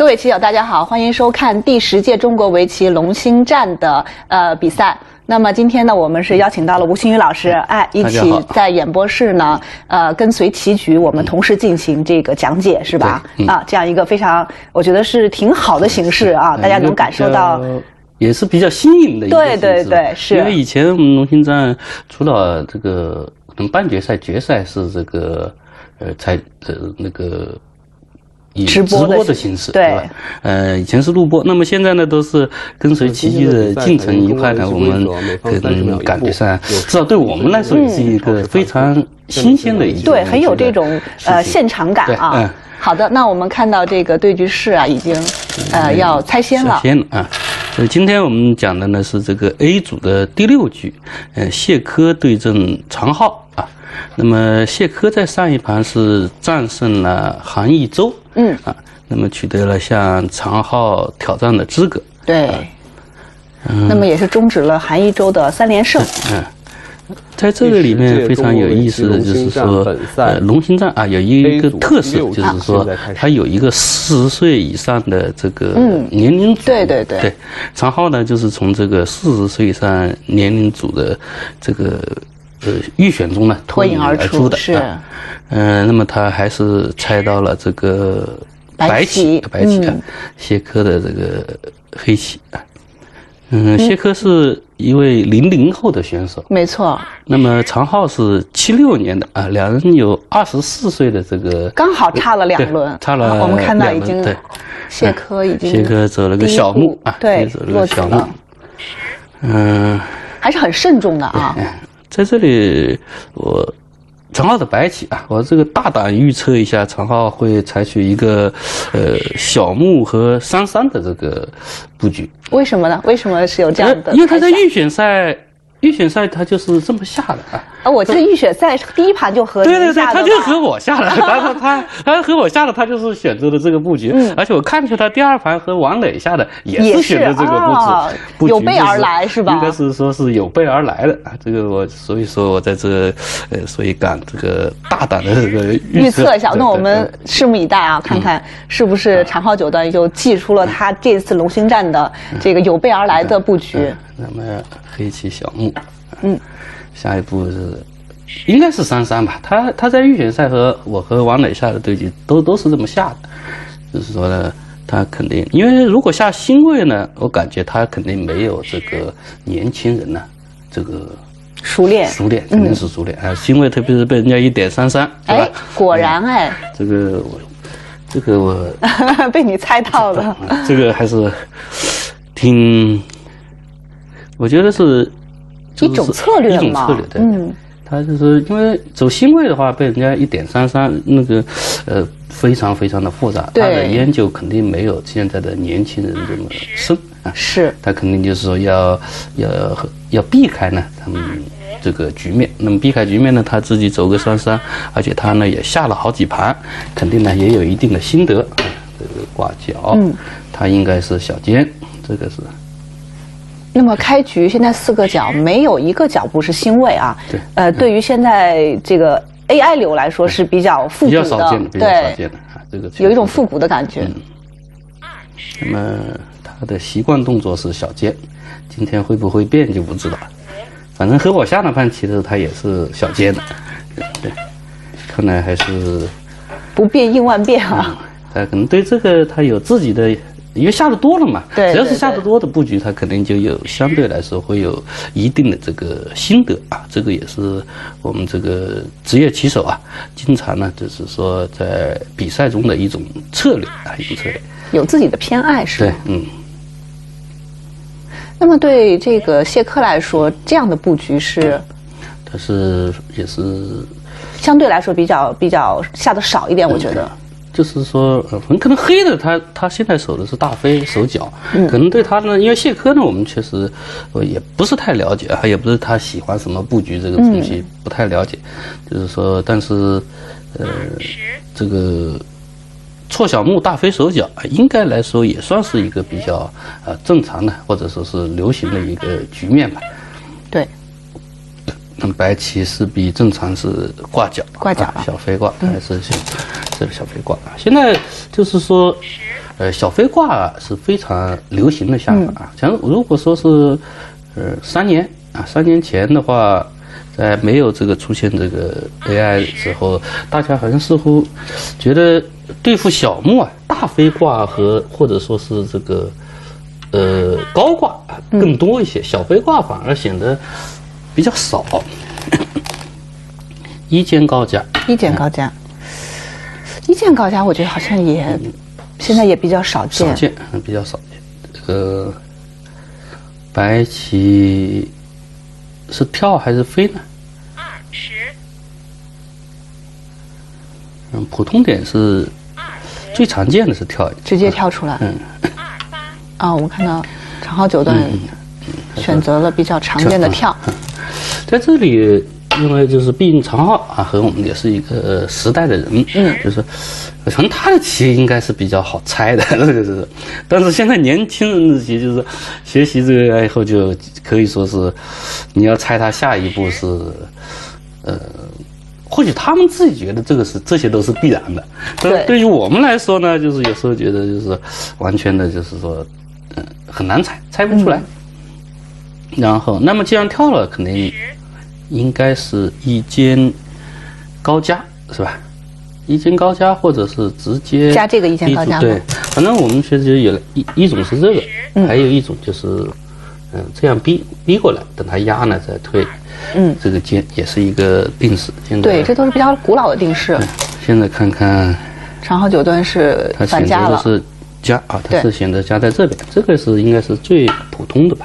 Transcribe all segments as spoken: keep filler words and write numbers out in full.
各位棋友，大家好，欢迎收看第十届中国围棋龙星战的呃比赛。那么今天呢，我们是邀请到了吴新宇老师，哎，一起在演播室呢，呃，跟随棋局，我们同时进行这个讲解，是吧？嗯、啊，这样一个非常，我觉得是挺好的形式啊，大家能感受到。 也是比较新颖的一个对对对，是。 因为以前我们龙星战除了这个可能半决赛、决赛是这个呃才呃那个以直播的形式，对吧？呃，以前是录播，那么现在呢都是跟随棋局的进程一块呢，我们可能感觉上至少对我们来说也是一个非常新鲜的一个， 对，很有这种呃现场感啊。嗯。好的，那我们看到这个对局室啊，已经呃要拆先了。 拆先了啊！所以今天我们讲的呢是这个 A 组的第六局，呃，谢科对阵常浩啊。那么谢科在上一盘是战胜了韩义周，嗯啊，那么取得了向常浩挑战的资格。 对，嗯，那么也是终止了韩义周的三连胜。嗯。 在这个里面非常有意思的就是说，呃，龙星战啊有一个特色，就是说它有一个四十岁以上的这个年龄组。 对对对。 对，常浩呢就是从这个四十岁以上年龄组的这个呃预选中呢脱颖而出的。是。嗯，那么他还是猜到了这个白棋，白棋啊，谢科的这个黑棋啊。嗯，谢科是一位零零后的选手， 没错。 那么常浩是七六年的啊，两人有二十四岁的这个， 刚好差了两轮， 差了、啊。 我们看到已经，对，谢科已经， 谢科走了个小目啊， 对， 走了个小目。 嗯，还是很慎重的啊。 在这里，我。常浩的白棋啊，我这个大胆预测一下，常浩会采取一个呃小目和三三的这个布局。 为什么呢？为什么是有这样的？ 因为他在预选赛，预选赛他就是这么下的啊。 啊，我这预选赛第一盘就和对对对，他就和我下了，他他他他和我下的，他就是选择了这个布局。嗯，而且我看出他第二盘和王磊下的也是选择这个布局， 布局有备而来是吧？ 应该是说是有备而来的啊。这个我所以说我在这呃，所以敢这个大胆的这个预测一下。那我们拭目以待啊，看看是不是长浩九段又祭出了他这次龙星战的这个有备而来的布局。 那么黑棋小目，嗯。下一步是，应该是三三吧。他他在预选赛和我和王磊下的对局都都是这么下的，就是说呢，他肯定，因为如果下星位呢，我感觉他肯定没有这个年轻人呢，这个熟练熟练肯定是熟练啊、嗯。星位特别是被人家一点三三，是吧？ 果然哎，嗯、 这个我，这个我被你猜到了， 这个还是挺，我觉得是。 一种策略嘛， 一种策略，对，嗯，他就是因为走星位的话，被人家一点三三，那个，呃，非常非常的复杂，他的研究肯定没有现在的年轻人这么深啊， 是， 他肯定就是说要要要避开呢他们这个局面，那么避开局面呢，他自己走个三三，而且他呢也下了好几盘，肯定呢也有一定的心得，这个挂角，嗯，他应该是小尖，这个是。 那么开局现在四个角没有一个角不是星位啊，对，呃，对于现在这个 A I 流来说是比较复古的， 比较少见的，比较少见的啊，这个有一种复古的感觉。嗯。 那么他的习惯动作是小尖，今天会不会变就不知道了。反正和我下那盘棋的时候，他也是小尖的，对，看来还是不变应万变啊。 嗯、他可能对这个他有自己的。因为下的多了嘛， 对， 只要是下的多的布局，它肯定就有相对来说会有一定的这个心得啊。这个也是我们这个职业棋手啊，经常呢就是说在比赛中的一种策略啊，一种策略， 有自己的偏爱是吧？ 对，嗯。 那么对这个谢科来说，这样的布局是， 它是也是相对来说比较比较下的少一点，我觉得。 嗯就是说，呃，可能黑的他他现在守的是大飞手脚，嗯、可能对他呢，因为谢科呢，我们确实呃也不是太了解啊，也不是他喜欢什么布局这个东西、嗯、不太了解，就是说，但是呃，这个错小目大飞手脚，应该来说也算是一个比较呃正常的或者说是流行的一个局面吧。 对。 那么白棋是比正常是挂角， 挂角、 啊、小飞挂还是小、嗯、这个小飞挂啊？现在就是说， 呃，小飞挂是非常流行的下法啊。像如果说是，呃，三年啊，三年前的话，在没有这个出现这个 A I 的时候，大家好像似乎觉得对付小目啊，大飞挂和或者说是这个呃高挂更多一些，嗯、小飞挂反而显得比较少。一肩高加， 一肩高加，一肩高加，我觉得好像也、嗯、现在也比较少见， 少见，比较少见。这个白棋是跳还是飞呢？二十。嗯，普通点是最常见的是跳， 直接跳出来。嗯。啊、哦，我们看到长号九段选择了比较常见的跳， 嗯、在这里。因为就是毕竟长号啊和我们也是一个时代的人，嗯，就是从他的棋应该是比较好猜的，这个是。但是现在年轻人的棋就是学习这个以后就可以说是，你要猜他下一步是，呃，或许他们自己觉得这个是这些都是必然的，但是对于我们来说呢，就是有时候觉得就是完全的就是说，嗯、呃，很难猜，猜不出来。嗯、然后，那么既然跳了，肯定。应该是一肩高加是吧？一肩高加，或者是直接加这个一肩高加。 对，反正我们其实有一一种是这个，嗯、还有一种就是，嗯，这样逼逼过来，等他压呢再推。嗯，这个肩也是一个定式。现在对，这都是比较古老的定式。 现在看看， 长号九段是反加了。 它选择的是加啊，它是选择加在这边，这个是应该是最普通的吧？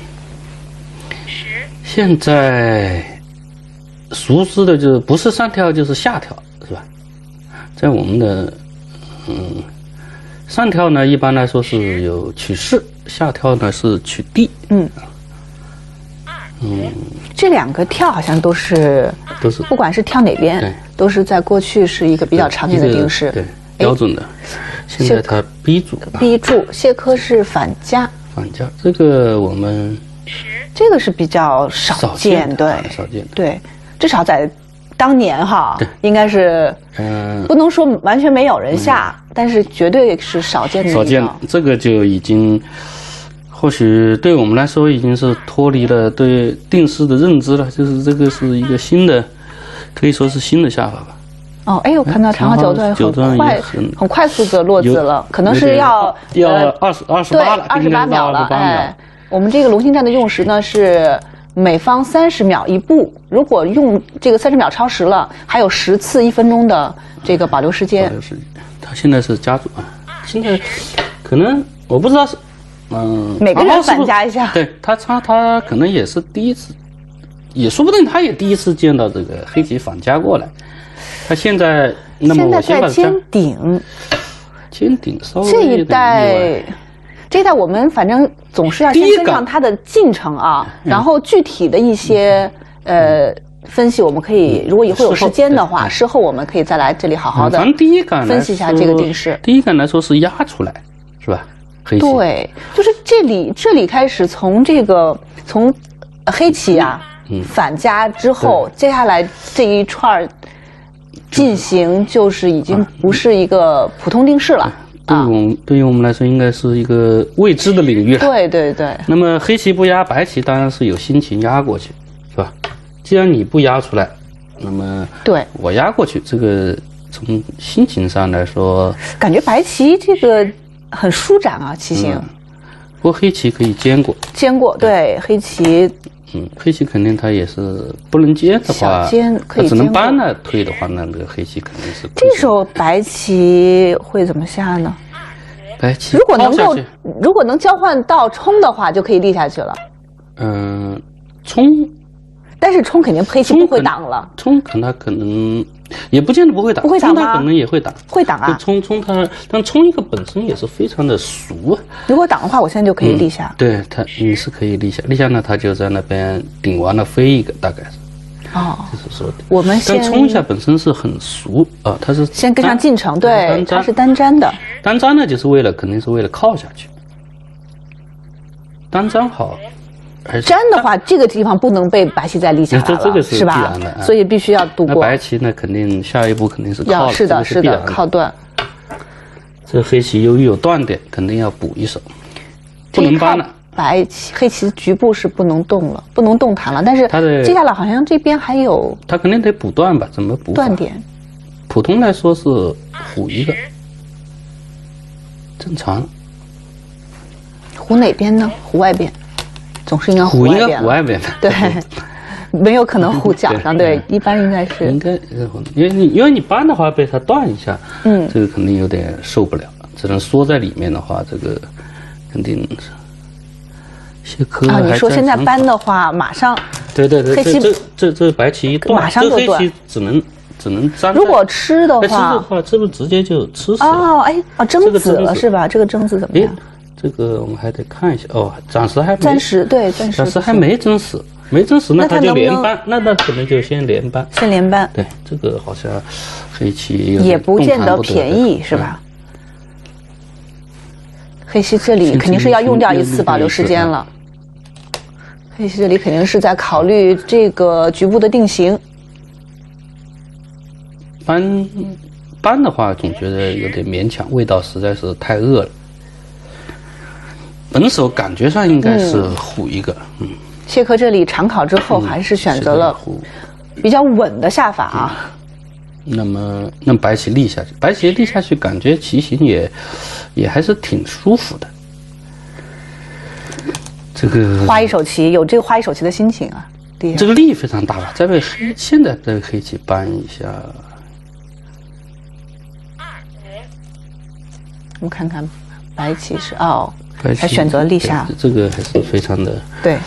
现在。熟知的就是不是上跳就是下跳，是吧？在我们的嗯上跳呢，一般来说是有取势，下跳呢是取地。嗯嗯，这两个跳好像都是都是， 不管是跳哪边，都是在过去是一个比较常见的定式， 对，标准的。现在它逼住， 逼住，谢科是反加， 反加，这个我们这个是比较少见，对， 少见， 对。至少在当年哈，应该是，嗯，不能说完全没有人下，嗯、但是绝对是少见的。 少见，这个就已经，或许对我们来说已经是脱离了对定式的认知了，就是这个是一个新的，可以说是新的下法吧。 哦，哎，我看到长号九段很快，很快速的落子了，可能是要要二十二十八了， 二十八秒了。哎，我们这个龙兴战的用时呢是。每方三十秒一步，如果用这个三十秒超时了，还有十次一分钟的这个保留时间。保留时间， 他现在是加注啊，现在可能我不知道是，嗯， 每个人反加一下。 对他，他他可能也是第一次，也说不定他也第一次见到这个黑棋反加过来。他现在那么我现在在尖顶， 尖顶稍微这一代。这一代我们反正总是要先跟上它的进程啊，然后具体的一些呃分析，我们可以如果以后有时间的话，事后我们可以再来这里好好的分析一下这个定式。 第一感来说是压出来，是吧？黑棋对，就是这里这里开始从这个从黑棋啊反加之后，接下来这一串进行就是已经不是一个普通定式了。 对于我们、啊、对于我们来说，应该是一个未知的领域了。 对对对。 那么黑棋不压，白棋当然是有心情压过去，是吧？既然你不压出来，那么对我压过去，这个从心情上来说， 感觉白棋这个很舒展啊，棋形。嗯、 不过黑棋可以兼过。 兼过，对黑棋。 嗯，黑棋肯定它也是不能尖的话， 小尖可以只能搬来推的话，那这个黑棋肯定是。 这时候白棋会怎么下呢？ 白棋如果能够，如果能交换到冲的话，就可以立下去了。 嗯，冲， 但是冲肯定黑棋不会挡了。 冲可能可能也不见得不会挡， 不会挡吗？ 它可能也会挡， 会挡啊。 冲冲它，但冲一个本身也是非常的熟啊。 如果挡的话，我现在就可以立下。 嗯、对它，你是可以立下，立下呢，它就在那边顶完了飞一个，大概是。 哦， 就是说的。 我们先但冲一下本身是很熟啊，它是先跟上进程，对，它是单粘的。 单粘呢，就是为了肯定是为了靠下去。单粘好。 粘的话，这个地方不能被白棋再立下来了， 这个是是吧？所以必须要度过。 那白棋呢，肯定下一步肯定是靠， 要是的，是的，靠断。 这黑棋由于有断点，肯定要补一手，不能搬了。 白棋黑棋局部是不能动了，不能动弹了。但是它的接下来好像这边还有， 它肯定得补断吧？怎么补？ 断点。 普通来说是虎一个，正常。 虎哪边呢？虎外边，总是应该虎外边。 虎应该虎外边的。 对。没有可能虎角上，对，一般应该是。 应该，因为你因为你搬的话被它断一下，嗯，这个肯定有点受不了，只能缩在里面的话，这个肯定是。谢科啊，你说现在搬的话，马上。 对对对，这这这这白棋一断， 马上就断， 黑棋只能只能粘。 如果吃的话， 吃的话，这不直接就吃死了。 哦，哎，哦，蒸子了是吧？这个蒸子怎么样？ 这个我们还得看一下哦，暂时还没。 暂时对，暂时。 暂时还没蒸死。没蒸死，那他就连搬，那那可能就先连搬， 先连搬。 对，这个好像黑棋也不见得便宜，是吧？黑棋这里肯定是要用掉一次保留时间了。黑棋这里肯定是在考虑这个局部的定型。 搬搬的话，总觉得有点勉强，味道实在是太恶了。本手感觉上应该是虎一个，嗯。 谢科这里长考之后，还是选择了比较稳的下法啊。 嗯、那么，那么白棋立下去，白棋立下去，感觉棋形也也还是挺舒服的。这个花一手棋，有这个花一手棋的心情啊。对， 这个力非常大吧？再被黑，现在再被黑棋搬一下。 我们看看，白棋是哦，还选择立下， 这个还是非常的对。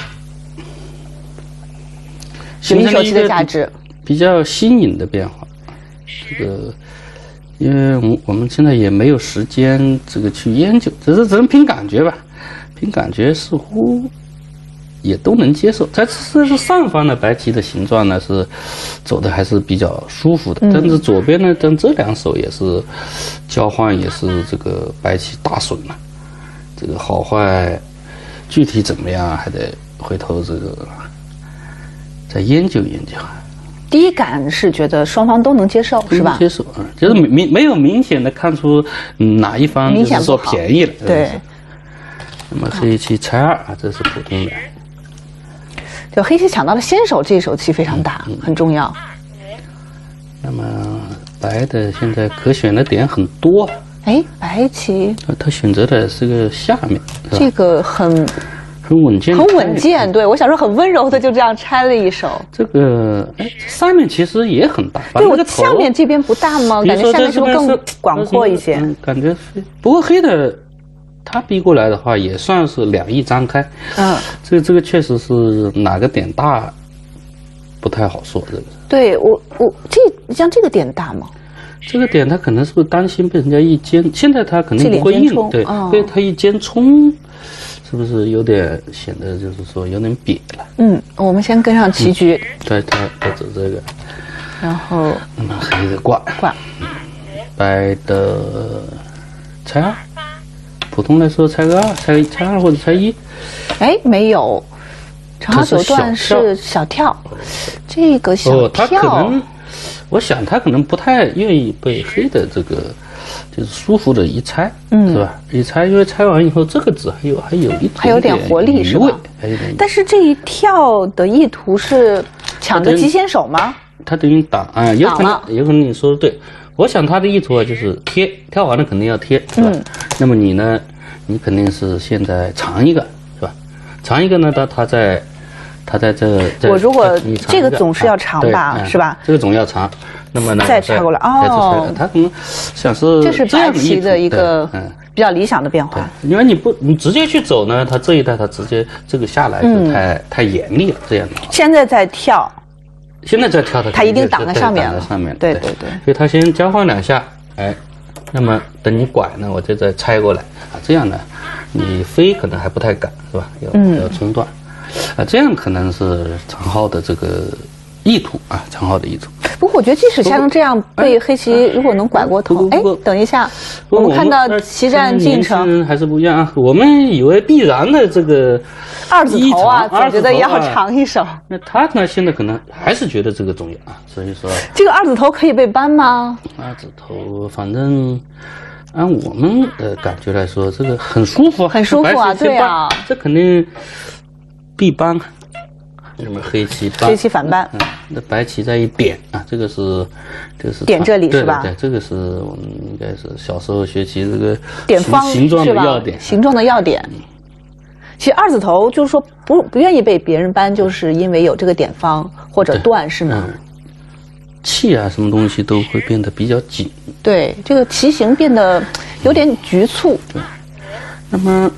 有一手棋的价值， 比较新颖的变化。这个，因为我们我们现在也没有时间这个去研究，只是只能凭感觉吧。凭感觉似乎也都能接受。在这是上方的白棋的形状呢，是走的还是比较舒服的。嗯、但是左边呢，但这两手也是交换，也是这个白棋大损了。这个好坏具体怎么样，还得回头这个。再研究研究， 第一感是觉得双方都能接受，是吧？ 接受啊，就是明没有明显的看出哪一方就是说便宜了。 对。 那么黑棋拆二啊，这是普通的。 就黑棋抢到了先手，这一手棋非常大，嗯、很重要。 那么白的现在可选的点很多。 哎，白棋。 他选择的是个下面。 这个很。 很稳健， 很稳健。对，我想说很温柔的就这样拆了一手。 这个，哎，上面其实也很大。 对，我下面这边不大吗？感觉下面是不是更广阔一些？ 嗯，感觉不过黑的，他逼过来的话也算是两翼张开。嗯，这个这个确实是哪个点大，不太好说。这个。 对我我这像这个点大吗？ 这个点他可能是不是担心被人家一尖？现在他肯定不会硬，对，所以他一尖冲。是不是有点显得就是说有点瘪了？嗯， 我们先跟上棋局。 嗯、对，他他走这个， 然后那么黑的挂挂， 白的拆二，普通来说拆个二，拆拆二或者拆一。 哎，没有，长考九段是小跳，这个小跳， 哦，他可能，我想他可能不太愿意被黑的这个。就是舒服的一拆，嗯，是吧？一拆，因为拆完以后，这个子还有还有一还有点活力，是吧？ 还有点。 但是这一跳的意图是抢得急先手吗？ 他等于挡啊，有可能，有可能你说的对。我想他的意图啊，就是贴，跳完了肯定要贴，是吧？嗯。那么你呢？你肯定是现在长一个，是吧？长一个呢，他他在，他在这。 我如果这个总是要长吧，是吧？ 这个总要长。那么呢？ 再拆过来哦， 他可能想是这是白棋的一个比较理想的变化。 因为你不你直接去走呢，他这一带他直接这个下来就太太严厉了，这样的。 现在在跳， 现在在跳的， 他一定挡在上面了。 上面， 对对对。 所以他先交换两下，哎，那么等你拐呢，我就再拆过来啊，这样呢，你飞可能还不太敢，是吧？要要中断，啊，这样可能是长浩的这个意图啊，长浩的意图。 不过我觉得即使像这样被黑棋如果能拐过头，哎，等一下，我们看到棋战进程还是不一样啊。我们以为必然的这个二子头啊，总觉得要长一手。 那他呢，现在可能还是觉得这个重要啊，所以说这个二子头可以被搬吗？ 二子头，反正按我们的感觉来说，这个很舒服， 很舒服啊，对啊， 这肯定必扳。那么黑棋扳， 黑棋反扳， 嗯，那白棋再一点啊，这个是，这个是点这里是吧？ 对对，这个是我们应该是小时候学习这个点方形状的要点， 形状的要点。其实二字头就是说不不愿意被别人扳，就是因为有这个点方或者断，是吗？ 嗯，气啊，什么东西都会变得比较紧。 对，这个棋形变得有点局促。 对，那么。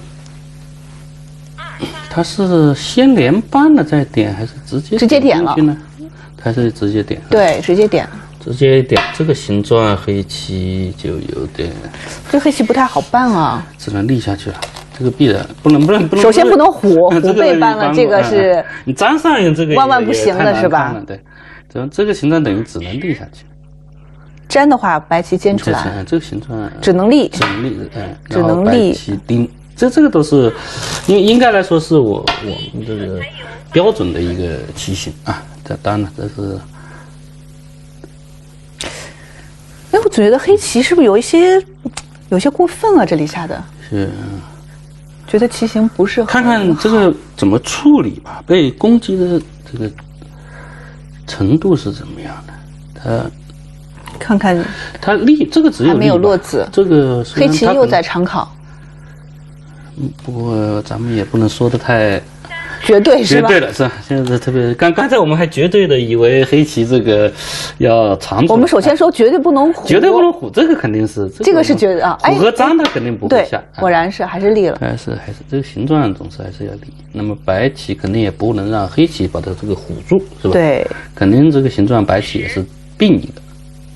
它是先连扳了再点，还是直接直接点了呢？还是直接点？ 对，直接点。 直接点这个形状，黑棋就有点。 这黑棋不太好办啊。 只能立下去了，这个必然不能不能不能。 首先不能虎，虎被扳了，这个是。 你粘上用这个万万不行的是吧？ 对，这这个形状等于只能立下去。 粘的话，白棋尖出来。 这个形状只能立。 只能立，嗯， 只能立。 白棋盯。这这个都是，应应该来说是我我们这个标准的一个棋形啊。这当然了，这是。 哎，我觉得黑棋是不是有一些有些过分啊？这里下的是， 觉得棋形不是很看看这个怎么处理吧。被攻击的这个程度是怎么样的？它看看它立这个只有还没有落子， 这个黑棋又在长考。 不过咱们也不能说的太绝对，是吧？ 绝对了，是吧？现在特别刚刚才我们还绝对的以为黑棋这个要长。 我们首先说绝对不能虎， 绝对不能虎，这个肯定是这个, 这个是绝对啊。 虎和张它肯定不会下， 对，果然是还是立了。 还是还是这个形状总是还是要立。那么白棋肯定也不能让黑棋把它这个唬住，是吧？ 对， 肯定这个形状白棋也是并一个。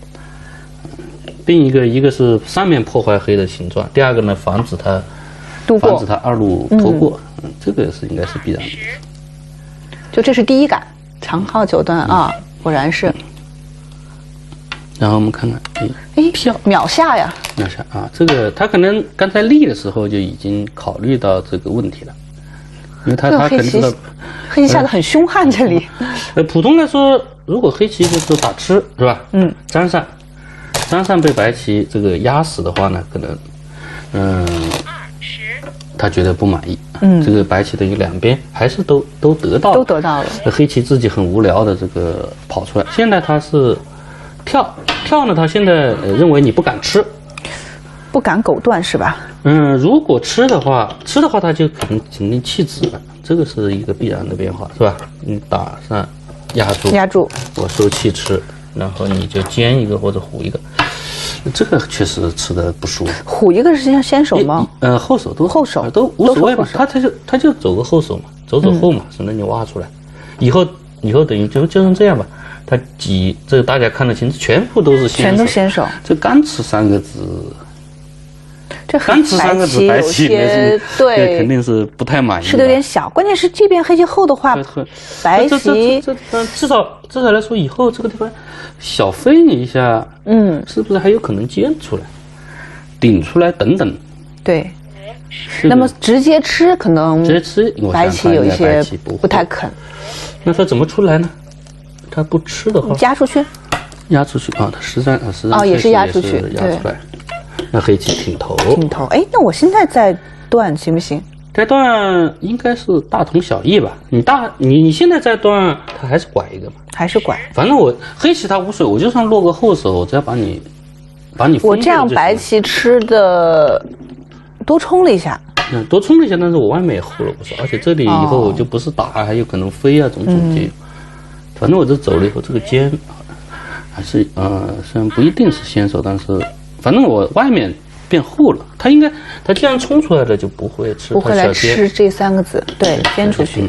并一个，一个是上面破坏黑的形状，第二个呢，防止它防止它二路脱过，嗯，这个是应该是必然的。 就这是第一感，长号九段啊，嗯、果然是。嗯、 然后我们看看，哎， 哎，票秒下呀！ 秒下啊，这个他可能刚才立的时候就已经考虑到这个问题了，因为他他肯定知道黑棋下的很凶悍，这里。 呃，普通来说，如果黑棋就是打吃，是吧？嗯，粘上。粘上被白棋这个压死的话呢，可能，嗯，他觉得不满意。嗯，这个白棋等于两边还是都都得到了， 都得到了。 黑棋自己很无聊的这个跑出来，现在他是跳跳呢，他现在、呃、认为你不敢吃， 不敢狗断是吧？ 嗯，如果吃的话，吃的话他就肯定肯定弃子了，这个是一个必然的变化，是吧？你打上压住， 压住， 我收气吃。然后你就尖一个或者虎一个，这个确实吃的不舒服。 虎一个是先先手吗？ 呃，后手都后手都无所谓嘛，他他就他就走个后手嘛，走走后嘛，省得你挖出来。以后以后等于就就成这样吧，他几这个大家看得清，全部都是先手， 全都先手。 这干吃三个字。 这干吃三个字，白棋对， 对，肯定是不太满意， 吃的有点小。关键是这边黑棋厚的话，白棋这这至少至少来说，以后这个地方小飞你一下，嗯，是不是还有可能尖出来、顶出来等等？ 对。那么直接吃可能直接吃， 白棋有一些不太肯。 那他怎么出来呢？他不吃的话， 压出去， 压出去啊！他实战啊，实战哦也是压出去， 压出来。那黑棋挺头， 挺头。哎，那我现在再断行不行？ 再断应该是大同小异吧？你大你你现在再断，它还是拐一个嘛？ 还是拐？ 反正我黑棋它无所谓，我就算落个后手，我只要把你把你我这样白棋吃的多冲了一下， 嗯，多冲了一下，但是我外面也厚了不少，而且这里以后就不是打，还有可能飞啊，种种都有。反正我这走了以后，这个尖还是呃，虽然不一定是先手，但是。反正我外面变厚了，它应该，它既然冲出来了，就不会吃， 不会来吃这三个字，对，尖出去。嗯、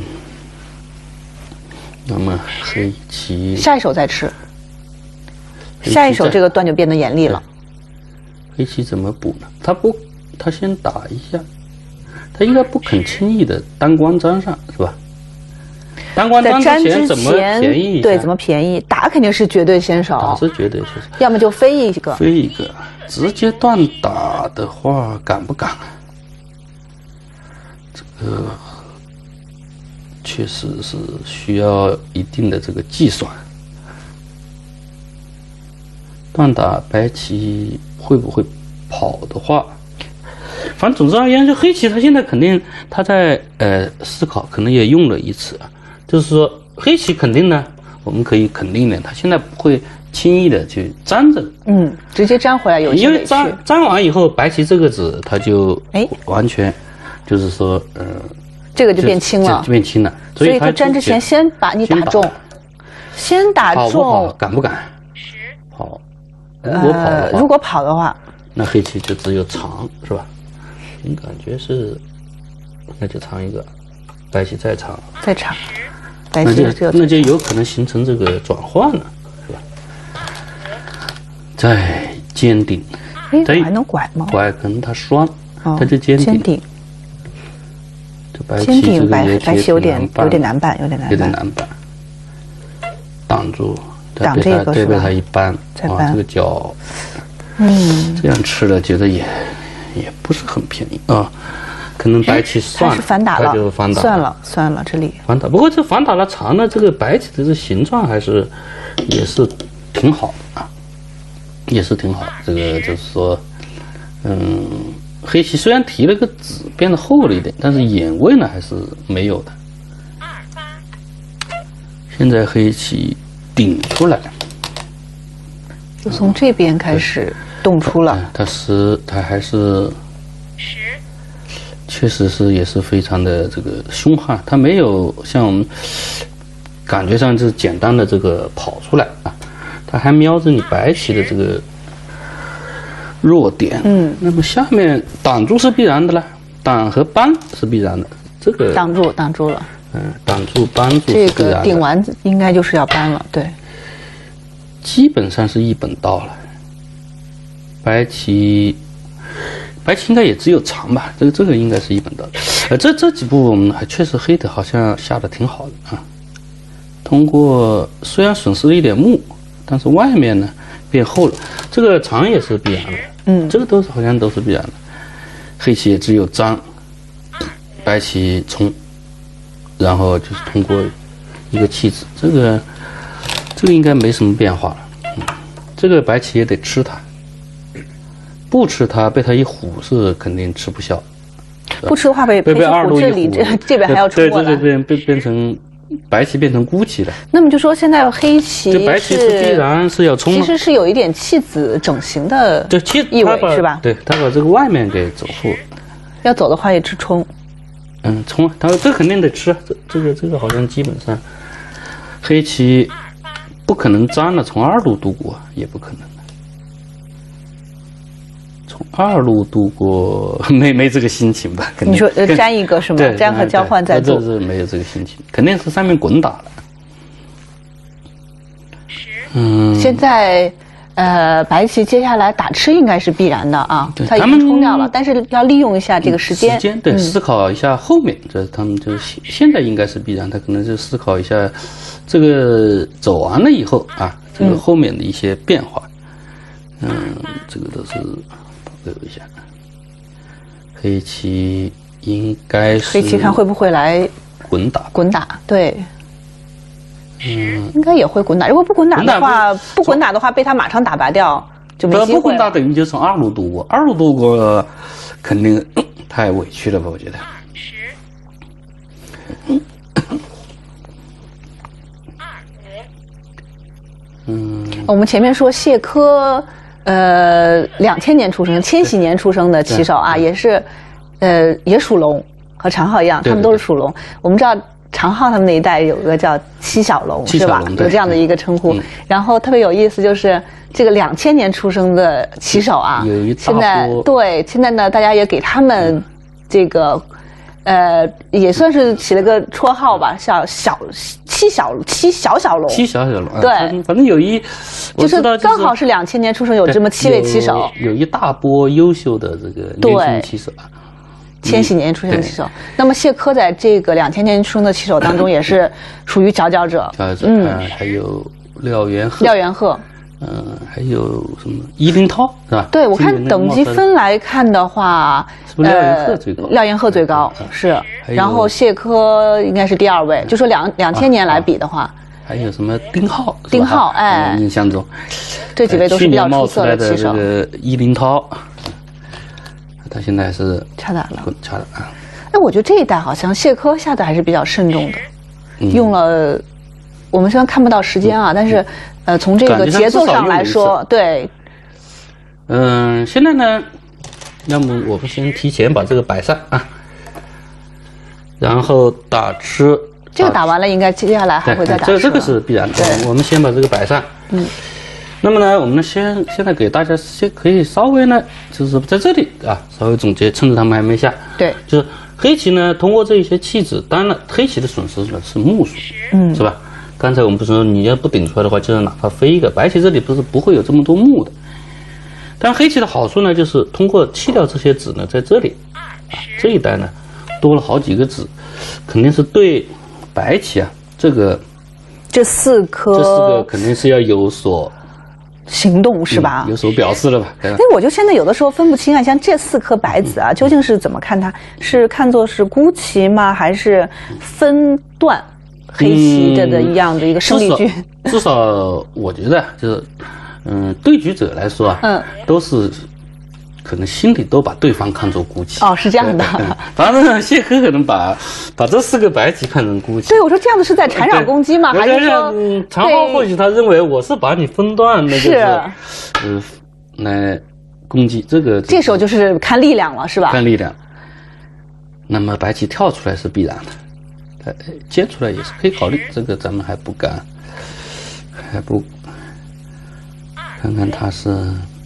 那么黑棋下一手再吃，下一手这个段就变得严厉了。 黑棋怎么补呢？他不，他先打一下，他应该不肯轻易的单光粘上，是吧？单光粘之前怎么便宜？ 对，怎么便宜？打肯定是绝对先手， 打是绝对先手， 要么就飞一个， 飞一个。直接断打的话，敢不敢？这个确实是需要一定的这个计算。断打白棋会不会跑的话，反正总之而言，就黑棋他现在肯定他在呃思考，可能也用了一次，就是说黑棋肯定呢，我们可以肯定的，他现在不会轻易的去粘着， 嗯，直接粘回来有一些因为粘粘完以后，白棋这个子它就哎完全就是说呃。 这个就变轻了， 就变轻了。 所以他粘之前先把你打中，先打中。 跑不跑？敢不敢？跑。如果跑的话， 如果跑的话， 那黑棋就只有长，是吧？凭感觉是，那就长一个，白棋再长， 再长，白棋那就那就有可能形成这个转换了，是吧？再尖顶， 哎，还能拐吗？ 拐可能它双，它就尖顶。 尖顶白白棋有点有点难办，有点难办， 有点难办。挡住， 挡这个对被他一扳， 再扳这个角， 嗯， 这样吃了觉得也也不是很便宜啊。可能白棋算了， 是反打了， 就反打算了算了，这里反打。不过这反打了长的这个白棋的这形状还是也是挺好的啊，也是挺好的。这个就是说，嗯。黑棋虽然提了个子，变得厚了一点，但是眼位呢还是没有的。现在黑棋顶出来， 就从这边开始动出了。 它是它还是确实是也是非常的这个凶悍，它没有像我们感觉上就是简单的这个跑出来啊，它还瞄着你白棋的这个弱点， 嗯， 那么下面挡住是必然的了，挡和扳是必然的，这个挡住挡住了， 嗯，挡住扳住这个顶完应该就是要扳了，对， 基本上是一本道了。白棋，白棋应该也只有长吧，这个这个应该是一本道。呃，这这几步我们还确实黑的好像下的挺好的啊。通过虽然损失了一点目，但是外面呢变厚了，这个长也是必然的。 嗯， 这个都是好像都是必然的。黑棋也只有粘，白棋冲，然后就是通过一个弃子，这个这个应该没什么变化了。嗯，这个白棋也得吃它，不吃它被它一唬是肯定吃不消。 不吃的话被被被二路一这里这这边还要冲过来， 对，这边变变成白棋变成孤棋了。 那么就说现在黑棋这白棋是必然是要冲， 其实是有一点弃子整形的对弃意味是吧？ 对，他把这个外面给走后， 要走的话也吃冲。 嗯，冲，他这肯定得吃，这这个这个好像基本上黑棋不可能粘了从二路渡过，也不可能。从二路渡过没没这个心情吧？ 你说呃粘一个是吗？粘和交换再做， 这是没有这个心情，肯定是上面滚打了。嗯， 现在呃白棋接下来打吃应该是必然的啊，他已经冲掉了，但是要利用一下这个时间。 时间对，思考一下后面，这他们就现现在应该是必然，他可能就思考一下这个走完了以后啊，这个后面的一些变化。嗯，这个都是。留一下，黑棋应该是黑棋看会不会来滚打？ 滚打，对， 嗯， 应该也会滚打。如果不滚打的话，不滚打的话，被他马上打拔掉就没机会了。 不滚打等于就从二路渡过，二路渡过肯定太委屈了吧？我觉得。嗯， 我们前面说谢科。呃，两千年出生，千禧年出生的棋手啊，也是，呃，也属龙，和常浩一样，他们都是属龙。我们知道常浩他们那一代有个叫七小龙，是吧？有这样的一个称呼。然后特别有意思，就是这个两千年出生的棋手啊，现在对现在呢，大家也给他们这个。呃，也算是起了个绰号吧，小小七小七小小龙， 七小小龙， 对， 反正有一， 就是刚好是两千年出生，有这么七位棋手， 有一大波优秀的这个年轻棋手啊， 千禧年出生的棋手。那么谢科在这个两千年出生的棋手当中，也是属于佼佼者， 佼佼者，嗯，还有廖元鹤， 廖元鹤。 嗯，还有什么伊林涛是吧？ 对，我看等级分来看的话， 是不是廖元鹤最高？ 廖元鹤最高是，然后谢科应该是第二位。就说两两千年来比的话， 还有什么丁浩？ 丁浩，哎， 印象中， 这几位都是比较出色的棋手。 这个伊林涛， 现在还是掐打了， 掐的啊。 哎，我觉得这一代好像谢科下的还是比较慎重的，嗯、用了。我们虽然看不到时间啊，嗯、但是呃，从这个节奏上来说，对。 嗯，现在呢，要么我们先提前把这个摆上啊，然后打吃。 这个打完了，应该接下来还会再打吃。 这这个是必然的。我们先把这个摆上。嗯。那么呢，我们先现在给大家先可以稍微呢，就是在这里啊，稍微总结，趁着他们还没下。 对。 就是黑棋呢，通过这一些气质，当然了，黑棋的损失呢是目数，嗯，是吧？刚才我们不是说你要不顶出来的话，就是哪怕飞一个，白棋这里不是不会有这么多目的。但黑棋的好处呢，就是通过弃掉这些子呢，在这里啊这一带呢，多了好几个子，肯定是对白棋啊这个这四颗这四个肯定是要有所行动是吧？ 嗯、有所表示了吧？ 所以我就现在有的时候分不清啊，像这四颗白子啊，究竟是怎么看它？是看作是孤棋吗？还是分段黑棋的的一样的一个胜利局？ 嗯、至少, 至少我觉得就是。嗯，对局者来说啊，嗯，都是可能心里都把对方看作孤棋。 哦，是这样的。 反正谢科可能把把这四个白棋看成孤棋。 对，我说这样子是在缠绕攻击吗？还是说？ 嗯，长浩或许他认为我是把你分段，那就是呃来攻击这个。 这时候就是看力量了，是吧？ 看力量。那么白棋跳出来是必然的，呃，接出来也是可以考虑，这个咱们还不敢，还不。看看它是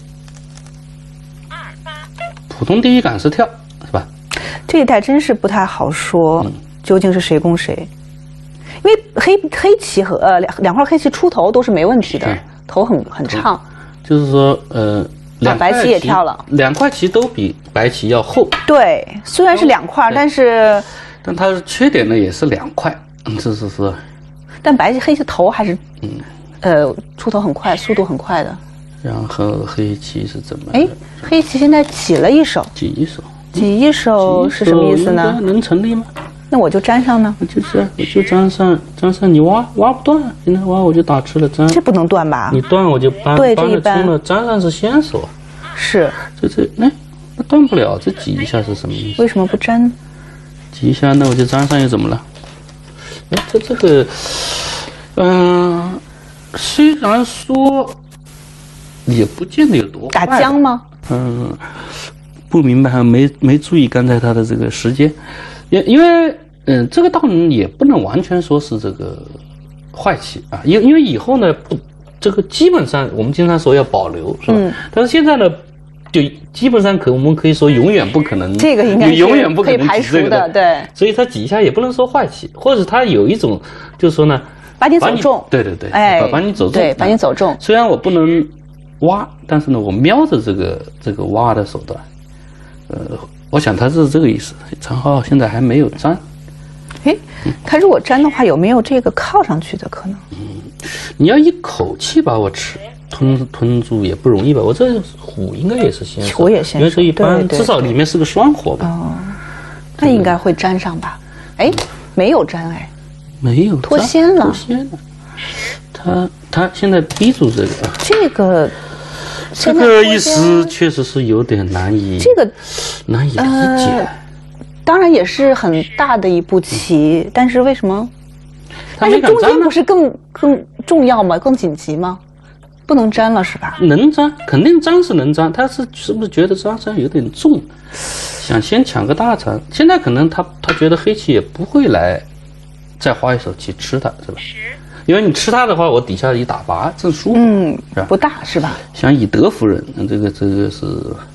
普通第一感是跳，是吧？ 这一代真是不太好说，嗯、究竟是谁攻谁？因为黑黑棋和呃两两块黑棋出头都是没问题的，头很很畅。 就是说，呃，两白棋也跳了， 两块棋都比白棋要厚。 对，虽然是两块，但是但它的缺点呢也是两块，嗯，这是是。 但白棋黑棋头还是嗯呃出头很快，速度很快的。 然后黑棋是怎么？ 哎，黑棋现在起了一手， 起一手， 起一手是什么意思呢？ 能成立吗？ 那我就粘上呢。 就是我就粘上，粘上你挖挖不断，现在挖我就打吃了粘。 这不能断吧？ 你断我就搬， 对，这一般了，粘上是先手。 是。 这这哎，那断不了，这挤一下是什么意思？ 为什么不粘？ 挤一下，那我就粘上又怎么了？哎，这这个，嗯、呃，虽然说。也不见得有多打僵吗？ 嗯，不明白，没没注意刚才他的这个时间，因因为嗯，这个道理也不能完全说是这个坏棋啊，因因为以后呢不，这个基本上我们经常说要保留，是吧？嗯、但是现在呢，就基本上可我们可以说永远不可能， 这个应该是永远不可能排除的，对。 所以他挤一下也不能说坏棋，或者他有一种就是说呢， 把你走中， 对对对， 哎， 把把你走中， 对，把你走中。 虽然我不能。挖，但是呢，我瞄着这个这个挖的手段，呃，我想他是这个意思。长浩现在还没有粘， 哎，他如果粘的话，有没有这个靠上去的可能？ 嗯，你要一口气把我吃吞吞住也不容易吧？我这虎应该也是先手， 虎也先手， 因为这一般至少里面是个双活吧？ 哦，那应该会粘上吧？哎，没有粘哎， 没有脱先了， 脱先了。他他现在逼住这个， 这个。 这个意思确实是有点难以这个难以理解、呃。 当然也是很大的一步棋，嗯、但是为什么？但是中间不是更更重要吗？更紧急吗？不能粘了是吧？ 能粘，肯定粘是能粘。他是是不是觉得粘上有点重，想先抢个大残？现在可能他他觉得黑棋也不会来再花一手棋吃他，是吧？因为你吃它的话，我底下一打拔正舒服， 嗯， 是吧？ 不大是吧？ 想以德服人，这个这个是，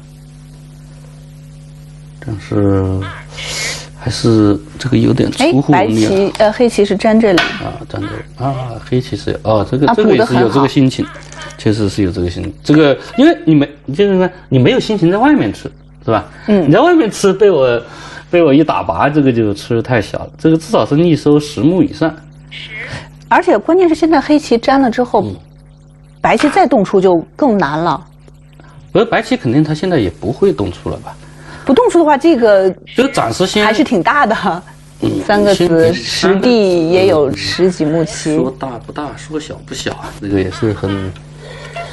但是还是这个有点出乎我白棋呃，黑棋是粘这里啊，粘这里啊，黑棋是哦，这个、啊、这个也是有这个心情，确实是有这个心情。这个因为你没就是说你没有心情在外面吃，是吧？嗯，你在外面吃被我被我一打拔，这个就吃的太小了。这个至少是逆收十目以上。 而且关键是现在黑棋粘了之后，嗯、白棋再动出就更难了。 而白棋肯定他现在也不会动出了吧？ 不动出的话，这个这个暂时先还是挺大的。嗯，三个子实地也有十几目棋。 说大不大，说小不小，这个也是很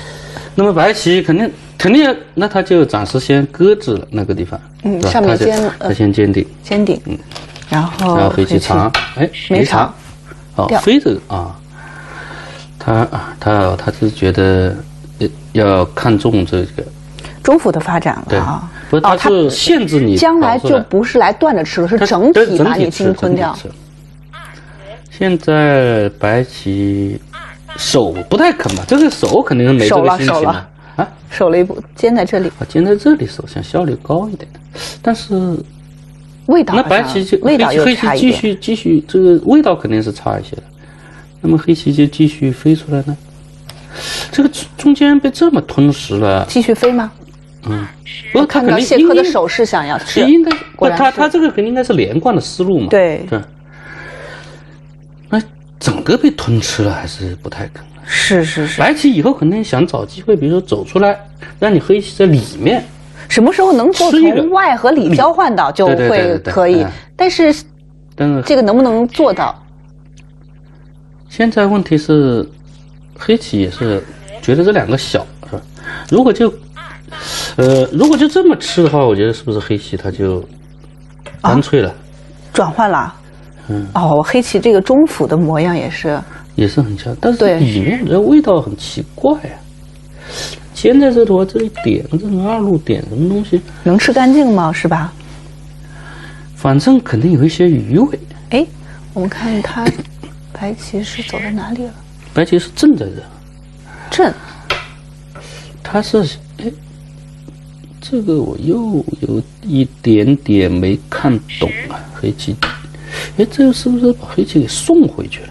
那么白棋肯定肯定，那他就暂时先搁置了那个地方， 嗯，上面先他先坚定， 坚定，嗯，然后然后黑棋长，哎，没长，哦，飞这个啊，他他他是觉得要看重这个中府的发展了啊， 不是，他是限制你， 将来就不是来断着吃了，是整体把你鲸吞掉。 现在白棋手不太肯吧，这个手肯定是没这个心情了。啊， 守了一步，尖在这里。 啊，尖在这里，手想效率高一点，但是味道那白棋就味道又黑棋继续继续，这个味道肯定是差一些的。那么黑棋就继续飞出来呢？这个中间被这么吞噬了， 继续飞吗？ 嗯，不是，他肯定谢科的手势想要吃， 应该不，他他这个肯定应该是连贯的思路嘛。 对对。那整个被吞吃了，还是不太可能。 是是是， 白棋以后肯定想找机会，比如说走出来，让你黑棋在里面。 什么时候能够从外和里交换到，就会可以。但是， 但是这个能不能做到？ 现在问题是，黑棋也是觉得这两个小，是吧？如果就，呃，如果就这么吃的话，我觉得是不是黑棋它就干脆了，啊、 转换了？嗯，哦，黑棋这个中府的模样也是。 也是很像，但是里面这味道很奇怪啊！尖在这的话，这里点这种二路点什么东西？ 能吃干净吗？是吧？ 反正肯定有一些余味。 哎，我们看它，白棋是走到哪里了？ 白棋是正在这。 正。 它是哎，这个我又有一点点没看懂啊！黑棋，哎，这个是不是把黑棋给送回去了？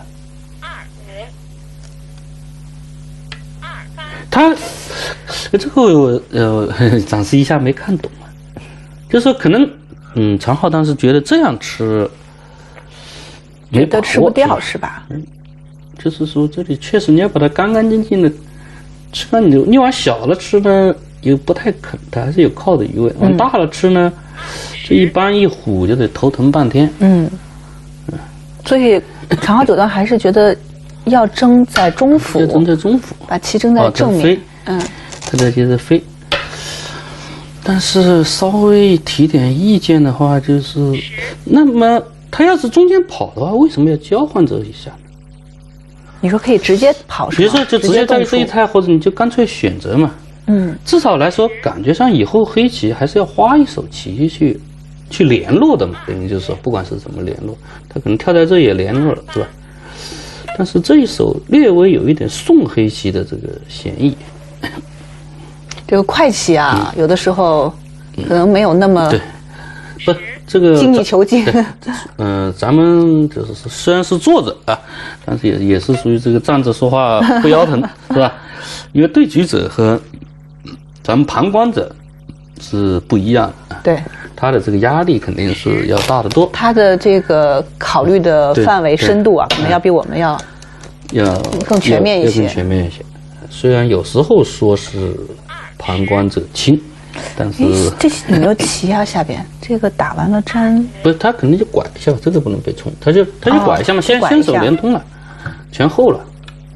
他这个我呃展示一下没看懂啊，就是说可能嗯常浩当时觉得这样吃觉得吃不掉是吧？ 嗯，就是说这里确实你要把它干干净净的吃干净，你往小了吃呢又不太肯，它还是有靠的余味；往大了吃呢，这一般一唬就得头疼半天。嗯， 所以常浩九段还是觉得。要争在中府， 要争在中府， 把棋争在正面。嗯， 他在接着飞。但是稍微提点意见的话，就是，那么他要是中间跑的话，为什么要交换这一下呢？ 你说可以直接跑， 比如说就直接在这一拆，或者你就干脆选择嘛。嗯，至少来说，感觉上以后黑棋还是要花一手棋去去联络的嘛。等于就是说，不管是怎么联络，他可能跳在这也联络了，是吧？但是这一手略微有一点送黑棋的这个嫌疑。 这个快棋啊，嗯、有的时候可能没有那么对，不这个精益求精。 嗯、呃，咱们就是虽然是坐着啊，但是也也是属于这个站着说话不腰疼，是吧？因为对局者和咱们旁观者是不一样的。 对。 他的这个压力肯定是要大得多， 他的这个考虑的范围深度啊，可能要比我们要要更全面一些。 更全面一些。虽然有时候说是旁观者清，但是这有没有棋啊？下边这个打完了粘， 不是他肯定就拐一下，这个不能被冲，他就他就拐一下嘛，先先手连通了，全后了，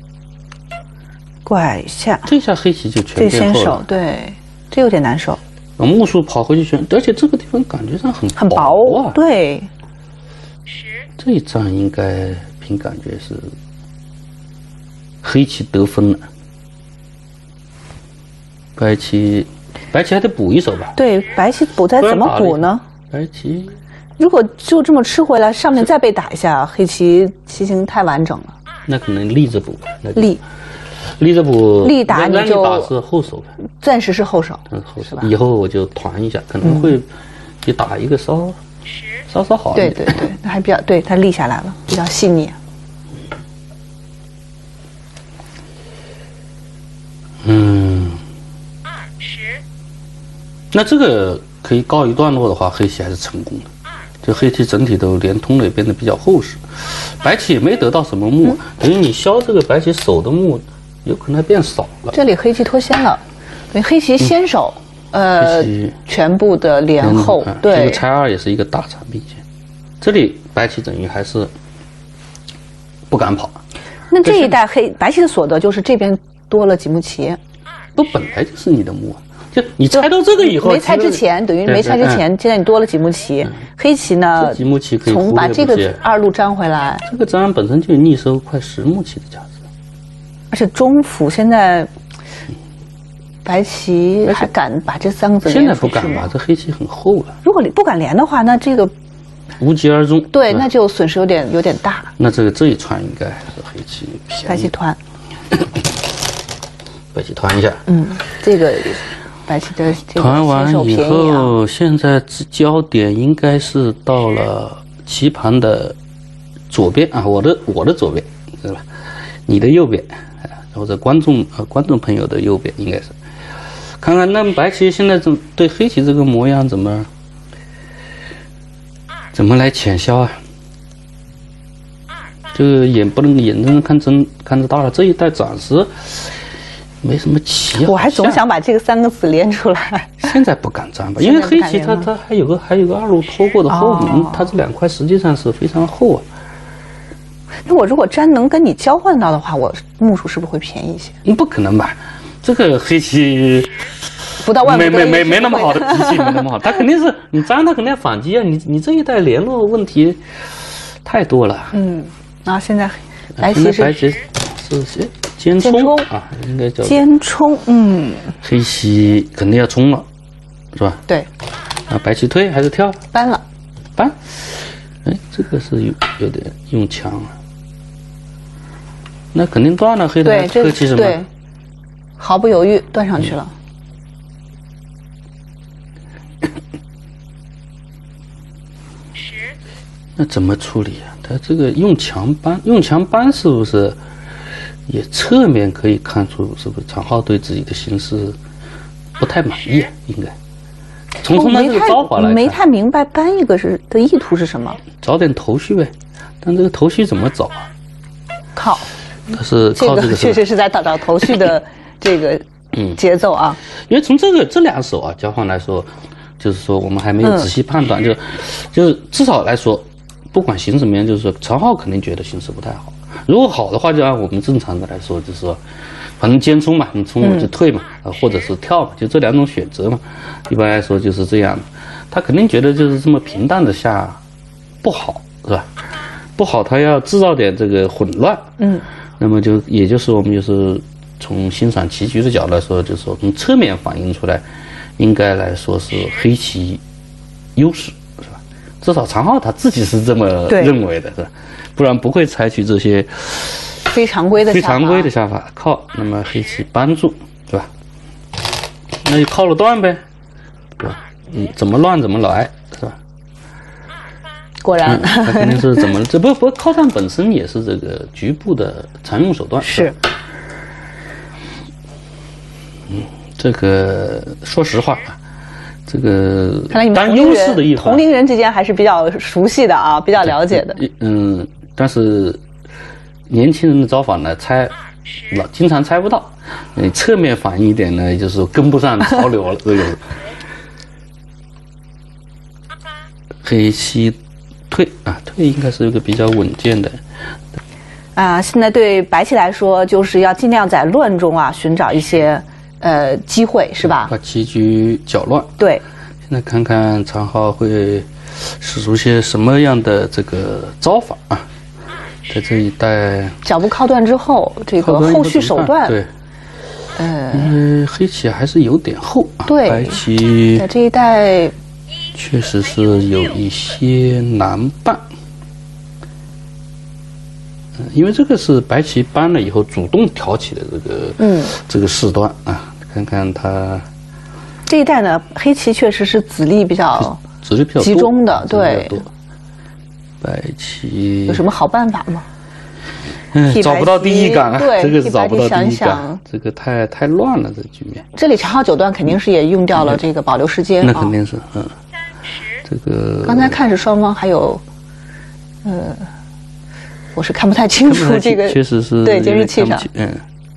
拐一下， 这下黑棋就全变后了。 对，这有点难受。 木数跑回去全，而且这个地方感觉上很很薄啊。 对， 这一仗应该凭感觉是黑棋得分了，白棋白棋还得补一手吧？ 对，白棋补再怎么补呢？ 白棋如果就这么吃回来，上面再被打一下，黑棋棋形太完整了。 那可能立着补， 立。 立着补， 立打你就打是后手， 暂时是后手， 嗯，后手。以后我就团一下，可能会比打一个稍稍稍好一点。 对对对，那还比较对，它立下来了，比较细腻。 嗯，二十。那这个可以告一段落的话，黑棋还是成功的。这黑棋整体都连通了，也变得比较厚实。白棋也没得到什么目，等于你消这个白棋手的目。有可能还变少了。 这里黑棋脱先了，对，黑棋先手，嗯、呃，全部的连后，嗯、对， 这个拆二也是一个大长兵线。这里白棋等于还是不敢跑。 那这一代黑白棋的所得就是这边多了几目棋， 不本来就是你的目啊。就你猜到这个以后， 没猜之前等于没猜之前，现在你多了几目棋。黑棋呢？ 几目棋可以从把这个二路粘回来， 这个粘本身就逆收快十目棋的价值。 而且中府现在白棋还敢把这三个子连现在不敢了，这黑棋很厚了。 如果不敢连的话，那这个无疾而终。 对，那就损失有点有点大。 那这个这一串应该还是黑棋便宜。 白棋团， 白棋团一下。 嗯，这个。白棋的这个团完以后，现在焦点应该是到了棋盘的左边啊，我的我的左边是吧？你的右边，或者观众呃观众朋友的右边应该是。看看那么白棋现在怎对黑棋这个模样怎么怎么来浅销啊？这个眼不能眼睁睁看真看着大了，这一代暂时。没什么棋， 我还总想把这个三个子连出来。 现在不敢粘吧，因为黑棋它它还有个还有个二路拖过的后门，哦、它这两块实际上是非常厚啊。 那我如果粘能跟你交换到的话，我目数是不是会便宜一些？ 你不可能吧？这个黑棋不到万没没没没那么好的脾气，没那么好，它肯定是你粘它肯定要反击啊！你你这一代联络问题太多了。 嗯，然后现在白棋是白棋是谁？尖冲啊，应该叫尖冲。嗯， 黑棋肯定要冲了，是吧？ 对。 啊，白棋退还是跳？ 搬了， 搬。哎，这个是有有点用强了。那肯定断了，黑的客气什么？ 对，毫不犹豫断上去了。 那怎么处理啊？他这个用强搬，用强搬是不是？也侧面可以看出，是不是常浩对自己的形势不太满意啊？应该从从他这个招法来看， 没太明白搬一个是的意图是什么？ 找点头绪呗，但这个头绪怎么找啊？ 靠， 他是靠这个， 确实是在找找头绪的这个嗯节奏啊。 因为从这个这两手啊交换来说，就是说我们还没有仔细判断，就就是至少来说，不管形势怎么样，就是说常浩肯定觉得形势不太好。如果好的话，就按我们正常的来说，就是说，反正尖冲嘛，你冲我就退嘛，啊、嗯，或者是跳嘛，就这两种选择嘛。一般来说就是这样。他肯定觉得就是这么平淡的下不好，是吧？不好，他要制造点这个混乱。嗯。那么就也就是我们就是从欣赏棋局的角度来说，就是说从侧面反映出来，应该来说是黑棋优势，是吧？至少常浩他自己是这么认为的，是吧？不然不会采取这些非常规的非常规的下法靠。那么黑棋扳住，是吧？那就靠了断呗，对吧？嗯，怎么乱怎么来，是吧？ 果然， 那、嗯、肯定是怎么这不不靠断本身也是这个局部的常用手段。 是。 嗯，这个说实话啊。这个看来你们当优势的一方， 同龄人之间还是比较熟悉的啊，比较了解的。 嗯，但是年轻人的招法呢，猜老经常猜不到。你侧面反映一点呢，就是跟不上潮流了。这个黑棋退啊，退应该是一个比较稳健的。 啊，现在对白棋来说，就是要尽量在乱中啊寻找一些。呃，机会是吧？ 把棋局搅乱。 对， 现在看看常浩会使出些什么样的这个招法啊？在这一代脚步靠断之后，这个后续手段， 对，呃，因为黑棋还是有点厚啊。 对， 白棋在这一代确实是有一些难办。嗯，因为这个是白棋搬了以后主动挑起的这个嗯这个事端啊。看看他这一代呢，黑棋确实是子力比较子力比较集中的，对。 白棋有什么好办法吗？ 嗯，找不到第一杆啊， 对， 这个是找不到第一想杆，这个太太乱了，这局面。 这里长号九段肯定是也用掉了这个保留时间， 那肯定是，嗯。这个刚才看是双方还有，呃，我是看不太清楚这个， 确实是对监视器上， 嗯。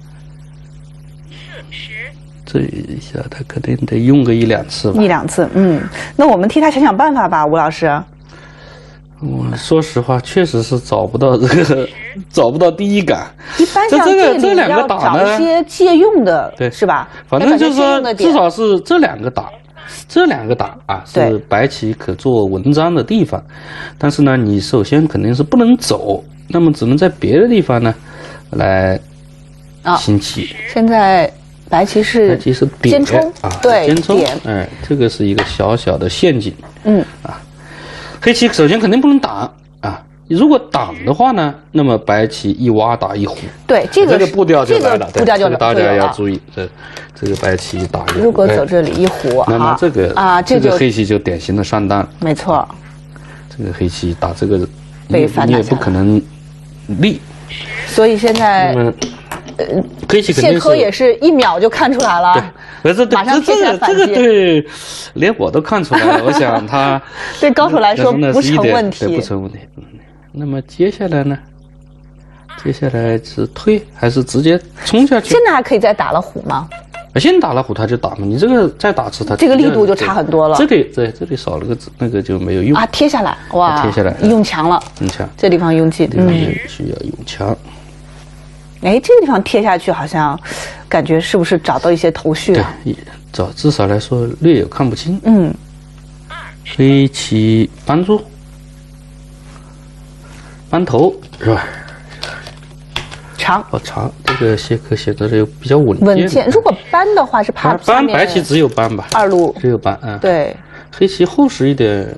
这一下他肯定得用个一两次吧， 一两次，嗯，那我们替他想想办法吧，吴老师。 我说实话，确实是找不到这个找不到第一杆。 一般像这这里要找一些借用的， 对， 是吧？ 反正就是说，至少是这两个打，这两个打啊，是白棋可做文章的地方。但是呢，你首先肯定是不能走，那么只能在别的地方呢来兴起。 现在白棋是白棋是尖冲啊， 对， 尖冲，哎，这个是一个小小的陷阱。 嗯啊，黑棋首先肯定不能挡啊。如果挡的话呢，那么白棋一挖打一虎， 对这个这个步调就来了， 步调就大家要注意。这这个白棋打一虎， 如果走这里一虎， 那么这个啊， 这个黑棋就典型的上当。 没错， 这个黑棋打这个， 被反打， 你也不可能立。 所以现在， 呃，黑棋谢科也是一秒就看出来了， 对，这这这个这个对，连我都看出来了。我想他对高手来说不成问题， 不成问题。那么接下来呢？接下来是退还是直接冲下去？ 现在还可以再打了虎吗？ 现在打了虎他就打嘛，你这个再打次他这个力度就差很多了。 这里对这里少了个那个就没有用啊，贴下来哇， 贴下来用强了， 用强， 这地方用劲， 这地方需要用强。 哎，这个地方贴下去好像感觉是不是找到一些头绪了？ 对，找至少来说略有看不清。 嗯， 黑棋扳住。扳头是吧？ 长哦，长，这个谢科写的就比较稳健。 稳健，如果扳的话是怕扳白棋只有扳吧？ 二路只有扳，嗯， 对。 黑棋厚实一点，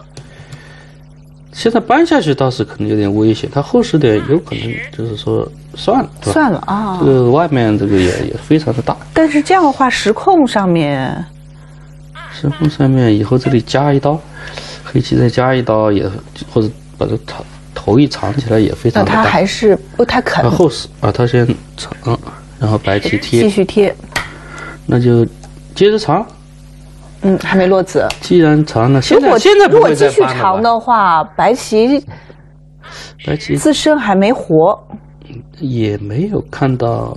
现在扳下去倒是可能有点危险，它厚实点有可能就是说算了， 算了啊。 这个外面这个也也非常的大。 但是这样的话，时控上面， 时控上面以后这里加一刀，黑棋再加一刀也或者把这头头一藏起来也非常的大。 那它还是不太肯。 厚实啊，它先藏，然后白棋贴， 继续贴， 那就接着藏。 嗯，还没落子。 既然藏了，现在如果现在如果继续藏的话，白棋白棋自身还没活， 也没有看到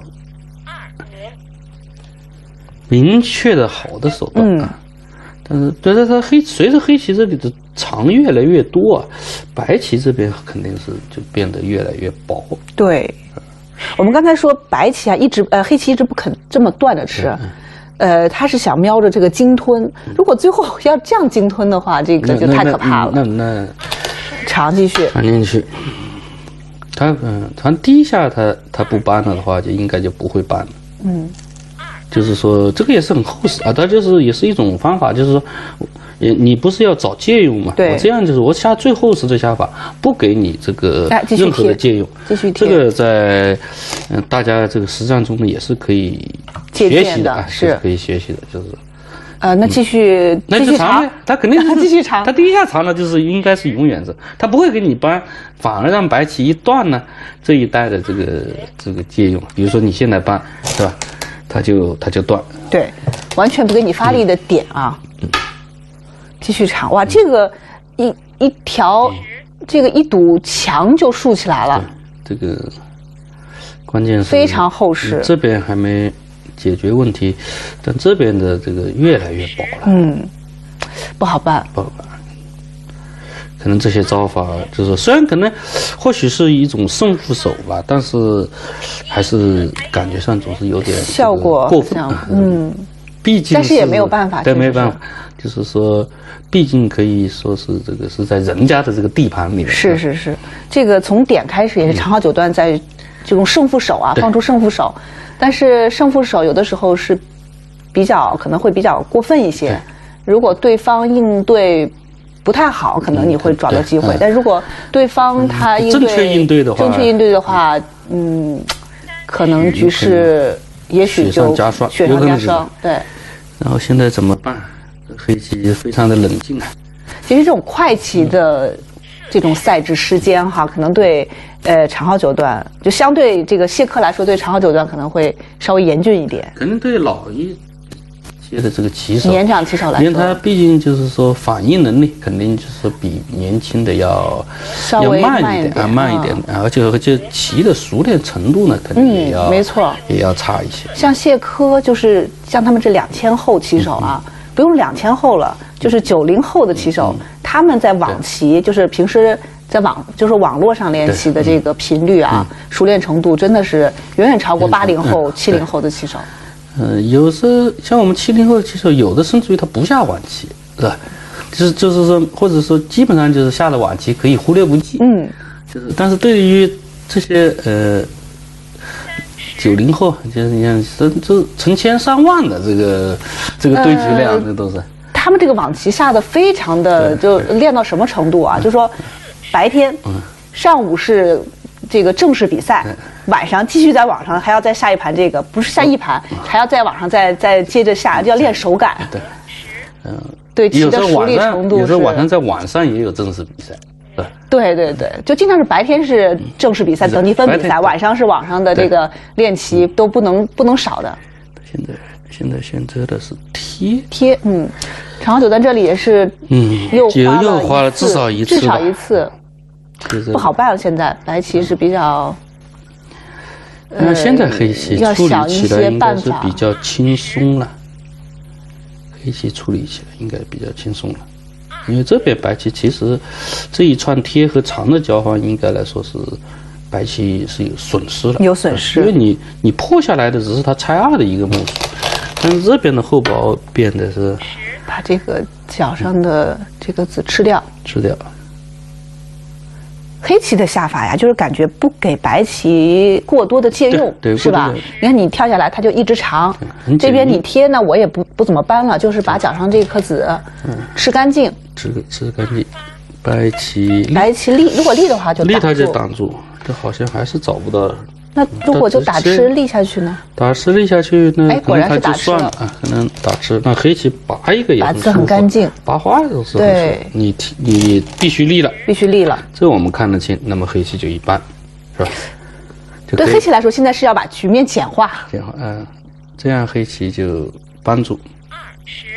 明确的好的手段啊。但是，但是它黑随着黑棋这里的藏越来越多啊，白棋这边肯定是就变得越来越薄。 对，我们刚才说白棋啊，一直呃黑棋一直不肯这么断着吃。嗯呃，他是想瞄着这个鲸吞，如果最后要这样鲸吞的话，这个就太可怕了。 那那, 那, 那长进去， 长进去。他嗯，他第一下他他不扳了的话，就应该就不会扳了。 嗯， 就是说这个也是很厚实啊，它就是也是一种方法，就是说，你你不是要找借用嘛？ 对， 我这样就是我下最厚实的下法，不给你这个任何的借用， 继续贴。 这个在嗯大家这个实战中呢也是可以学习的啊，是可以学习的，就是。 呃，那继续， 嗯、那就长呗，他肯定是继续长。 他第一下长了，就是应该是永远是，他不会给你扳，反而让白棋一断呢，这一带的这个这个借用，比如说你现在扳，是吧？他就他就断。 对，完全不给你发力的点啊。嗯、继续长，哇，这个一一条，嗯、这个一堵墙就竖起来了。 这个关键是非常厚实， 这边还没解决问题，但这边的这个越来越薄了。 嗯，不好办， 不好办。可能这些招法就是虽然可能或许是一种胜负手吧，但是还是感觉上总是有点效果过分。嗯，毕竟但是也没有办法， 对，没办法，就是说，毕竟可以说是这个是在人家的这个地盘里面。 是是是，这个从点开始也是长号九段在这种胜负手啊，放出胜负手。但是胜负手有的时候是比较可能会比较过分一些，如果对方应对不太好，可能你会找到机会。嗯、但如果对方他应对、 嗯、正确应对的话， 正确应对的话，嗯，可能局势也许就雪上加霜， 雪上加霜。对。 然后现在怎么办？黑棋非常的冷静啊。 其实这种快棋的这种赛制时间哈，可能对呃长号九段就相对这个谢科来说，对长号九段可能会稍微严峻一点。 可能对老一些的这个棋手， 年长棋手来说， 因为他毕竟就是说反应能力肯定就是比年轻的要稍微要慢一点啊，慢一点，啊，而且而且棋的熟练程度呢，肯定也要、 嗯、没错， 也要差一些。 像谢科，就是像他们这两千后棋手啊。嗯不用两千后了，就是九零后的棋手，嗯、他们在网棋，就是平时在网就是网络上练习的这个频率啊，嗯、熟练程度真的是远远超过八零后、七零、嗯、后的棋手。 嗯，有时候像我们七零后的棋手，有的甚至于他不下晚棋，是吧？就是就是说，或者说基本上就是下了晚棋可以忽略不计。嗯，就是，但是对于这些呃九零后，就是你看，这这成千上万的这个这个对局量，呃、这都是。 他们这个网棋下的非常的，就练到什么程度啊？就说白天，上午是这个正式比赛，晚上继续在网上还要再下一盘这个，不是下一盘，还要在网上再再接着下，要练手感。 对，嗯。 对，棋的熟练程度是。 有时候晚上在晚上也有正式比赛， 对对对，就经常是白天是正式比赛、等级分比赛，晚上是网上的这个练棋都不能不能少的。 现在现在选择的是贴贴，嗯，长河九段这里也是， 嗯， 又花又花了至少一次， 至少一次，不好办了。现在白棋是比较， 那现在黑棋处理起来应该是比较轻松了。黑棋处理起来应该比较轻松了，因为这边白棋其实这一串贴和长的交换，应该来说是白棋是有损失了， 有损失， 因为你你破下来的只是它拆二的一个目数，但是这边的厚薄变的是把这个角上的这个子吃掉， 吃掉。 黑棋的下法呀，就是感觉不给白棋过多的借用，是吧？你看你跳下来，它就一直长。这边你贴呢，我也不不怎么搬了，就是把角上这颗子吃干净。 吃吃干净，白棋白棋立，如果立的话就立它就挡住，这好像还是找不到。 那如果就打吃立下去呢？ 打吃立下去呢？ 哎，果然是打吃了啊，可能打吃。那黑棋拔一个也很拔字很干净， 拔花都是很舒服。你你必须立了， 必须立了， 这我们看得清。那么黑棋就一般，是吧？ 对黑棋来说，现在是要把局面简化。 简化，嗯、呃，这样黑棋就帮助。二十。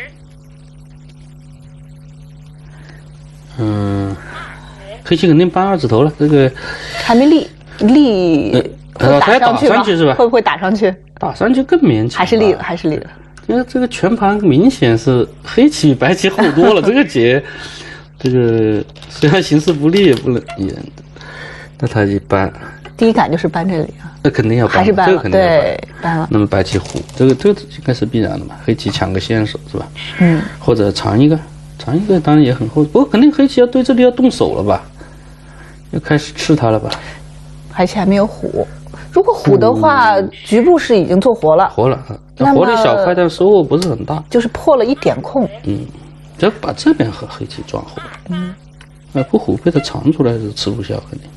嗯，黑棋肯定搬二子头了，这个还没立立。呃呃，还要打上去是吧？ 会不会打上去？ 打上去更勉强。 还是立了，还是立了。 因为这个全盘明显是黑棋白棋厚多了，这个劫，这个虽然形势不利，也不能也，那他一搬。 第一感就是搬这里啊。 那肯定要搬， 还是搬了， 这个肯定要搬对，搬了。 那么白棋虎，这个这个应该是必然的嘛？黑棋抢个先手是吧？ 嗯。 或者长一个，长一个当然也很厚，不过肯定黑棋要对这里要动手了吧？要开始吃它了吧？ 黑棋还没有虎。如果虎的话，局部是已经做活了， 活了，活的小块，但收获不是很大， 就是破了一点空。 嗯，只要把这边和黑棋撞活了，嗯，那不虎被它藏出来是吃不消肯定。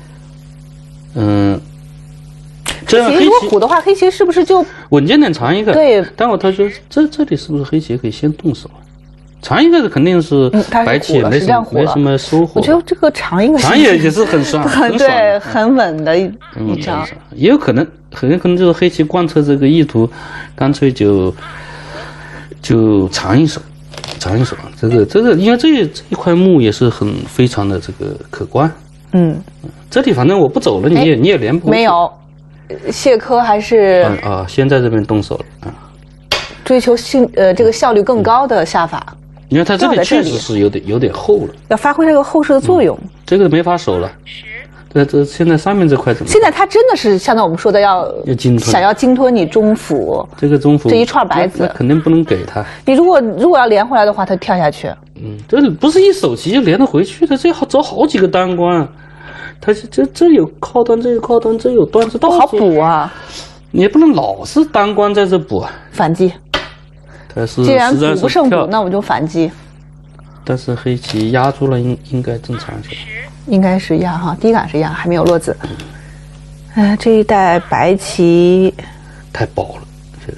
嗯，这样黑棋如果虎的话，黑棋是不是就稳健点藏一个？ 对， 但我他说这这里是不是黑棋可以先动手？长一个肯定是白棋也没什么没什么收获。 我觉得这个长一个长也也是很爽，很对，很稳的一一招。 也有可能，很有可能就是黑棋贯彻这个意图，干脆就就长一手，长一手。这个这个，因为这这一块木也是很非常的这个可观。 嗯， 这里反正我不走了，你也你也连不回去。 没有，谢科还是啊，先在这边动手了啊， 追求性呃这个效率更高的下法。 因为它这里确实是有点有点厚了， 要发挥这个厚实的作用。 嗯、这个没法守了。这这现在上面这块怎么？ 现在它真的是像我们说的要要鲸吞， 想要鲸吞你中府。 这个中府这一串白子肯定不能给他。 你如果如果要连回来的话，它跳下去。 嗯，这不是一手棋就连得回去的，这要走好几个单关。它这这有靠单，这有靠单，这有断，这不好补啊。 你也不能老是单关在这补啊。 反击。 但是既然补不胜补，那我们就反击。 但是黑棋压住了，应应该正常些。 应该是压哈，第一杆是压，还没有落子。哎、呃，这一代白棋太薄了，这个。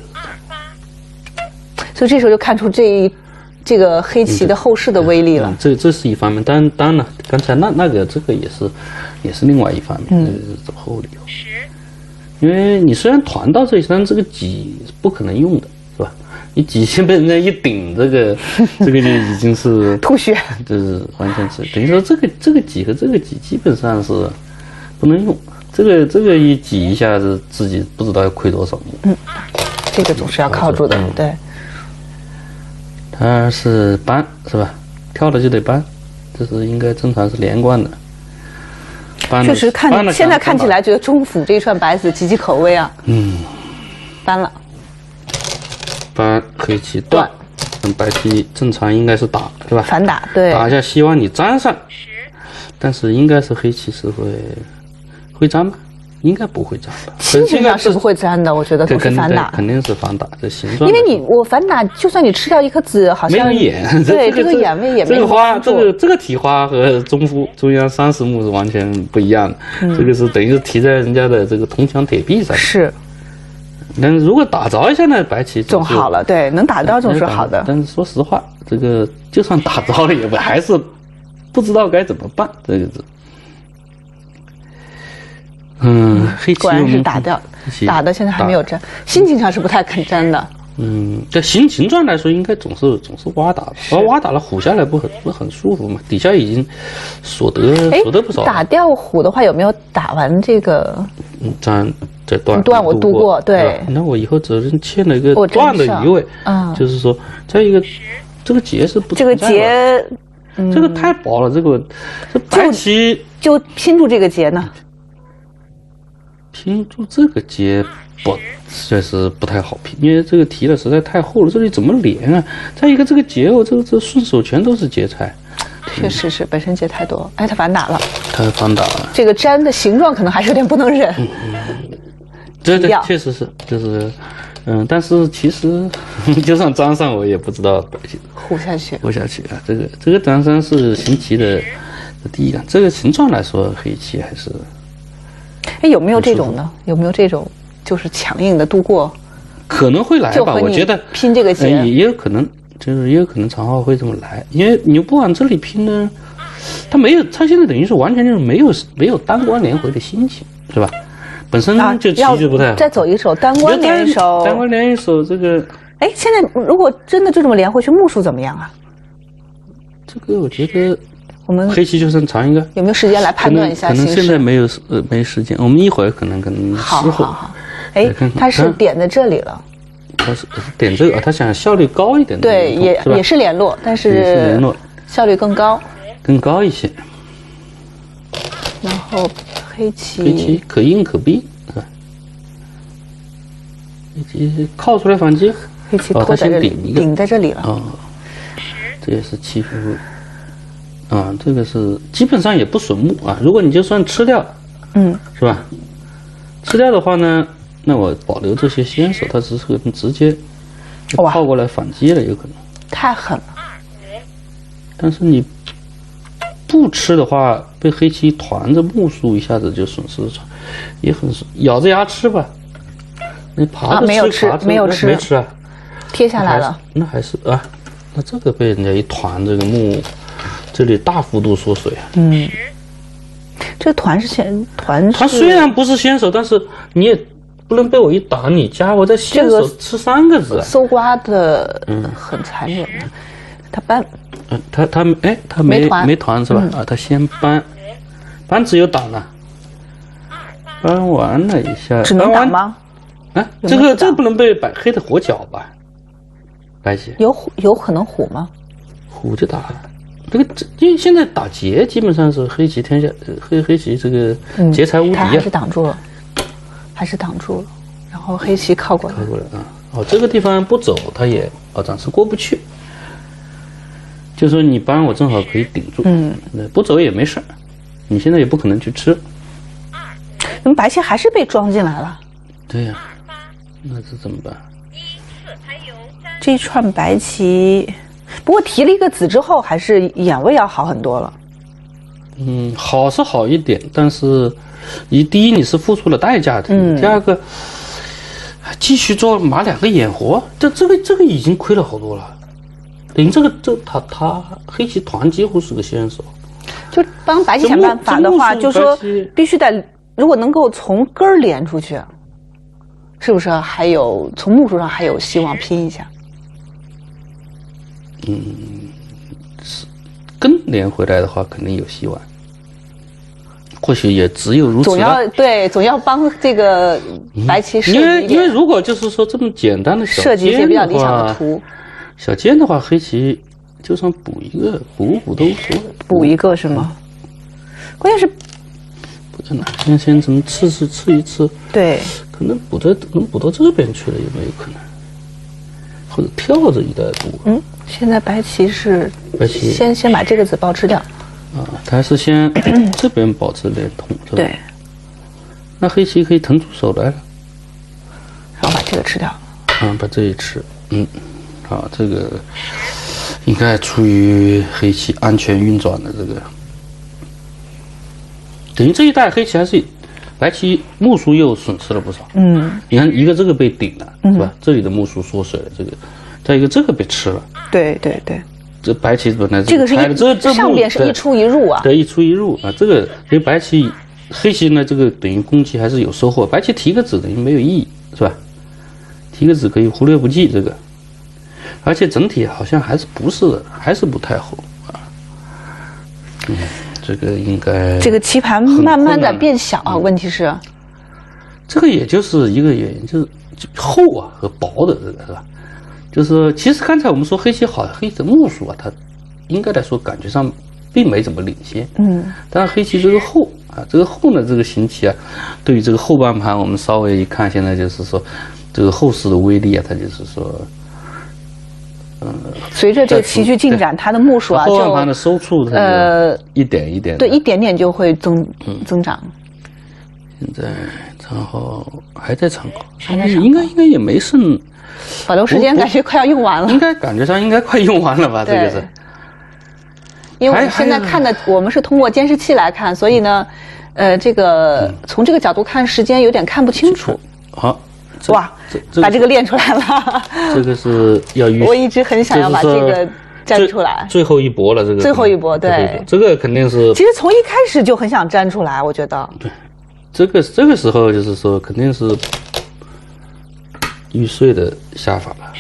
所以这时候就看出这一这个黑棋的后势的威力了。 嗯、这这是一方面，当然当然了，刚才那那个这个也是也是另外一方面，嗯，走后里头。因为你虽然团到这里，但这个挤是不可能用的。你几先被人家一顶，这个这个就已经是吐血， 就是完全是等于说这个这个挤和这个挤基本上是不能用，这个这个一挤一下子自己不知道要亏多少目。 嗯，这个总是要靠住的，嗯、对。 它是搬是吧？跳了就得搬，这是应该正常是连贯的。 确实看现在看起来觉得中府这一串白子岌岌可危啊。嗯，搬了， 搬黑棋断，白棋正常应该是打，对吧？ 反打，对， 打一下希望你粘上，但是应该是黑棋是会会粘吧？应该不会粘吧？ 心情上是不会粘的，我觉得总是反打， 肯定是反打这形状。 因为你我反打，就算你吃掉一颗子，好像没有眼， 对这个眼位也没有。 这个花，这个这个提花和中府中央三十目是完全不一样的，嗯、这个是等于是提在人家的这个铜墙铁壁上。 是。 那如果打着一下呢，白棋总好了，对，能打到总是好的。 但是说实话，这个就算打着了，也不还是不知道该怎么办，这个是。嗯，黑棋果然是打掉，打的现在还没有粘，心情上是不太肯粘的。 嗯，在形形状来说，应该总是总是挖打，而挖打了虎下来不很不很舒服嘛？底下已经所得所得不少。 打掉虎的话，有没有打完这个？ 嗯，粘再断断我度过，对。 那我以后责任欠了一个断的余位，嗯，就是说，再一个这个结是不这个结， 这个太薄了，这个这白棋就拼住这个结呢。 拼住这个结不确实不太好拼，因为这个提的实在太厚了，这里怎么连啊？再一个这个结哦，这个这顺手全都是劫财， 确实是本身劫太多。哎，他反打了， 他反打了， 这个粘的形状可能还是有点不能忍。嗯嗯，对对，确实是，就是嗯，但是其实就算粘上，我也不知道糊下去， 糊下去啊。这个这个粘上是行棋的第一个，这个形状来说，黑棋还是。 哎，有没有这种呢？有没有这种就是强硬的度过？ 可能会来吧，我觉得拼这个结、 呃、也有可能，就是也有可能长浩会这么来，因为你不往这里拼呢，他没有，他现在等于是完全就是没有没有单关连回的心情，是吧？本身就棋就不太好。 啊、再走一手单关连一手， 单关连一手，这个。 哎，现在如果真的就这么连回去，目数怎么样啊？ 这个我觉得。 我们黑棋就剩长一个， 有没有时间来判断一下可能？可能现在没有呃没时间，我们一会儿可能可能之后。 好好好，哎，他是点在这里了。 他是点这个，他想效率高一点的。 对，也也是联络，但是联络效率更高， 更高一些。 然后黑棋， 黑棋可应可避，啊，黑棋靠出来反击， 黑棋拖在这里，顶在这里了。 哦，这也是欺负。啊，这个是基本上也不损目啊。如果你就算吃掉，嗯，是吧？吃掉的话呢，那我保留这些先手，它只是直接靠过来反击了，有可能。 太狠了。 但是你不吃的话，被黑棋团着目数，一下子就损失了，也很咬着牙吃吧。你爬着吃， 啊、没有吃，没有吃， 没吃啊， 贴下来了。 那还是啊，那这个被人家一团，这个目。这里大幅度缩水。 嗯，这个团是先团。 团虽然不是先手，但是你也不能被我一打你加，我在先手吃三个子。 搜刮的嗯很残忍的，他搬。 嗯，他他哎他没没团是吧？啊，他先搬，搬只有打了，搬完了一下。 只能打吗？ 啊，这个这个不能被白黑的活搅吧？白棋有虎有可能虎吗？ 虎就打了。这个因为现在打劫基本上是黑棋天下，黑黑棋这个劫财无敌啊， 他还是挡住了，还是挡住了，然后黑棋靠过来， 靠过来啊，哦，这个地方不走，他也哦暂时过不去，就说你搬我正好可以顶住，嗯，不走也没事，你现在也不可能去吃， 那么白棋还是被装进来了， 对呀、啊，那这怎么办？ 这一串白棋。不过提了一个子之后，还是眼位要好很多了。 嗯，好是好一点，但是你第一你是付出了代价的，嗯、第二个继续做马两个眼活，这这个这个已经亏了好多了。等于这个这他他黑棋团几乎是个先手， 就帮白棋想办法的话，就说必须得如果能够从根儿连出去，是不是还有从目数上还有希望拼一下？ 嗯，是根连回来的话，肯定有希望。或许也只有如此。 总要对，总要帮这个白棋设计、 嗯、因为因为如果就是说这么简单的小设计一些比较理想的图， 小尖的话，黑棋就算补一个补补都无所谓。 补一个是吗？嗯、关键是在哪？先先怎么刺刺刺一刺？ 对， 可能补在能补到这边去了，有没有可能？或者跳着一带补？ 嗯，现在白棋是白棋先先把这个子包吃掉。 啊，他还是先这边保持连通，是吧？ 对。 那黑棋可以腾出手来了， 然后把这个吃掉。 啊，把这一吃，嗯，好，这个应该出于黑棋安全运转的这个，等于这一带黑棋还是白棋目数又损失了不少。嗯，你看一个这个被顶了，是吧？这里的目数缩水了，这个，再一个这个被吃了。 对对对。 这白棋本来这个是一这这上边是一出一入啊。 对，一出一入啊，这个所以白棋黑棋呢，这个等于攻击还是有收获。白棋提个子等于没有意义，是吧？提个子可以忽略不计这个，而且整体好像还是不是还是不太厚啊。嗯，这个应该这个棋盘慢慢的变小啊。问题是， 这个也就是一个原因，就是厚啊和薄的这个是吧？就是其实刚才我们说黑棋好，黑棋的目数啊，它应该来说感觉上并没怎么领先。嗯，但是黑棋这个厚啊，这个厚呢，这个行棋啊，对于这个后半盘我们稍微一看，现在就是说这个后势的威力啊，它就是说， 呃，随着这个棋局进展，它的目数啊， 后半盘的收处，呃，一点一点， 对，一点点就会增增长。 现在长号还在长考，还在应该应该也没剩。 保留时间感觉快要用完了， 应该感觉上应该快用完了吧？这个是， 因为我们现在看的我们是通过监视器来看，所以呢，呃，这个从这个角度看时间有点看不清楚。 好， 哇，把这个练出来了。 这个是要预， 我一直很想要把这个粘出来。 最后一搏了，这个最后一搏，对， 这个肯定是。 其实从一开始就很想粘出来，我觉得。 对，这个这个时候就是说肯定是。玉碎的下法吧，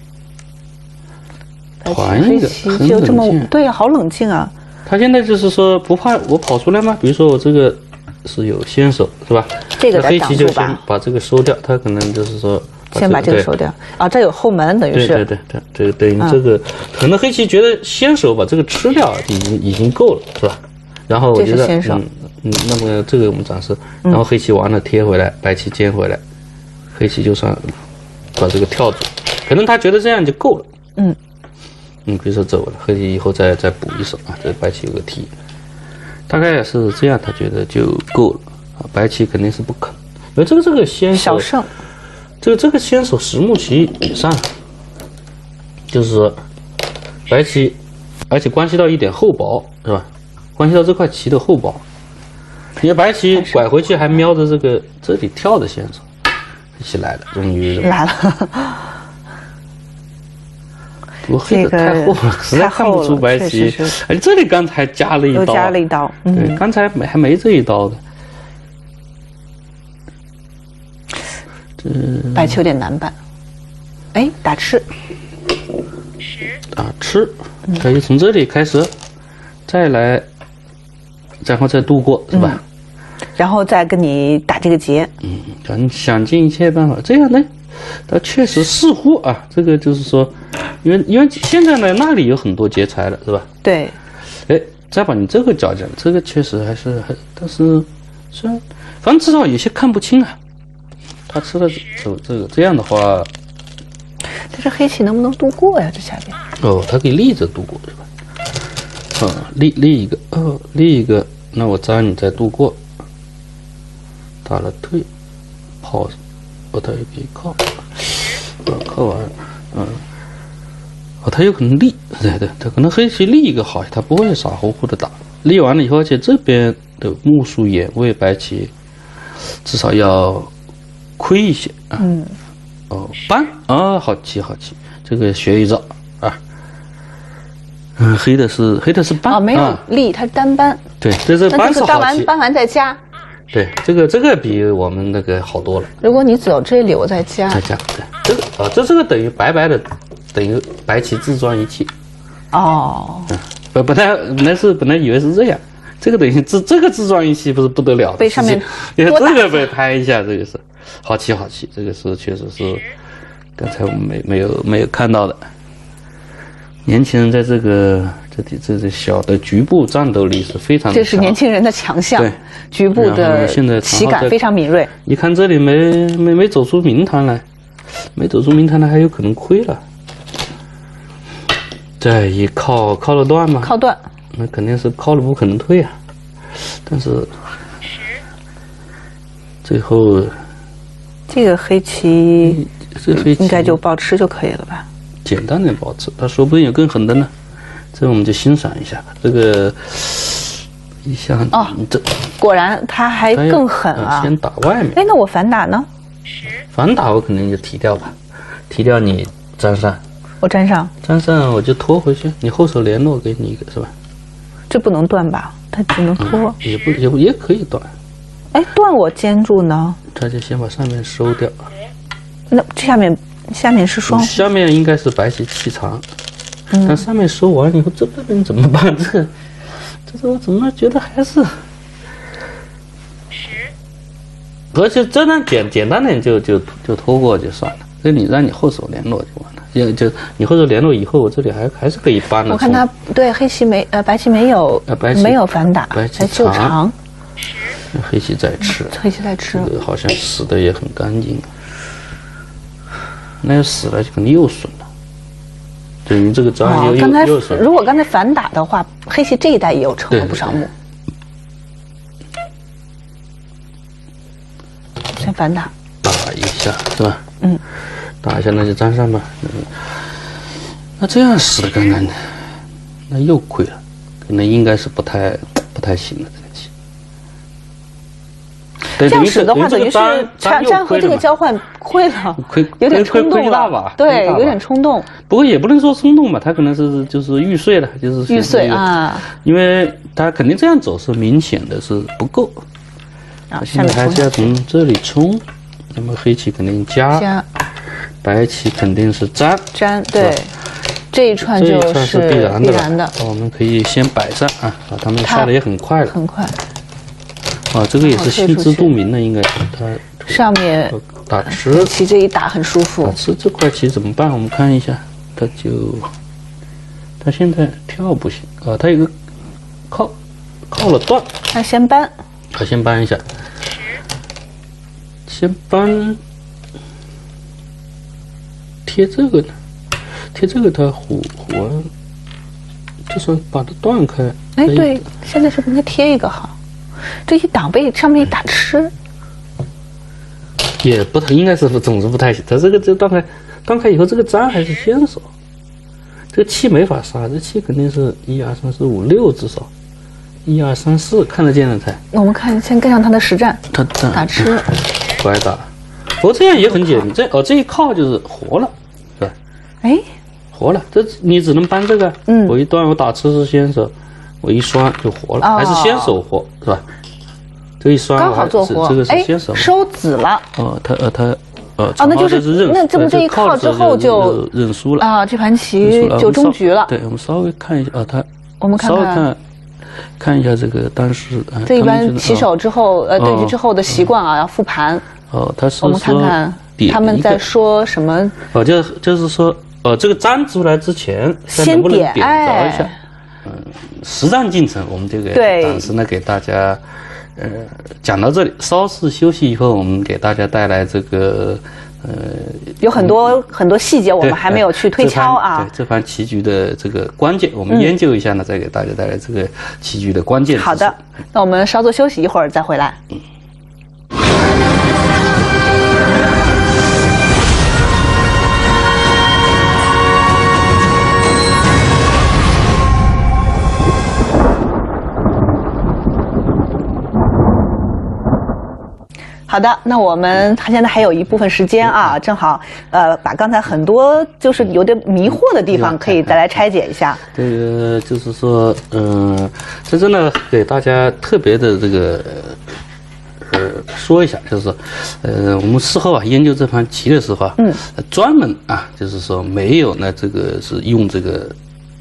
团一个很就这么对呀，好冷静啊！ 他现在就是说不怕我跑出来吗？比如说我这个是有先手是吧？ 这个黑棋就先把这个收掉，他可能就是说先把这个收掉啊，这有后门等于是对对对对，这个等于这个可能黑棋觉得先手把这个吃掉已经已经够了是吧？然后我觉得嗯嗯，那么这个我们展示，然后黑棋完了贴回来，白棋尖回来，黑棋就算。把这个跳住，可能他觉得这样就够了。嗯，嗯，比如说走了，黑棋以后再再补一手啊，这白棋有个提，大概是这样，他觉得就够了啊。白棋肯定是不肯，因为这个这个先手， 小胜， 这个这个先手实目棋也上了，就是说白棋，而且关系到一点厚薄是吧？关系到这块棋的厚薄，因为白棋拐回去还瞄着这个这里跳的先手。一起来了，终于来了。 我黑的太厚了，实在看不出白棋。哎，这里刚才加了一刀， 又加了一刀。 对，刚才没还没这一刀的。这白棋有点难办。哎，打吃。 打吃，可以从这里开始，再来，然后再度过，是吧？ 然后再跟你打这个结， 嗯，咱想尽一切办法，这样呢，它确实似乎啊，这个就是说，因为因为现在呢那里有很多劫财了，是吧？ 对。 哎，再把你这个角讲，这个确实还是还，但是虽然反正至少有些看不清啊。他吃了走这个这样的话， 但是黑棋能不能度过呀？这下边哦，它可以立着度过是吧？嗯，立立一个，哦，立一个，那我扎你再度过。打了退，跑，哦，他也可以靠，呃，靠完，嗯，哦，他有可能立，对对，他可能黑棋立一个好，他不会傻乎乎的打，立完了以后，而且这边的目数眼位白棋至少要亏一些啊，嗯，哦，搬啊，好棋好棋，这个学一招啊，嗯，黑的是黑的是搬啊，没有立，他是单搬， 对，这是搬是好棋， 搬完搬完再加。 对，这个这个比我们那个好多了。 如果你走这里，我再加。 再加，对，这个啊，这这个等于白白的，等于白棋自装一气。 哦。 嗯，本本来本来是本来以为是这样，这个等于自这个自装一气不是不得了的。 被上面你看这个被拍一下，这个是好棋好棋，这个是确实是刚才我们没没有没有看到的。年轻人在这个这里这这小的局部战斗力是非常的强， 这是年轻人的强项。 对， 局部的棋感非常敏锐。 你看这里没没没走出明堂来，没走出明堂来还有可能亏了。再一靠靠了断嘛， 靠断， 那肯定是靠了不可能退啊。但是最后这个黑棋， 这黑棋应该就保持就可以了吧？ 简单的保持，他说不定有更狠的呢。这我们就欣赏一下这个一下哦， 这果然他还更狠啊！ 先打外面。 哎，那我反打呢？ 反打我肯定就提掉吧，提掉你粘上。 我粘上， 粘上我就拖回去，你后手联络给你一个是吧？ 这不能断吧？它只能拖。 嗯、也不也不也可以断。 哎，断我粘住呢？ 他就先把上面收掉。 那这下面下面是双。 下面应该是白棋气长。 嗯、 但上面收完以后，这边怎么办？这个，这个我怎么觉得还是，而且这样简简单点就就就拖过就算了。这你让你后手联络就完了，就就你后手联络以后，我这里还还是可以扳的。 我看他对黑棋没呃白棋没有呃白棋没有反打， 白棋就长， 黑棋在吃， 黑棋在吃， 这个好像死的也很干净。那要死了就肯定又损了。对你这个粘又刚才又损。 如果刚才反打的话，黑棋这一带也有成了不少目。先反打， 打一下是吧？ 嗯， 打一下那就粘上吧。嗯，那这样死的刚刚的，那又亏了，可能应该是不太不太行了这个棋。 这样使的话，等于是粘粘和这个交换亏了， 亏有点冲动了吧？ 对，有点冲动。 不过也不能说冲动吧，他可能是就是预碎了，就是预碎啊。 因为他肯定这样走是明显的是不够。 啊， 现在还是要从这里冲，那么黑棋肯定加， 加白棋肯定是粘粘，对，这一串就是必然的。 必然的， 我们可以先摆上啊，把他们下的也很快了， 很快。 啊，这个也是心知肚明的，应该他上面打吃棋这一打很舒服。 打吃这块棋怎么办？我们看一下，他就他现在跳不行啊，他有个靠靠了断， 他先搬。 他先搬一下，先搬贴这个呢，贴这个他虎虎，就是把它断开。 哎，对，现在是不是应该贴一个好？这一挡被上面一打吃， 也不太应该是总是不太行。他这个这断开，断开以后这个粘还是先手，这个气没法杀，这气肯定是一二三四五六至少。一二三四看得见的才。 我们看，先跟上他的实战。 他打吃， 不挨打。不过这样也很简单，这哦这一靠就是活了，是吧？ 哎， 活了，这你只能搬这个。 嗯。 我一断，我打吃是先手，我一栓就活了， 哦、 还是先手活是吧？这一栓刚好做活， 这个是先手。 收子了。 哦，他呃他呃。 哦，那就是那这么这一靠之后就认输了啊，这盘棋就终局了。 对，我们稍微看一下啊，他我们看稍微看。看一下这个当时， 这一般起手之后，呃，对局之后的习惯啊，要复盘。 哦，他是我们看看他们在说什么。 哦，就就是说，呃，这个粘出来之前， 先点点着一下。嗯，实战进程我们这个暂时呢给大家，呃，讲到这里，稍事休息以后，我们给大家带来这个。呃， 有很多、嗯、很多细节我们还没有去推敲啊。 对，这盘棋局的这个关键，我们研究一下呢，嗯、再给大家带来这个棋局的关键。 好的，那我们稍作休息，一会儿再回来。嗯。好的，那我们他现在还有一部分时间啊，正好呃把刚才很多就是有点迷惑的地方可以再来拆解一下。 这个就是说，嗯、呃，在这呢给大家特别的这个呃说一下，就是说，呃，我们事后啊研究这盘棋的时候啊，嗯，专门啊就是说没有呢这个是用这个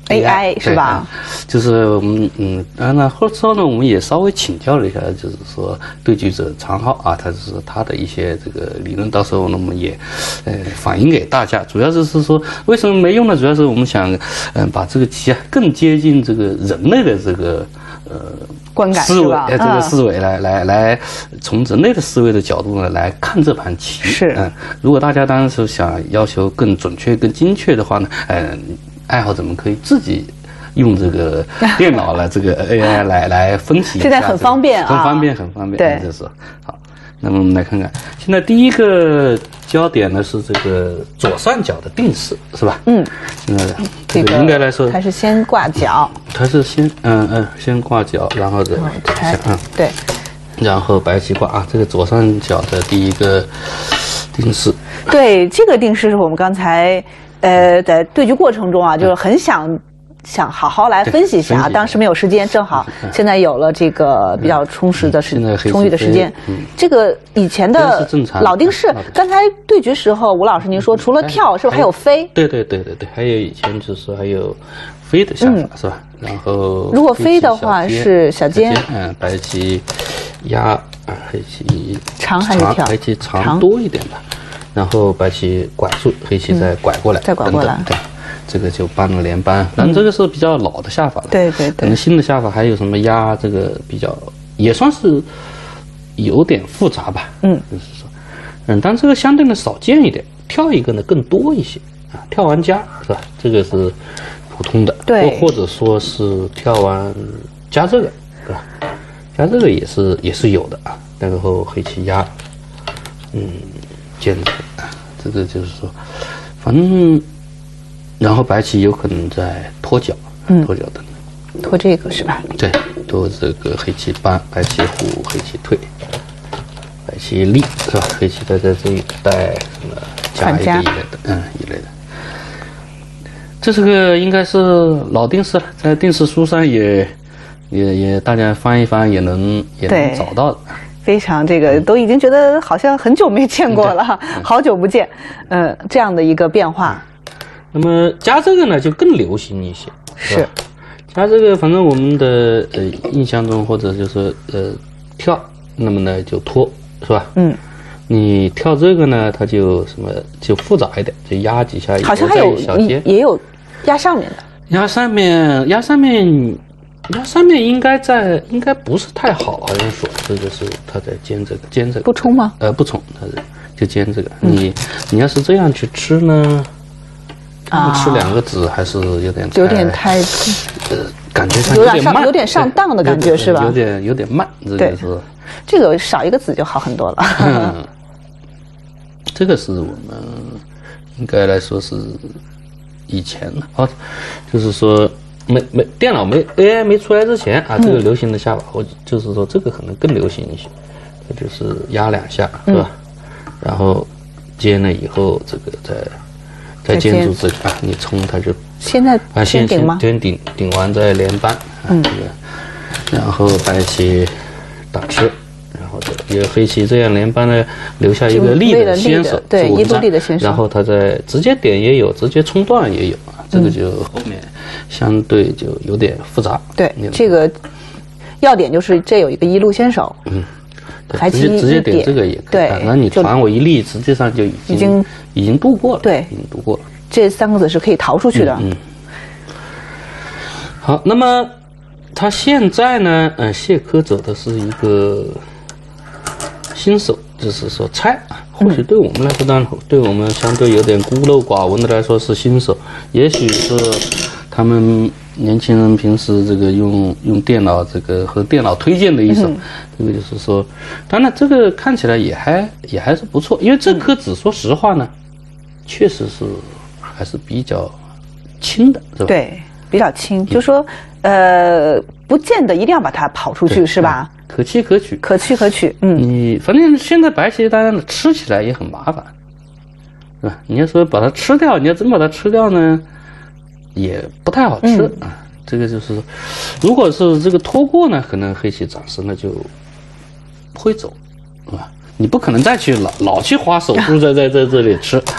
A I 是吧？ 就是我们嗯，然后呢，后之后呢，我们也稍微请教了一下，就是说对局者常浩啊，他就是他的一些这个理论，到时候呢，我们也呃反映给大家。主要就是说为什么没用呢？主要是我们想嗯、呃、把这个棋啊更接近这个人类的这个呃。 观感思维，哎，这个思维来、嗯、来来，从人类的思维的角度呢来看这盘棋。 是，嗯， 如果大家当然是想要求更准确、更精确的话呢，呃，爱好者们可以自己用这个电脑来这个 A I 来来分析一下。 现在很方便啊， 很方便，很方便。 对， 就是好。那么我们来看看，现在第一个焦点呢是这个左上角的定式，是吧？嗯，呃，这个应该来说， 它是先挂角， 它是先嗯嗯先挂角，然后再拆，嗯，对， 然后白棋挂啊，这个左上角的第一个定式。 对，这个定式是我们刚才呃在对局过程中啊，就是很想。想好好来分析一下，当时没有时间，正好现在有了这个比较充实的时、充裕的时间。这个以前的老定式，刚才对局时候，吴老师您说除了跳，是不是还有飞？ 对对对对对，还有以前就是还有飞的下法，是吧？然后如果飞的话是小尖， 嗯，白棋压，黑棋长还是跳？ 黑棋长多一点吧，然后白棋拐住，黑棋再拐过来， 再拐过来， 对。这个就搬了连扳，但这个是比较老的下法了。 对对对， 可能新的下法还有什么压，这个比较也算是有点复杂吧。嗯，就是说，嗯，但这个相对的少见一点，跳一个呢更多一些啊，跳完加是吧？这个是普通的， 对， 或或者说是跳完加这个，是吧？加这个也是也是有的啊。然后黑棋压，嗯，尖这个，这个就是说，反正。然后白棋有可能在拖脚，嗯，拖脚等等， 拖这个是吧？ 对，拖这个黑棋搬，白棋虎，黑棋退，白棋立是吧？黑棋在在这一带什么加一个一类的，嗯，一类的。这是个应该是老定式了，在定式书上也也也大家翻一翻也能也能找到的。 非常这个都已经觉得好像很久没见过了，嗯、好久不见，嗯，这样的一个变化。 那么加这个呢就更流行一些， 是加这个，反正我们的呃印象中或者就是呃跳，那么呢就拖，是吧？嗯，你跳这个呢，它就什么就复杂一点，就压几下， 好像还有小节也有压上面的， 压上面压上面压上面应该在应该不是太好，好像说这个是他在尖这个尖这个不冲吗？ 呃不冲，它是就尖这个，嗯、你你要是这样去吃呢？啊，吃两个子还是有点有点太， 呃，感觉上有点慢， 有点上当的感觉是吧？ 有点有点慢，这个是。 这个少一个子就好很多了。 嗯，这个是我们应该来说是以前的啊，就是说没没电脑没 A I 没出来之前啊，这个流行的下法，我就是说这个可能更流行一些，这就是压两下是吧？然后接了以后，这个再。再建筑这个啊，你冲它就现在啊， 先顶吗？ 先顶顶完再连扳，嗯，这个，然后白棋打吃，然后这个黑棋这样连扳呢，留下一个立的先手， 对，一路立的先手， 然后它再直接点也有，直接冲断也有啊，这个就后面相对就有点复杂。 对，这个要点就是这有一个一路先手，嗯。 直接直接点这个也可以，对，那你传我一立，实际上就已经已经已经度过了， 对， 已经度过了。 这三个子是可以逃出去的。 嗯。嗯好，那么他现在呢，嗯，谢科走的是一个新手，就是说菜啊，或许对我们来说，当然对我们相对有点孤陋寡闻的来说是新手，也许是他们。年轻人平时这个用用电脑这个和电脑推荐的一手，嗯、这个就是说，当然这个看起来也还也还是不错，因为这颗子说实话呢，确实是还是比较轻的，是吧？ 对，比较轻，就说呃，不见得一定要把它跑出去，是吧？ 可期可取， 可取可取。嗯， 你反正现在白棋当然吃起来也很麻烦，是吧？你要说把它吃掉，你要真把它吃掉呢？也不太好吃啊，嗯、这个就是，如果是这个拖过呢，可能黑棋暂时呢就不会走，啊，你不可能再去老老去花手术在在在这里吃，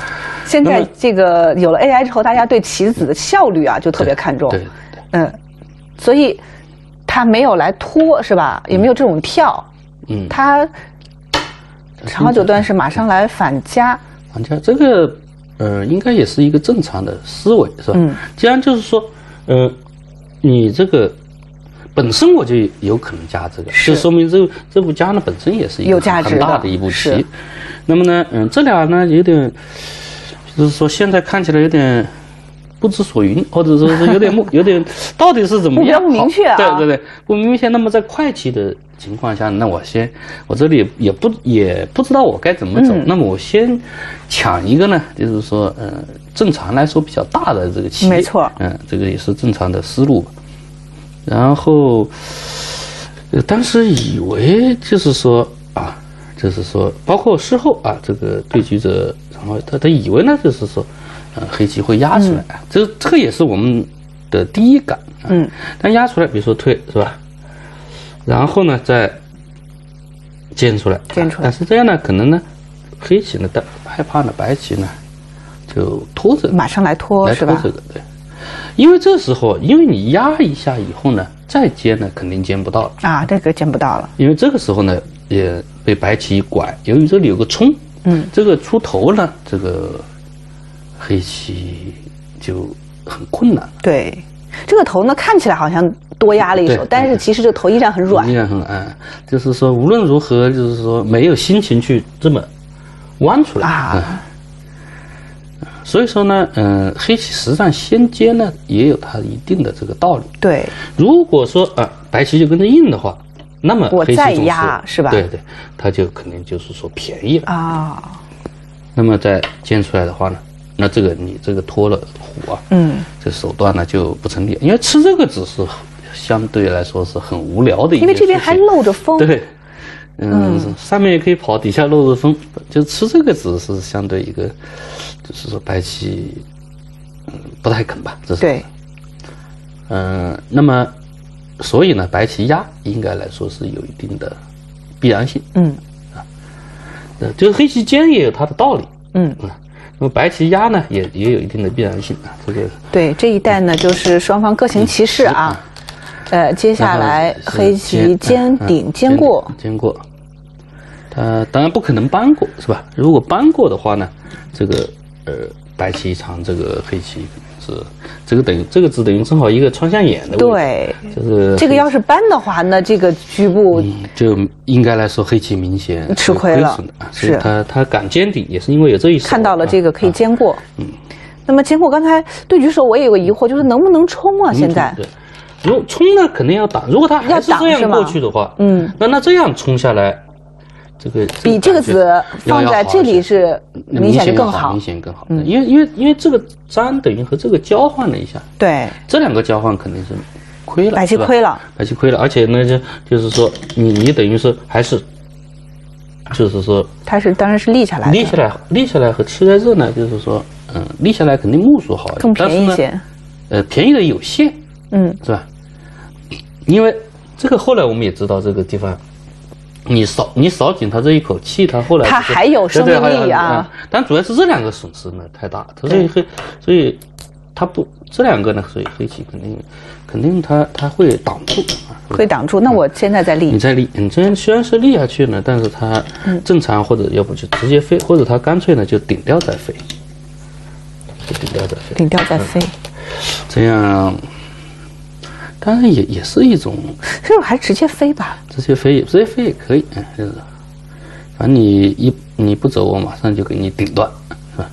现在这个有了 A I 之后，大家对棋子的效率啊就特别看重。 对对对， 嗯，所以他没有来拖是吧？也没有这种跳。嗯，他长考九段是马上来反家。 反家这个呃，应该也是一个正常的思维是吧？嗯，既然就是说，呃，你这个。本身我就有可能加这个，就说明这这部家呢本身也是一个很大的一步棋。那么呢，嗯，这俩呢有点，就是说现在看起来有点不知所云，或者说是有点有点到底是怎么样？ 不明确啊。 对对对，不明确。那么在快棋的情况下，那我先我这里也不也不知道我该怎么走，嗯、那么我先抢一个呢，就是说，呃，正常来说比较大的这个棋， 没错， 嗯，这个也是正常的思路。然后，呃，当时以为就是说啊，就是说，包括事后啊，这个对局者，然后他他以为呢，就是说，呃，黑棋会压出来，嗯、这这个也是我们的第一感。啊、嗯，但压出来，比如说退是吧？然后呢，再尖出来， 尖出来。 但是这样呢，可能呢，黑棋呢，但害怕呢，白棋呢，就拖着， 马上来拖是吧？ 来拖这个对。因为这时候，因为你压一下以后呢，再尖呢，肯定尖不到了啊，这个尖不到了。 因为这个时候呢，也被白棋一拐，由于这里有个冲，嗯，这个出头呢，这个黑棋就很困难。 对，这个头呢看起来好像多压了一手，但是其实这个头依然很软， 依然很暗。就是说，无论如何，就是说没有心情去这么弯出来啊。嗯所以说呢，嗯、呃，黑棋实战先尖呢，也有它一定的这个道理。 对， 如果说啊、呃，白棋就跟着硬的话，那么我再压是吧？ 对对，它就肯定就是说便宜了啊。 那么再尖出来的话呢，那这个你这个拖了虎啊，嗯，这手段呢就不成立，因为吃这个只是相对来说是很无聊的一件事情， 因为这边还露着风。 对。嗯，嗯上面也可以跑，底下露着风，就吃这个只是相对一个，就是说白棋，嗯，不太肯吧，这是对。 嗯，那么，所以呢，白棋压应该来说是有一定的必然性，嗯，啊，呃，就是黑棋尖也有它的道理，嗯嗯，那么白棋压呢也也有一定的必然性啊，这个对这一代呢就是双方各行其事啊。嗯呃，接下来黑棋尖顶尖过， 尖过，它当然不可能扳过，是吧？如果扳过的话呢，这个呃白棋长，这个黑棋是这个等于这个只等于正好一个穿向眼的位置， 对，就是这个要是扳的话，那这个局部、 嗯、就应该来说黑棋明显吃亏了， 是他他敢尖顶也是因为有这一手， 看到了这个可以尖过，啊、嗯，那么尖过刚才对局时候我也有个疑惑，就是能不能冲啊？现在。 对如果冲呢，肯定要挡。如果他还是这样过去的话，嗯，那那这样冲下来，这个比这个子放在这里是明显更好， 明显更好。嗯，因为因为因为这个粘等于和这个交换了一下， 对， 这两个交换肯定是亏了， 白棋亏了， 白棋亏了，而且呢，就就是说你你等于是还是，就是说它是当然是立下来， 立下来立下来和吃在这呢，就是说嗯，立下来肯定目数好一点， 更便宜一些， 呃，便宜的有限。嗯，是吧？因为这个后来我们也知道，这个地方你少你少紧它这一口气，它后来它还有生命力啊。 但主要是这两个损失呢太大，所以黑所以它不这两个呢，所以黑棋肯定肯定它它会挡住， 会挡住。那我现在再立， 你再立，你这虽然是立下去呢，但是它正常或者要不就直接飞，或者它干脆呢就顶掉再飞，就顶掉再飞， 顶掉再飞， 这样。当然也也是一种， 是不是还直接飞吧？ 直接飞，直接飞也可以，嗯，就是，反正你一你不走，我马上就给你顶断，是吧？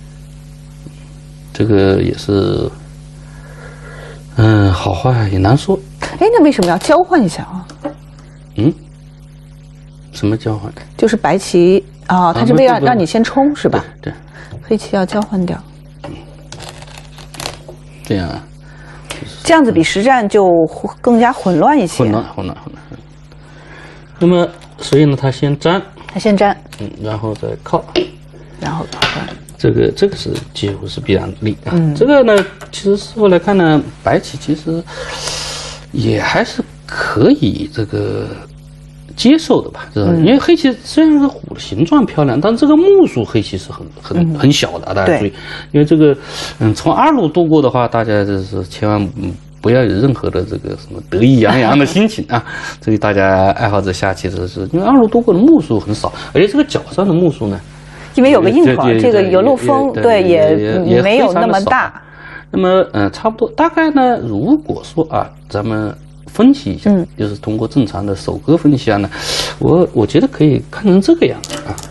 这个也是，嗯，好坏也难说。 哎，那为什么要交换一下啊？ 嗯，什么交换？ 就是白棋啊，它是为了让你先冲，是吧？ 对， 黑棋要交换掉。 嗯，这样啊。 这样子比实战就更加混乱一些。 混乱，混乱，混乱。那么，所以呢，他先粘， 他先粘， 嗯，然后再靠， 然后靠。 这个这个是几乎是必然力啊。嗯，这个呢，其实事后来看呢，白棋其实也还是可以这个接受的吧，就是、嗯、因为黑棋虽然是虎的形状漂亮，但这个目数黑棋是很很、嗯、很小的，大家注意，因为这个嗯从二路渡过的话，大家就是千万不要有任何的这个什么得意洋洋的心情啊。这个大家爱好者下棋的是，因为二路渡过的目数很少，而且这个角上的目数呢， 因为有个硬核，这个有路风，对，也也没有那么大。 那么嗯、呃，差不多大概呢，如果说啊，咱们。分析一下，嗯，就是通过正常的手格分析啊呢，我我觉得可以看成这个样子啊，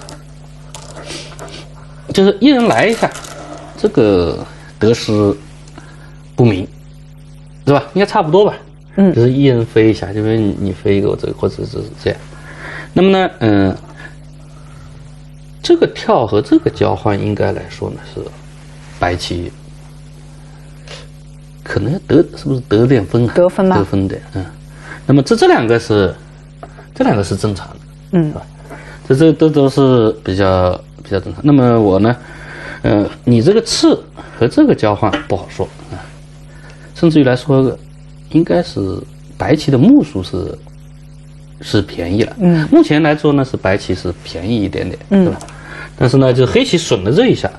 就是一人来一下，这个得失不明，是吧？应该差不多吧？嗯，就是一人飞一下，就是你你飞一个，我这个或者是这样。那么呢，嗯，这个跳和这个交换应该来说呢是白棋。可能得是不是得点分啊？ 得分吗？ 得分的，嗯。那么这这两个是，这两个是正常的，嗯，是吧？这这都都是比较比较正常。那么我呢，呃，你这个次和这个交换不好说啊，甚至于来说，应该是白棋的目数是是便宜了，嗯。目前来说呢，是白棋是便宜一点点，嗯，对吧？但是呢，就黑棋损了这一下。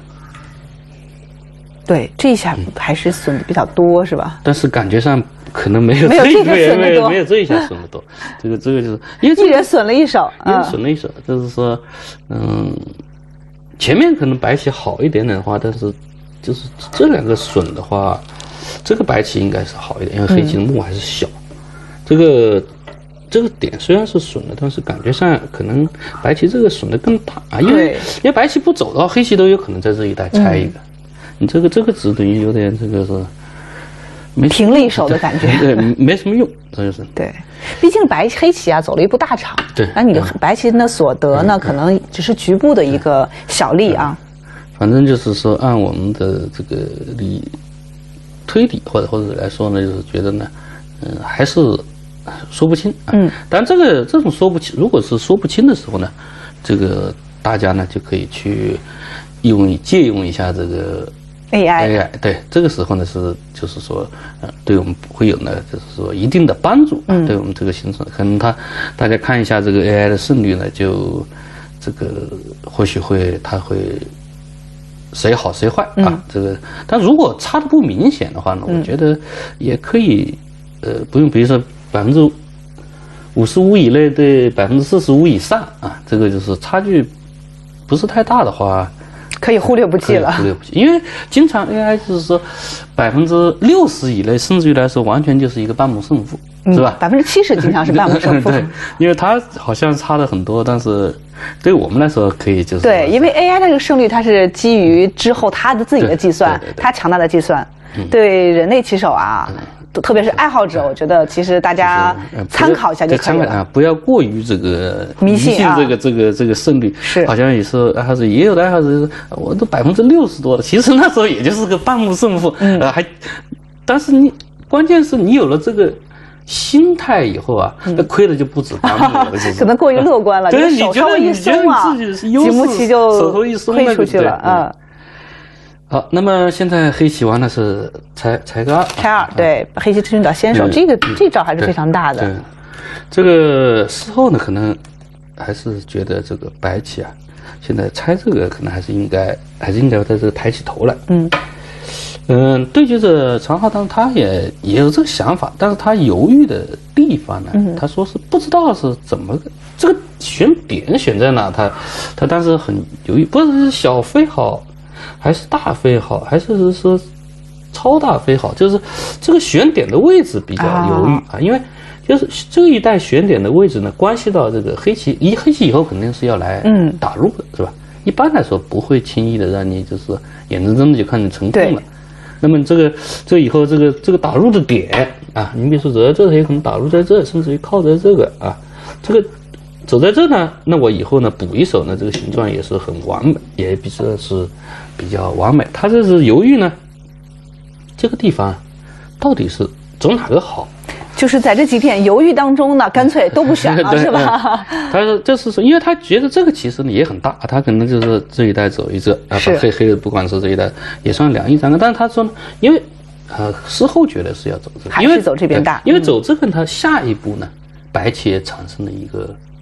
对，这一下还是损的比较多，是吧？ 但是感觉上可能没有没有这个损的多， 没有这一下损的多。这个这个就是因为一人损了一手， 一人损了一手，就是说，嗯，前面可能白棋好一点点的话，但是就是这两个损的话，这个白棋应该是好一点，因为黑棋的目还是小。这个这个点虽然是损了，但是感觉上可能白棋这个损的更大啊，因为因为白棋不走的话，黑棋都有可能在这一带拆一个。嗯，你这个这个子等于有点这个是没平了一手的感觉， 对，没什么用，这就是对。毕竟白黑棋啊走了一步大场， 对， 那你白棋呢所得呢可能只是局部的一个小利啊。 反正就是说，按我们的这个理推理或者或者来说呢，就是觉得呢，嗯，还是说不清啊。嗯，但这个这种说不清，如果是说不清的时候呢，这个大家呢就可以去。用借用一下这个 A I， A I 对，这个时候呢是就是说，呃，对我们会有呢，就是说一定的帮助，嗯，对我们这个形成，可能他大家看一下这个 A I 的胜率呢，就这个或许会它会谁好谁坏啊，嗯，这个，但如果差的不明显的话呢，我觉得也可以，呃，不用，比如说百分之五十五以内对百分之四十五以上啊，这个就是差距不是太大的话。 可以忽略不计了， 忽略不计，因为经常 A I 就是说百分之六十以内，甚至于来说完全就是一个半目胜负，嗯，是吧？ 百分之七十经常是半目胜负， 对，因为它好像差的很多，但是对我们来说可以就是对，因为 A I 的这个胜率它是基于之后它的自己的计算，它强大的计算，嗯，对人类棋手啊。嗯，特别是爱好者，我觉得其实大家参考一下就可以了啊，不要过于这个迷信这个这个这个胜率， 是好像也是爱好者也有的爱好者，我都百分之六十多了，其实那时候也就是个半目胜负，嗯，呃，还，但是你关键是你有了这个心态以后啊，那亏的就不止半目了， 可能过于乐观了， 对，你手稍微一松啊，几目棋就手头一松亏出去了，嗯。 好，那么现在黑棋玩的是拆拆个二， 拆二，对，黑棋寻找先手，这个这招还是非常大的。 对，这个事后呢，可能还是觉得这个白棋啊，现在拆这个可能还是应该，还是应该在这个抬起头来。嗯嗯，对局者常浩当他也也有这个想法，但是他犹豫的地方呢，嗯，他说是不知道是怎么这个选点选在哪，他他但是很犹豫，不是小飞好。还是大飞好，还是说超大飞好？就是这个选点的位置比较犹豫啊，因为就是这一带选点的位置呢，关系到这个黑棋，一黑棋以后肯定是要来打入的，是吧？一般来说不会轻易的让你就是眼睁睁的就看你成功了。那么这个这以后这个这个打入的点啊，你比如说走在这，也可能打入在这，甚至于靠在这个啊，这个。走在这呢，那我以后呢补一手呢，这个形状也是很完美，也比这是比较完美。他这是犹豫呢，这个地方到底是走哪个好？ 就是在这几点犹豫当中呢，干脆都不选了，是吧？ 他说这是说，因为他觉得这个其实呢也很大，他可能就是这一带走一这啊，把黑黑的不管是这一带也算两翼三个，但是他说呢，因为呃事后觉得是要走这个， 还是走这边大， 因为走这个他下一步呢，白棋也产生了一个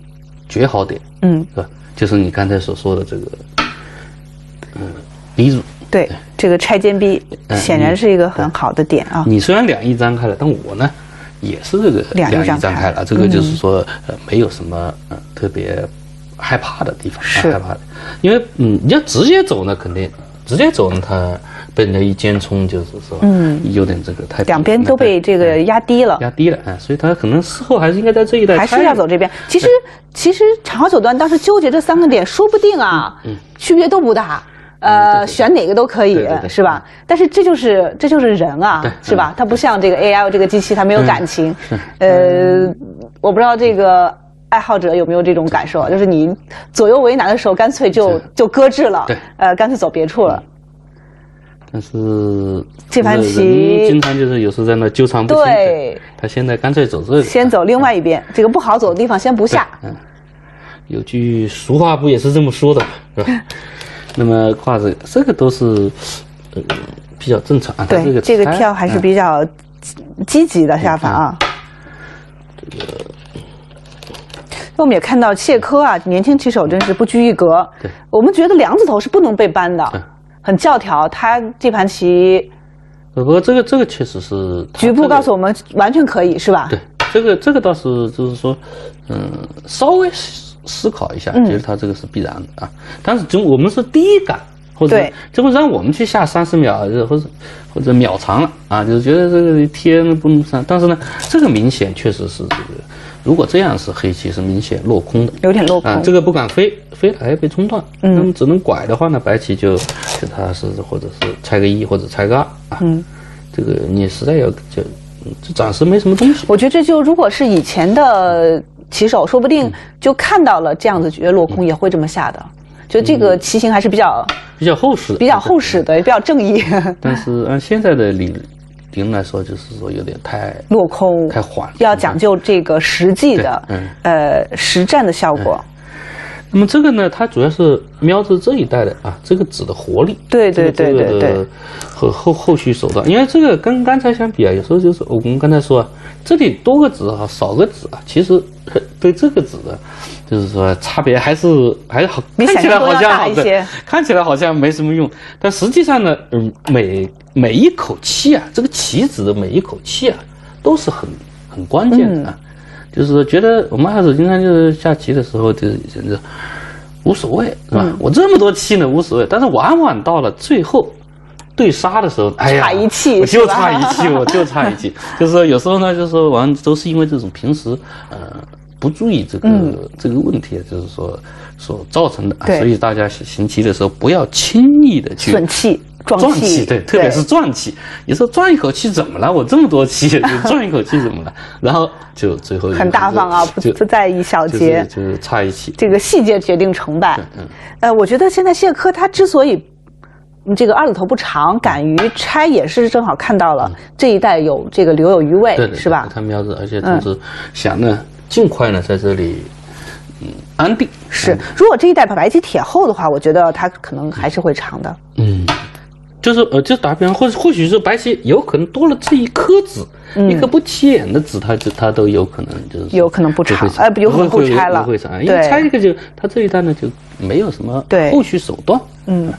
绝好点，嗯，是吧？就是你刚才所说的这个，嗯，B组。 对，对这个拆间 B 显然是一个很好的点啊。 你虽然两翼张开了，但我呢也是这个两翼张开了，这个就是说、嗯、呃没有什么呃特别害怕的地方， 是、 啊、害怕的，因为嗯你要直接走呢，肯定直接走呢，它被人家一尖冲，就是说嗯有点这个太两边都被这个压低了， 压低了啊，所以他可能事后还是应该在这一带还是要走这边。其实其实长久段当时纠结这三个点，说不定啊，嗯，区别都不大。呃，选哪个都可以， 对对对是吧？但是这就是这就是人啊，是吧？它不像这个 A I 这个机器，它没有感情。呃，我不知道这个爱好者有没有这种感受，就是你左右为难的时候，干脆就就搁置了，呃，干脆走别处了。 但是这盘棋经常就是有时候在那纠缠不清。对，他现在干脆走这个， 先走另外一边，这个不好走的地方先不下。 嗯，有句俗话不也是这么说的，是吧？那么画这个，这个都是呃比较正常啊。 对，这个这个跳还是比较积极的下法啊。 这个， 我们也看到谢科啊，年轻棋手真是不拘一格。 对， 我们觉得梁子头是不能被扳的，很教条。他这盘棋， 不过这个这个确实是局部告诉我们完全可以，是吧？ 对，这个这个倒是就是说，嗯，稍微思考一下，觉得它这个是必然的啊。但是就我们是第一感，或者就会让我们去下三十秒，或者或者秒长了啊，就是觉得这个天不能上。但是呢，这个明显确实是这个，如果这样是黑棋是明显落空的， 有点落空。 啊，这个不敢飞，飞了还被冲断。嗯，那么只能拐的话呢，白棋就就它是或者是拆个一或者拆个二啊。嗯，这个你实在要就就暂时没什么东西。 我觉得这就如果是以前的棋手说不定就看到了这样子觉得落空也会这么下的，就这个棋形还是比较比较厚实的， 比较厚实的，也比较正义。 但是按现在的理理论来说，就是说有点太落空， 太缓， 要讲究这个实际的，嗯，呃，实战的效果。 那么这个呢，它主要是瞄着这一带的啊，这个子的活力， 对对对对对， 和后后续手段，因为这个跟刚才相比啊，有时候就是我们刚才说，这里多个子啊，少个子啊，其实对这个子的，就是说差别还是还是好，看起来好像看起来好像没什么用，但实际上呢，嗯，每每一口气啊，这个棋子的每一口气啊，都是很很关键的啊。嗯，就是觉得我们还是经常就是下棋的时候就是就是无所谓，是吧？嗯，我这么多气呢无所谓，但是往往到了最后对杀的时候，哎呀， 差一气， 我就差一气，我就差一气。就是说有时候呢，就是说往都是因为这种平时呃不注意这个、嗯、这个问题，就是说所造成的。所以大家行棋的时候不要轻易的去损气。 壮气，对，特别是壮气。你说壮一口气怎么了？我这么多气，壮一口气怎么了？然后就最后很大方啊，不不在意小节， 就是、就是差一气。 这个细节决定成败。嗯，呃，我觉得现在谢科他之所以这个二子头不长，敢于拆，也是正好看到了这一带有这个留有余味， 对， 是吧？ 他瞄着，而且同时想呢，尽快呢在这里。嗯，安定是。如果这一带白棋铁厚的话，我觉得它可能还是会长的。 嗯。就是呃，就打比方，或或许是白棋有可能多了这一颗子，嗯、一颗不起眼的子，它就它都有可能就是有可能不长，哎，有可能不拆了， 不会长，因为拆一个就它这一单呢就没有什么后续手段。嗯。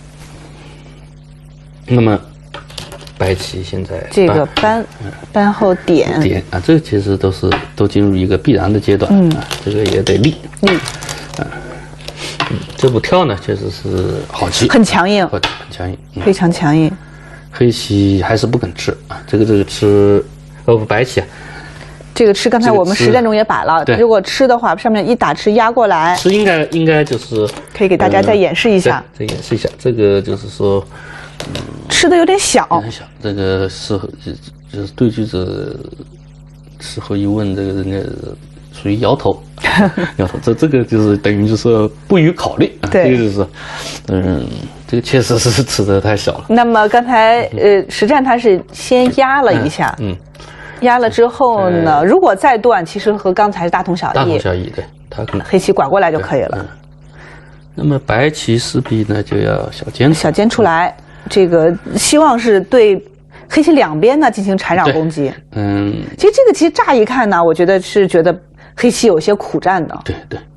那么白棋现在这个扳扳后点点啊，这个其实都是都进入一个必然的阶段，嗯啊，这个也得立立啊。嗯，这步跳呢确实是好棋， 很强硬， 很强硬， 嗯、非常强硬。 黑棋还是不肯吃啊，这个这个吃，哦不，白棋啊， 这个吃刚才我们实战中也摆了，如果吃的话，上面一打吃压过来， 吃应该应该就是可以给大家再演示一下， 再演示一下，这个就是说， 嗯，吃的有点小， 有点小，这个事后就就是对局者事后一问，这个人家属于摇头。摇头，这这个就是等于就是不予考虑啊，这个就是，嗯，这个确实是吃的太小了。 那么刚才呃实战他是先压了一下，嗯，压了之后呢，如果再断，其实和刚才是大同小异， 大同小异，对，他黑棋拐过来就可以了。 那么白棋势必呢就要小尖小尖出来，这个希望是对黑棋两边呢进行缠绕攻击。嗯，其实这个棋乍一看呢，我觉得是觉得黑棋有些苦战的。 对对，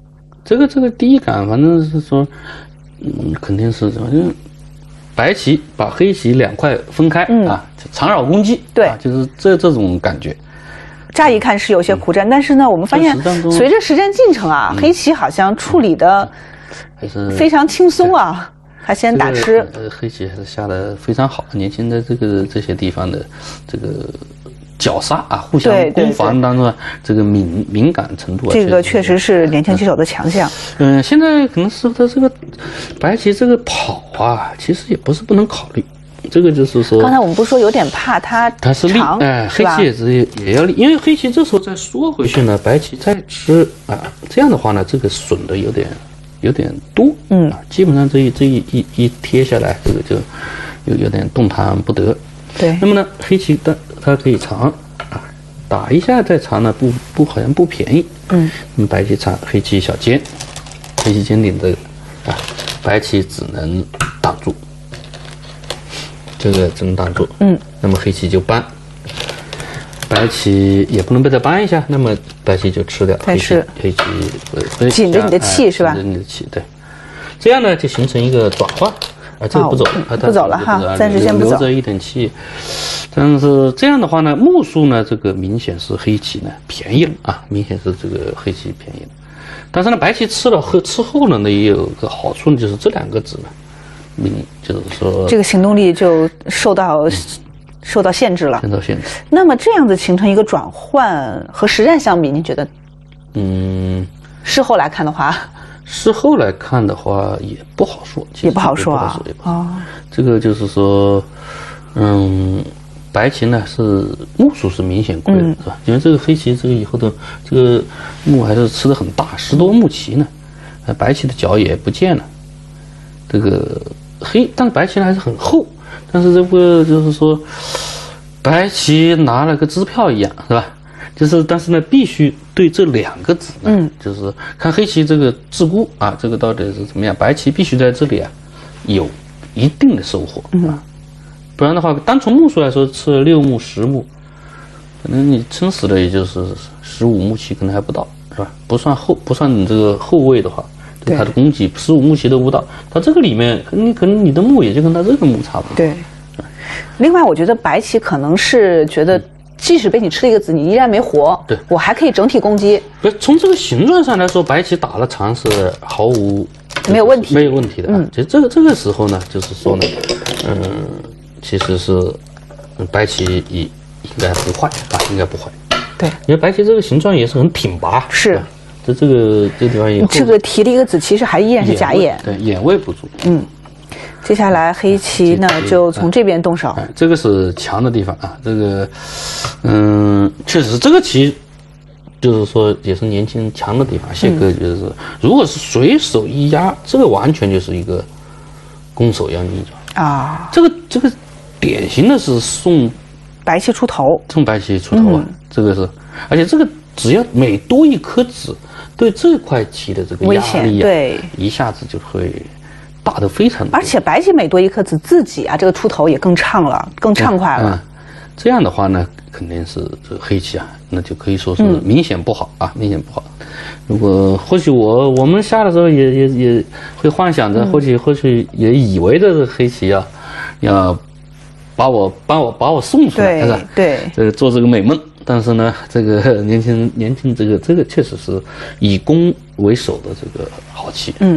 这个这个第一感，反正是说，嗯，肯定是怎么，就白棋把黑棋两块分开、嗯、啊，缠绕攻击， 对、 啊，就是这这种感觉。 乍一看是有些苦战，嗯、但是呢，我们发现随着时间进程啊，嗯、黑棋好像处理的还是非常轻松啊。他先打吃， 这个、呃，黑棋还是下的非常好，年轻的这个这些地方的这个绞杀啊，互相攻防当中这个敏敏感程度、啊， 这个确实是年轻棋手的强项。 嗯、呃，现在可能是他这个白棋这个跑啊，其实也不是不能考虑。这个就是说， 刚才我们不是说有点怕它它是力，哎、呃，黑棋也是也要力，因为黑棋这时候再缩回去呢，白棋再吃啊，这样的话呢，这个损的有点。有点多，嗯，啊，基本上这一这一一一贴下来，这个就有有点动弹不得。 对， 那么呢，黑棋它它可以长啊，打一下再长呢，不不好像不便宜。嗯，那么白棋长，黑棋小尖，黑棋尖顶这个啊，白棋只能挡住，这个只能挡住。嗯，那么黑棋就搬。白棋也不能被它扳一下，那么白棋就吃掉。黑棋，黑棋呃紧着你的气、哎、是吧？ 紧着你的气，对。这样呢，就形成一个转换。啊，这个不走了， 哦、啊、不走了哈，暂时先不走。 留着一点气，但是这样的话呢，目数呢，这个明显是黑棋呢便宜了啊，明显是这个黑棋便宜了。但是呢，白棋吃了和吃后呢，呢也有个好处呢，就是这两个子呢，明就是说这个行动力就受到。嗯受到限制了， 受到限制。 那么这样子形成一个转换，和实战相比，您觉得？ 嗯， 事后来看的话， 事后来看的话也不好说， 也不好说啊。 哦，这个就是说，嗯，白棋呢是目数是明显贵的，嗯、是吧？因为这个黑棋这个以后的这个目还是吃的很大，十多目棋呢，呃，白棋的角也不见了。这个黑，但是白棋呢还是很厚。但是这个就是说，白棋拿了个支票一样，是吧？就是，但是呢，必须对这两个子呢，嗯，就是看黑棋这个自估啊，这个到底是怎么样？白棋必须在这里啊，有一定的收获啊，不然的话，单从目数来说，吃了六目、十目，可能你撑死了也就是十五目棋，可能还不到，是吧？不算后，不算你这个后位的话。对他的攻击十五目棋都不到，他这个里面你可能你的目也就跟他这个目差不多。 对。另外，我觉得白棋可能是觉得，即使被你吃了一个子，你依然没活， 对我还可以整体攻击。 不是从这个形状上来说，白棋打了长是毫无没有问题， 没有问题的。嗯，其实这个这个时候呢，就是说呢，嗯，其实是白棋应应该不坏啊，应该不坏。 对， 因为白棋这个形状也是很挺拔。 是。 这这个这地方也这个提了一个子，其实还依然是假眼， 对，眼位不足。 嗯，接下来黑棋呢就从这边动手， 哎，这个是强的地方啊。这个，嗯，确实这个棋就是说也是年轻强的地方。谢哥就是，如果是随手一压，这个完全就是一个攻守要逆转啊。这个这个典型的是送白棋出头， 送白棋出头啊。嗯、这个是，而且这个只要每多一颗子。对这块棋的这个压力啊， 对， 一下子就会大得非常多。 而且白棋每多一颗子，自己啊这个出头也更畅了，更畅快了。 嗯，这样的话呢，肯定是这个黑棋啊，那就可以说是明显不好、嗯、啊，明显不好。如果或许我我们下的时候也也也会幻想着，或许或许也以为这个黑棋啊，要把我把我把我送出来，是吧？ 对， 这个做这个美梦。但是呢，这个年轻年轻这个这个确实是以攻为守的这个好棋。嗯。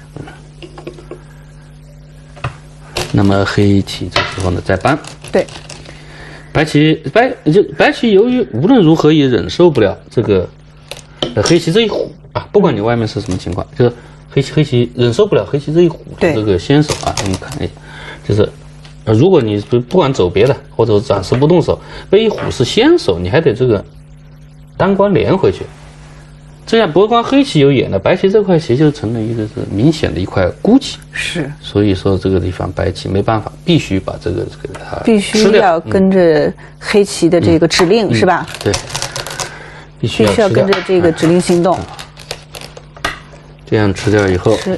那么黑棋这时候呢再搬。 对。 白棋白就白棋由于无论如何也忍受不了这个，呃黑棋这一虎啊，不管你外面是什么情况，就是黑棋黑棋忍受不了黑棋这一虎的这个先手啊，我们看一下，就是。呃，如果你不不管走别的，或者暂时不动手，被一虎是先手，你还得这个单关连回去，这样不光黑棋有眼了，白棋这块棋就成了一个是明显的一块孤棋。 是， 所以说这个地方白棋没办法，必须把这个给它必须要跟着黑棋的这个指令、嗯、是吧？ 对，必须要必须要跟着这个指令行动。 嗯、这样吃掉以后。 是。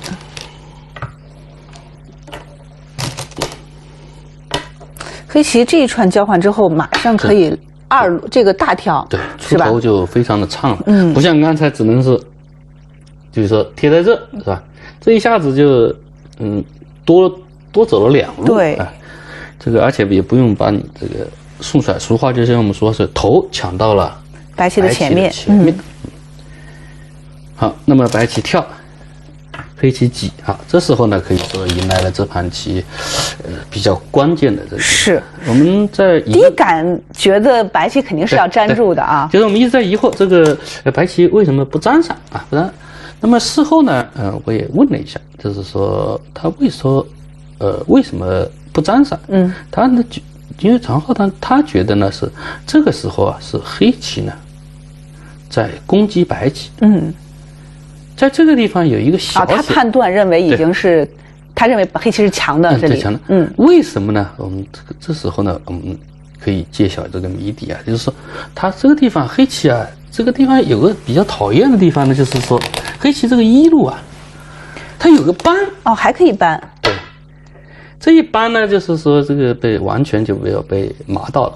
黑棋这一串交换之后，马上可以二这个大跳， 对，出头就非常的畅了。嗯，不像刚才只能是就是说贴在这是吧？这一下子就嗯多多走了两路。 对， 啊，这个而且也不用把你这个送出来。俗话就像我们说是头抢到了白棋的前面。 前面。嗯。好，那么白棋跳，黑棋挤。好，这时候呢，可以说迎来了这盘棋，呃，比较关键的这个。 是。 我们在第一感觉得白棋肯定是要粘住的啊。 就是我们一直在疑惑这个呃白棋为什么不粘上啊？不然。那么事后呢，呃，我也问了一下，就是说他为说，呃，为什么不粘上？嗯，他呢，因为常浩他他觉得呢是这个时候啊是黑棋呢在攻击白棋。嗯，在这个地方有一个小啊，他判断认为已经是，他认为黑棋是强的，这里强的。嗯，为什么呢？我们这个这时候呢，我们可以揭晓这个谜底啊，就是说他这个地方黑棋啊。这个地方有个比较讨厌的地方呢，就是说黑棋这个一路啊，它有个扳哦，还可以扳。 对，这一扳呢，就是说这个被完全就没有被麻到了。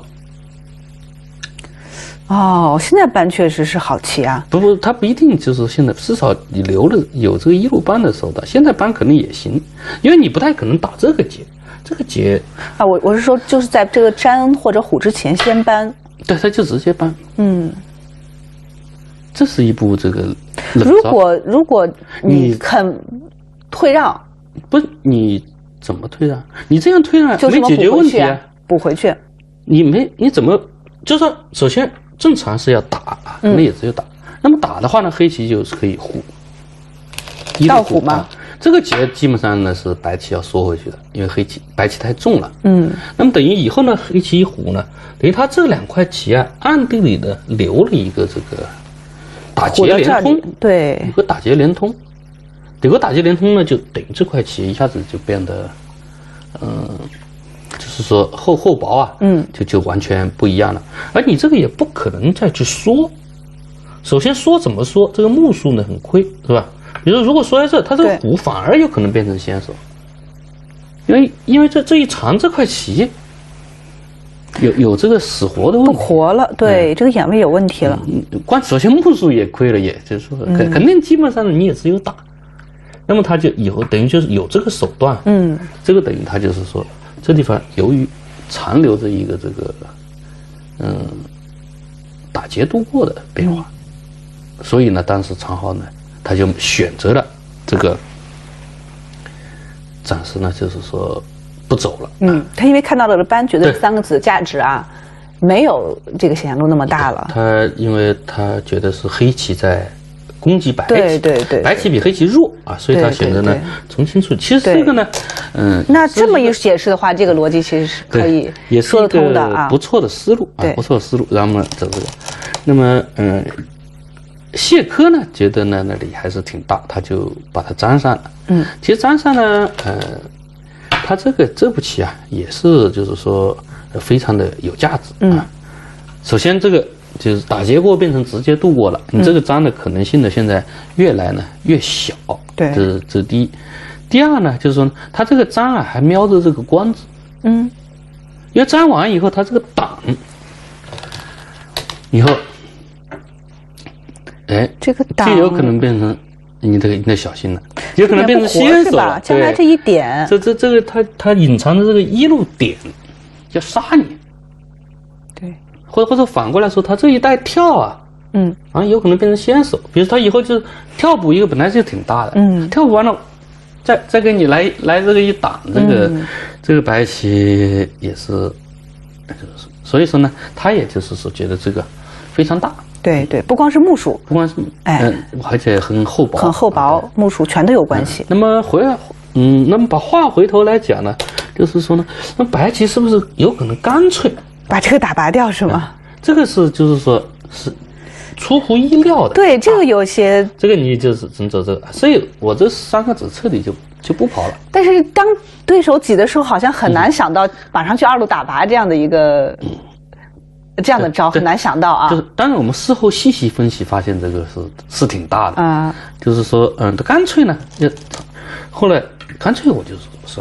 哦，现在扳确实是好棋啊。 不不，它不一定就是现在，至少你留了有这个一路扳的手段，现在扳肯定也行，因为你不太可能打这个劫，这个劫啊，我我是说就是在这个粘或者虎之前先扳。 对，他就直接扳。嗯。这是一步这个冷招。 如果如果你肯退让， 不是你怎么退让？你这样退让没解决问题啊， 补回去。 你没你怎么？就是说，首先正常是要打，那也只有打。那么打的话呢，黑棋就是可以虎， 倒虎嘛。 这个劫基本上呢是白棋要缩回去的，因为黑棋白棋太重了。嗯。那么等于以后呢，黑棋一虎呢，等于他这两块棋啊，暗地里的留了一个这个。打劫连通， 对， 有个打劫连通，有个打劫连通呢，就等于这块棋一下子就变得，嗯、呃，就是说厚厚薄啊，嗯，就就完全不一样了。而你这个也不可能再去缩，首先缩怎么缩？这个目数呢很亏，是吧？比如说如果缩在这，它这个虎反而有可能变成先手，因为因为这这一长这块棋。有有这个死活的问题， 不活了，对，嗯、这个眼位有问题了。 嗯，关首先目数也亏了，也就是说，肯、嗯、肯定基本上你也只有打，那么他就以后等于就是有这个手段，嗯，这个等于他就是说，这地方由于残留着一个这个，嗯，打劫度过的变化，嗯、所以呢，当时常浩呢，他就选择了这个，暂时呢，就是说。不走了， 嗯，他因为看到了扳，觉得三个子的价值啊，没有这个想象中那么大了。 他因为他觉得是黑棋在攻击白棋， 对对对， 白棋比黑棋弱啊，所以他选择呢重新处理。其实这个呢，嗯， 那这么一解释的话，这个逻辑其实是可以说得通的啊， 不错的思路啊，不错的思路。然后呢，走这个，那么嗯，谢科呢觉得呢那里还是挺大，他就把它粘上了。嗯，其实粘上呢，呃。他这个这步棋啊，也是就是说非常的有价值啊。嗯、首先，这个就是打劫过变成直接度过了，你这个粘的可能性呢，现在越来呢越小。 对， 这是这第一。第二呢，就是说他这个粘啊，还瞄着这个官子。嗯。因为粘完以后，他这个挡，以后，哎， 这个挡就有可能变成。你这个你得小心了，有可能变成先手了。 将来这一点， 这这这个它它隐藏的这个一路点，要杀你。 对， 或者或者反过来说，他这一带跳啊，嗯，啊有可能变成先手。比如他以后就是跳补一个本来就挺大的，嗯，跳补完了，再再给你来来这个一挡，这个、嗯、这个白棋也是，就是所以说呢，他也就是说觉得这个非常大。 对对，不光是目数， 不光是哎、嗯，而且很厚薄， 很厚薄，目数全都有关系。 嗯、那么回来，嗯，那么把话回头来讲呢，就是说呢，那白棋是不是有可能干脆把这个打拔掉，是吗？ 嗯、这个是就是说是出乎意料的。 对，这个有些， 啊、这个你就是只能走这个，所以我这三个子彻底就就不跑了。 但是当对手挤的时候，好像很难想到马上去二路打拔这样的一个。嗯这样的招很难想到啊！ 就是，当然我们事后细细分析，发现这个是是挺大的啊。就是说，嗯，他干脆呢，就后来干脆我就是说，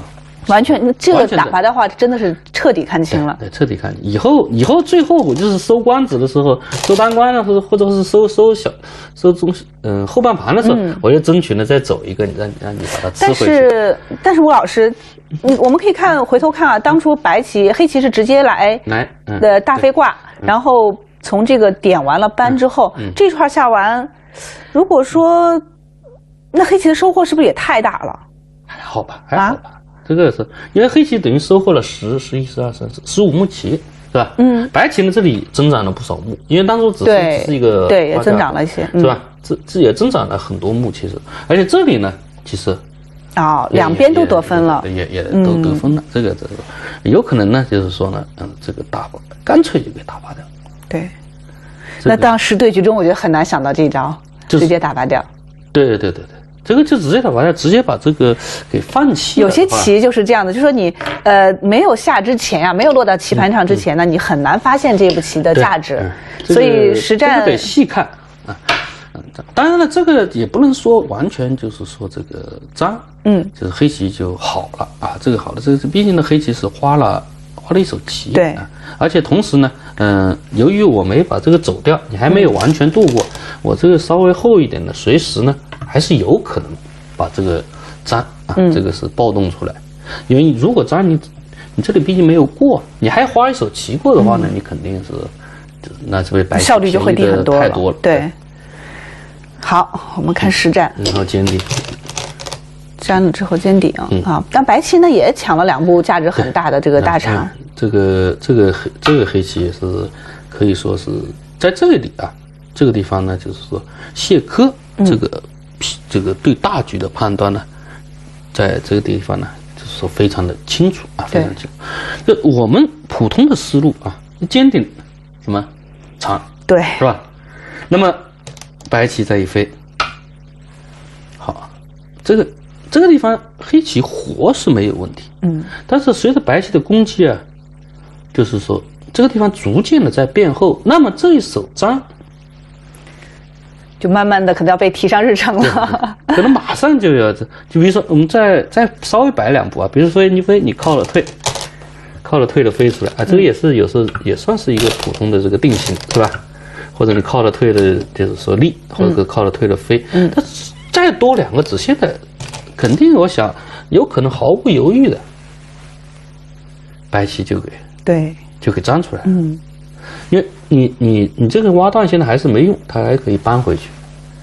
完全这个打发的话，真的是彻底看清了。 对，对彻底看清。以后以后最后我就是收官子的时候，收单官的时候，或者是收收小收中嗯、呃、后半盘的时候，嗯、我就争取呢再走一个，让让你把它吃回去。 但是但是吴老师，你我们可以看回头看啊，当初白棋黑棋是直接来来的大飞挂，嗯、然后从这个点完了扳之后，嗯嗯、这串下完，如果说那黑棋的收获是不是也太大了？ 还好吧，还好吧。啊这个是因为黑棋等于收获了十、十一、十二、十三、十五目棋，是吧？嗯。白棋呢，这里增长了不少目，因为当初只是只是一个对，也增长了一些， 是吧？这这也增长了很多目，其实，而且这里呢，其实啊，两边都得分了， 也也都得分了。这个这个有可能呢，就是说呢，嗯，这个打干脆就给打发掉。 对。那当时对局中，我觉得很难想到这一招，直接打发掉。 对对对对对。这个就直接打完了，直接把这个给放弃了。 有些棋就是这样的，就是说你呃没有下之前啊，没有落到棋盘上之前呢，嗯、你很难发现这步棋的价值。嗯这个、所以实战、 这个、得细看啊。当然了，这个也不能说完全就是说这个脏，嗯，就是黑棋就好了啊。这个好了，这个毕竟呢，黑棋是花了花了一手棋， 对、 啊，而且同时呢，嗯、呃，由于我没把这个走掉，你还没有完全度过，嗯、我这个稍微厚一点的，随时呢。还是有可能把这个粘啊，嗯、这个是暴动出来，因为如果粘你，你这里毕竟没有过，你还花一手棋过的话呢，嗯、你肯定是，那这位白棋效率就会低很多了， 太多了。 对，好，我们看实战， 然后尖顶， 粘了之后尖顶、嗯、啊，但白棋呢也抢了两步价值很大的这个大长。 嗯、这个这个黑这个黑棋也是可以说是在这里啊，这个地方呢，就是说谢科这个。嗯这个对大局的判断呢，在这个地方呢，就是说非常的清楚啊，非常清楚。就我们普通的思路啊，尖顶什么长， 对， 是吧？那么白棋再一飞，好，这个这个地方黑棋活是没有问题，嗯，但是随着白棋的攻击啊，就是说这个地方逐渐的在变厚，那么这一手粘。 就慢慢的可能要被提上日程了， 可能马上就要，就比如说我们再再稍微摆两步啊，比如说你飞你靠了退，靠了退的飞出来啊，这个也是有时候也算是一个普通的这个定型，是吧？或者你靠了退的，就是说立，或者靠了退的飞，嗯，它再多两个子，现在肯定我想有可能毫不犹豫的，白棋就给对就给粘出来，嗯。因为你你你这个挖断现在还是没用，它还可以搬回去。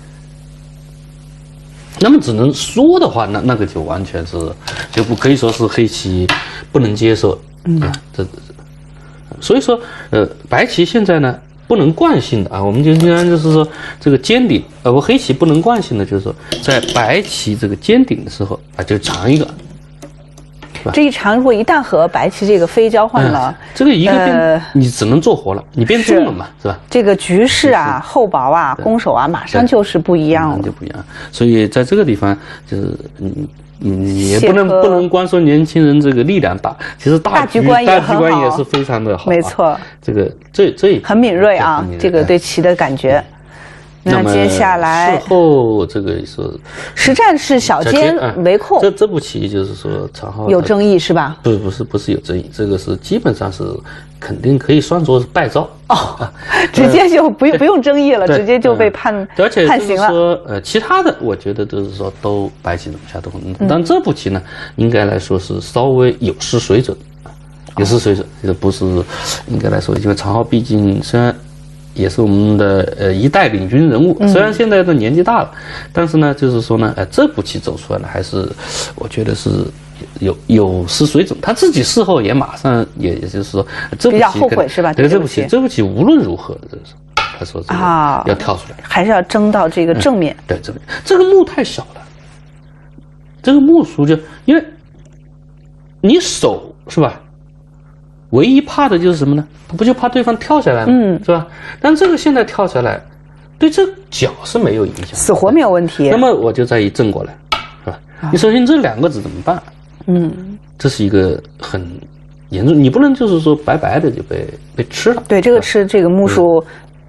那么只能说的话，那那个就完全是就不可以说是黑棋不能接受，嗯，啊、这这，所以说呃，白棋现在呢不能惯性的啊，我们就经常就是说这个尖顶，呃，我黑棋不能惯性的就是说在白棋这个尖顶的时候啊，就长一个。 这一长，如果一旦和白棋这个飞交换了， 嗯、这个一个变、呃、你只能做活了，你变重了嘛，是, 是吧？ 这个局势啊、厚薄啊、攻守啊，马上就是不一样了， 就不一样。所以在这个地方，就是你你也不能不能光说年轻人这个力量大，其实大局大局观也大局观也是非常的好、啊， 没错。 这个这这一很敏锐啊，这个对棋的感觉。那接下来事后这个是实战是小尖为控， 这这步棋就是说长浩有争议是吧？ 不不是不是有争议，这个是基本上是肯定可以算作是败招哦，直接就不用不用争议了，直接就被判而且判刑了。 说呃其他的我觉得都是说都白棋怎么下都很，但这步棋呢应该来说是稍微有失水准，有失水准，这不是应该来说，因为长浩毕竟虽然。也是我们的呃一代领军人物，虽然现在的年纪大了，嗯、但是呢，就是说呢，呃，这步棋走出来了，还是我觉得是有有失水准。他自己事后也马上也也就是说，这步棋比较后悔是吧？ 对这步棋，这步棋无论如何，这是他说这个要跳出来， 还是要争到这个正面。 嗯、对，正面这个目太小了，这个目数就因为你手是吧？唯一怕的就是什么呢？不就怕对方跳下来吗？嗯，是吧？但这个现在跳下来，对这脚是没有影响， 死活没有问题。 那么我就再一正过来，是吧？啊、你首先这两个子怎么办？嗯，这是一个很严重，你不能就是说白白的就被被吃了。 对，这个吃这个目数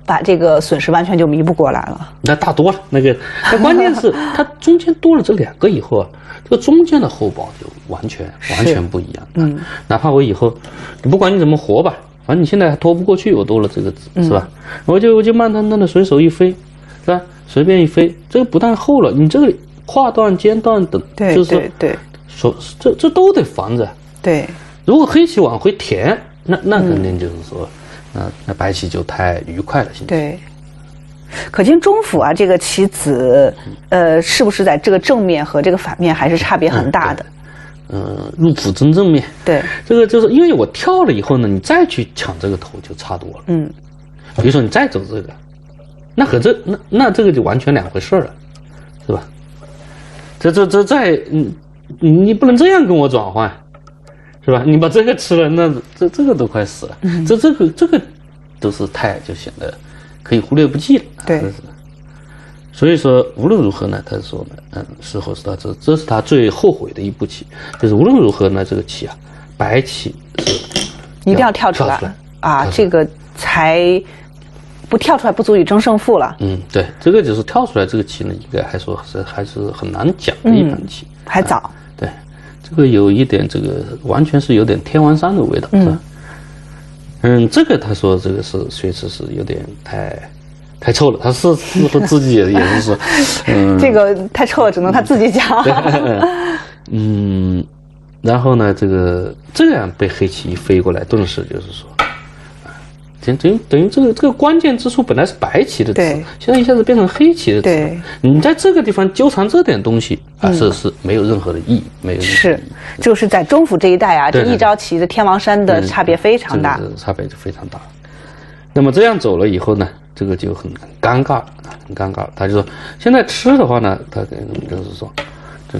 把这个损失完全就弥补过来了。 那大多了，那个，但关键是它中间多了这两个以后啊，这个中间的厚薄就完全完全不一样。嗯，哪怕我以后，不管你怎么活吧，反正你现在还拖不过去，我多了这个纸，是吧？嗯、我就我就慢腾腾的随手一飞，是吧？随便一飞，这个不但厚了，你这个跨段、间段等， 对就是对对， 说这这都得防着。 对， 如果黑棋往回填，那那肯定就是说。嗯、那那白棋就太愉快了，现在。 对，可见中府啊，这个棋子，呃，是不是在这个正面和这个反面还是差别很大的？ 嗯，呃、入府真正面。 对， 这个就是因为我跳了以后呢，你再去抢这个头就差多了。嗯，比如说你再走这个，那和这那那这个就完全两回事了，是吧？这这这再嗯，你不能这样跟我转换。是吧？你把这个吃了，那这这个都快死了。嗯、这这个这个都是太就显得可以忽略不计了。 对。 所以说无论如何呢，他说呢，嗯，事后是他这这是他最后悔的一步棋，就是无论如何呢，这个棋啊，白棋是一定要跳出来啊，这个才不跳出来不足以争胜负了。 嗯，对，这个就是跳出来这个棋呢，应该还说是还是很难讲的一盘棋， 嗯、还早。 对。这个有一点，这个完全是有点天王山的味道，是吧？嗯，这个他说这个是确实是有点太太臭了，他是事后自己也也是说，嗯， 这个太臭了，只能他自己讲。 嗯，然后呢，这个这样被黑棋一飞过来，顿时就是说。等于等于这个这个关键之处本来是白棋的子，现在一下子变成黑棋的子。你在这个地方纠缠这点东西啊，是是没有任何的意义，没有任何的意义。 是，就是在中府这一带啊，这一招棋的天王山的差别非常大， 这个差别就非常大。那么这样走了以后呢，这个就很尴尬，很尴尬。他就说，现在吃的话呢，他就是说，这个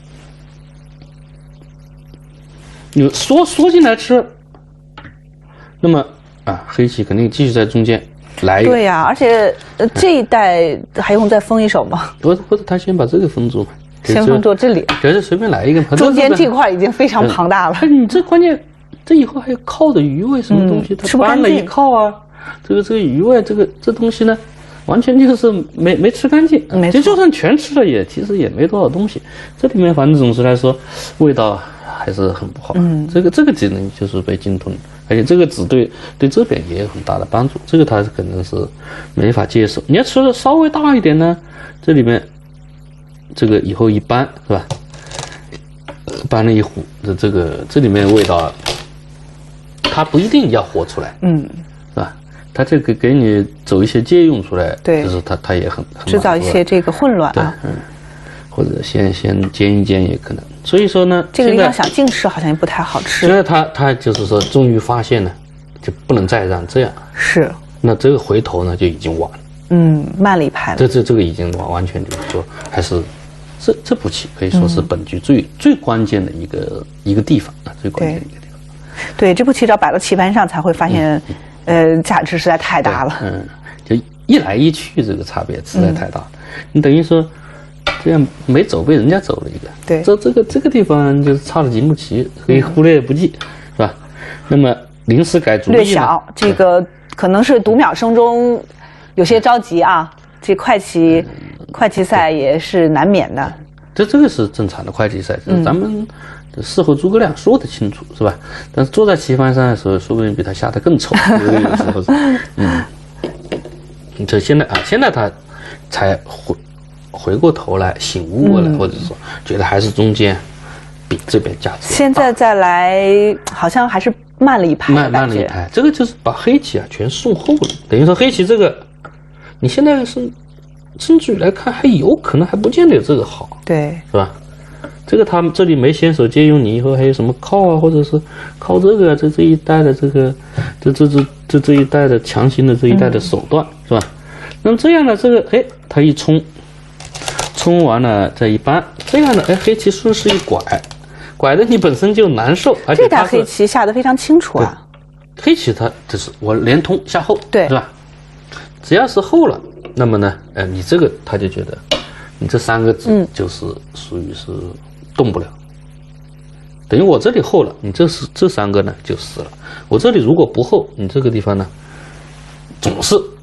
你缩缩进来吃，那么。啊，黑棋肯定继续在中间来一个。 对呀、啊，而且呃这一带还用再封一手吗？ 不是不是，他先把这个封住嘛， 先封住这里， 就是随便来一个。 中间这块已经非常庞大了。 嗯、你这关键，这以后还有靠的余位什么东西，他搬了一靠啊，这个这个余位，这个这东西呢，完全就是没没吃干净。 没错， 就就算全吃了也，其实也没多少东西。这里面反正总是来说，味道还是很不好。嗯，这个这个技能就是被精通。而且这个纸对对这边也有很大的帮助，这个他可能是没法接受。你要吃的稍微大一点呢，这里面这个以后一搬是吧？搬了一壶，这这个这里面的味道，它不一定要活出来，嗯，是吧？它这个给你走一些借用出来， 对， 就是它它也很很制造一些这个混乱啊， 嗯，或者先先煎一煎也可能。所以说呢， 这个要想净吃好像也不太好吃。 现在他他就是说，终于发现了，就不能再让这样。 是。 那这个回头呢，就已经晚了。 嗯，慢了一拍了。 这这这个已经完完全就是说，还是这这步棋可以说是本局最、嗯、最关键的一个一个地方啊，最关键的一个地方。 对，这步棋只要摆到棋盘上，才会发现，嗯、呃，价值实在太大了。 嗯，就一来一去，这个差别实在太大了。嗯、你等于说。这样没走被人家走了一个， 对， 这这个这个地方就是差了几目棋，可以忽略不计，是吧？那么临时改主意， 略小，这个可能是读秒声中有些着急啊。这快棋，快棋赛也是难免的。 这这个是正常的快棋赛，就是咱们事后诸葛亮说得清楚，是吧？但是坐在棋盘上的时候，说不定比他下得更丑。有时候是，嗯，这现在啊，现在他才回。回过头来醒悟过来，嗯、或者说觉得还是中间比这边价值。 现在再来，好像还是慢了一拍。 慢慢了一拍，这个就是把黑棋啊全送后了。等于说黑棋这个，你现在是甚至于来看，还有可能还不见得有这个好。 对， 是吧？这个他们这里没先手借用，你以后还有什么靠啊，或者是靠这个这这一代的这个这这这这这一代的强行的这一代的手段，嗯、是吧？那么这样呢，这个哎，他一冲。冲完了再一搬，这样呢，哎，黑棋顺势一拐，拐的你本身就难受，而且这台黑棋下得非常清楚啊。 黑棋它就是我连通下后， 对， 是吧？只要是后了，那么呢，呃，你这个他就觉得你这三个子就是属于是动不了，嗯、等于我这里后了，你这是这三个呢就死了。我这里如果不后，你这个地方呢，总是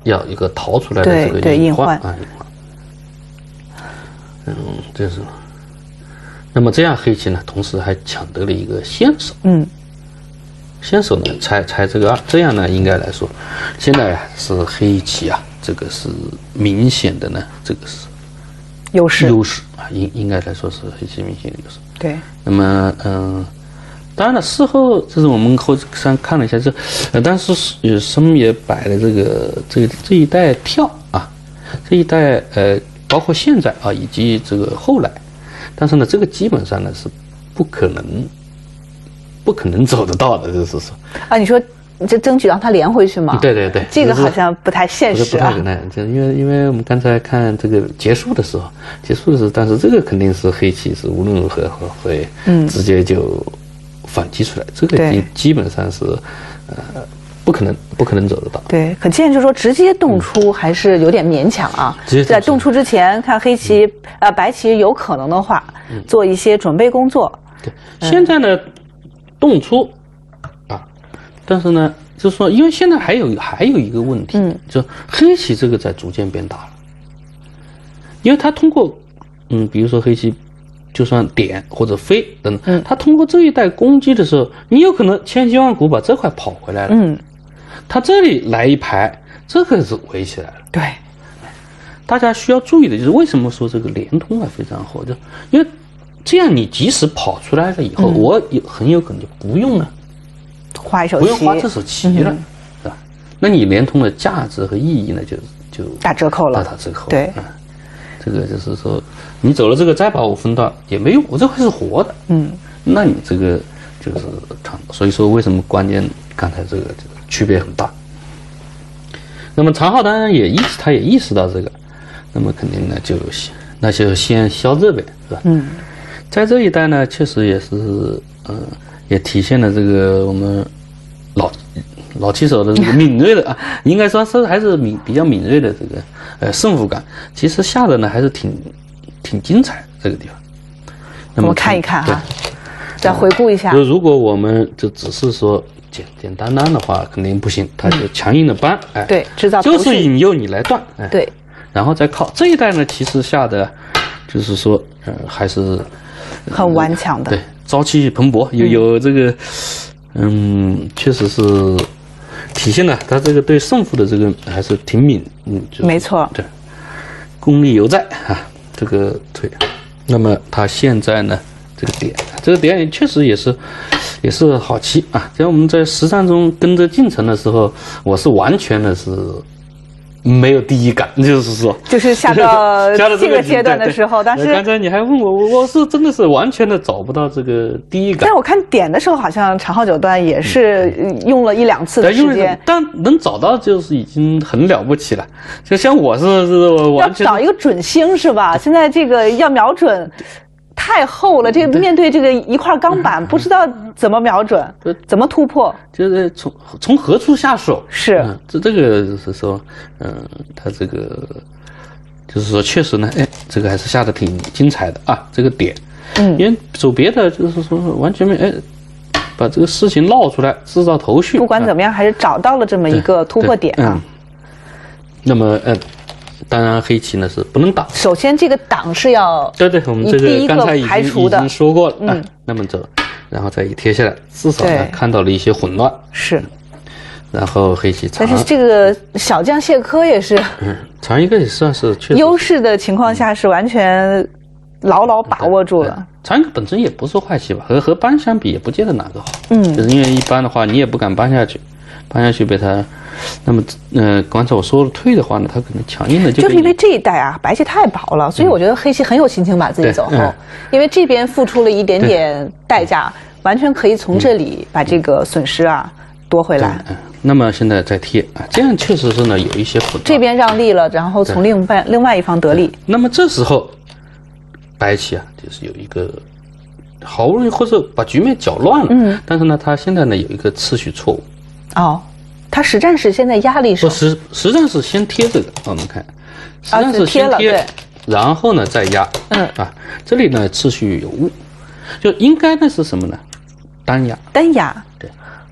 要一个逃出来的这个隐患啊，隐患。嗯，这是。那么这样黑棋呢，同时还抢得了一个先手。嗯，先手呢，猜猜这个二，这样呢，应该来说，现在呀是黑棋啊，这个是明显的呢，这个是优势优势啊，应应该来说是黑棋明显的优势。 对。 那么嗯。当然了，事后就是我们后上看了一下，这呃，但是有生也摆了这个这个这一代跳啊，这一代呃，包括现在啊，以及这个后来，但是呢，这个基本上呢是不可能不可能走得到的，就是说啊，你说这争取让他连回去吗？ 对对对， 这个好像不太现实啊。 不太可能，就因为因为我们刚才看这个结束的时候，结束的时候，但是这个肯定是黑棋是无论如何会嗯直接就。反击出来，这个基基本上是，呃，不可能不可能走得到。 对，可见就是说直接动出还是有点勉强啊。嗯、在动出之前，看黑棋、嗯、呃白棋有可能的话，嗯、做一些准备工作。 对，现在呢，嗯、动出啊，但是呢，就是说，因为现在还有还有一个问题，嗯，就黑棋这个在逐渐变大了，因为它通过，嗯，比如说黑棋。就算点或者飞等等，他通过这一带攻击的时候，你有可能千辛万苦把这块跑回来了。嗯，他这里来一排，这个是围起来了。 对， 大家需要注意的就是为什么说这个连通啊非常好，就因为这样你即使跑出来了以后，嗯、我有很有可能就不用了， 花一手棋，不用花这手棋了，嗯、是吧？那你连通的价值和意义呢，就就打折扣了， 大打折扣。 对。 嗯，这个就是说，你走了这个再把我分段也没用，我这块是活的，嗯，那你这个就是长，所以说为什么关键刚才这个这个区别很大。那么常浩当然也意识，他也意识到这个，那么肯定呢就那就先消这呗，是吧？嗯，在这一代呢，确实也是，嗯、呃，也体现了这个我们老老棋手的这个敏锐的啊，应该说是还是敏比较敏锐的这个。呃，胜负感其实下的呢还是挺挺精彩这个地方。 那么我们看一看哈，再回顾一下。 就如果我们就只是说简简单单的话，肯定不行，他就强硬的扳，哎， 对，制造就是引诱你来断，哎， 对， 然后再靠这一代呢，其实下的就是说，呃，还是很顽强的， 对，朝气蓬勃，有有这个，嗯，确实是。体现了他这个对胜负的这个还是挺敏，嗯，就是、 没错， 对，功力犹在啊，这个腿。那么他现在呢，这个点，这个点确实也是，也是好棋啊。在我们在实战中跟着进程的时候，我是完全的是没有第一感，就是说， 就是下到这个阶段的时候，但是刚才你还问我，我我是真的是完全的找不到这个第一感。 但是我看点的时候，好像长号九段也是用了一两次的时间， 但能找到就是已经很了不起了。就像我是是完全要找一个准星是吧？现在这个要瞄准。太厚了，这个面对这个一块钢板，不知道怎么瞄准，怎么突破， 就是从从何处下手？ 是， 嗯、这这个就是说，嗯，他这个就是说，确实呢，哎，这个还是下的挺精彩的啊，这个点，嗯，因为走别的就是说完全没哎，把这个事情闹出来，制造头绪。 不管怎么样，啊、还是找到了这么一个突破点啊。 嗯、那么，呃。当然，黑棋呢是不能挡。 首先，这个挡是要对对，我们这个刚才已经已经说过了。嗯、啊，那么走，然后再一贴下来，至少呢看到了一些混乱。 是。 然后黑棋长， 但是这个小将谢科也是， 嗯，长一个也算是确实优势的情况下是完全牢牢把握住了。 长一个本身也不是坏棋吧，和和搬相比也不见得哪个好。嗯，就是因为一般的话你也不敢搬下去，搬下去被他。那么，呃，刚才我说了退的话呢，他可能强硬的就就是因为这一代啊，白棋太薄了，所以我觉得黑棋很有心情把自己走后，嗯、因为这边付出了一点点代价，完全可以从这里把这个损失啊夺回来。 嗯，那么现在再贴啊，这样确实是呢有一些混乱。 这边让利了，然后从另外另外一方得利。 那么这时候，白棋啊，就是有一个好不容易或者把局面搅乱了，嗯，但是呢，他现在呢有一个次序错误。 哦。他实战是现在压力手， 实实战是先贴这个，我们看，实战是先贴， 贴然后呢再压，嗯啊，这里呢次序有误，就应该呢是什么呢？单压， 单压， 对，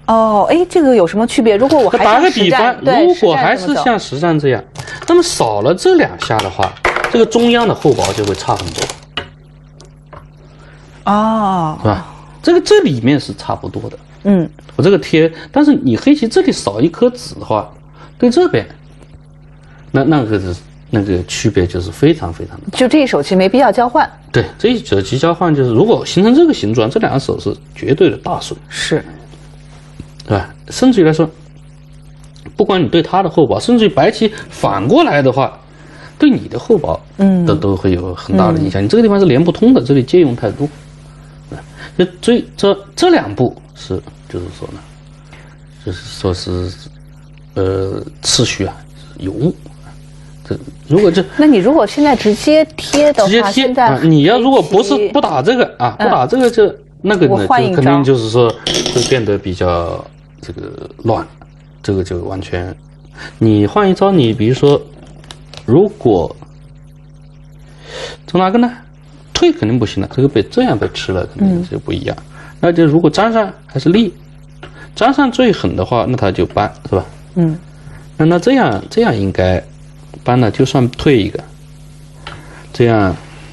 哦，哎，这个有什么区别？如果我还打个比方，如果还是像实战这样，那么少了这两下的话，这个中央的厚薄就会差很多。 哦， 是吧？这个这里面是差不多的。 嗯， 我这个贴，但是你黑棋这里少一颗子的话，对这边，那那个是那个区别就是非常非常的大。 就这一手棋没必要交换。 对，这一手棋交换就是，如果形成这个形状，这两个手是绝对的大损。 是， 对吧？甚至于来说，不管你对他的厚薄，甚至于白棋反过来的话，对你的厚薄，嗯，都都会有很大的影响。嗯、你这个地方是连不通的，这里借用太多。就这这这两步是，就是说呢，就是说是，呃，次序啊有误。这如果这， 那你如果现在直接贴的话， 直接贴啊，你要如果不是不打这个啊，不打这个就、嗯、那个呢，就肯定就是说会变得比较这个乱，这个就完全，你换一招，你比如说，如果从哪个呢？退肯定不行了，这个被这样被吃了，肯定就不一样。嗯、那就如果粘上还是立，粘上最狠的话，那它就扳，是吧？ 嗯。 那那这样这样应该扳了，就算退一个，这样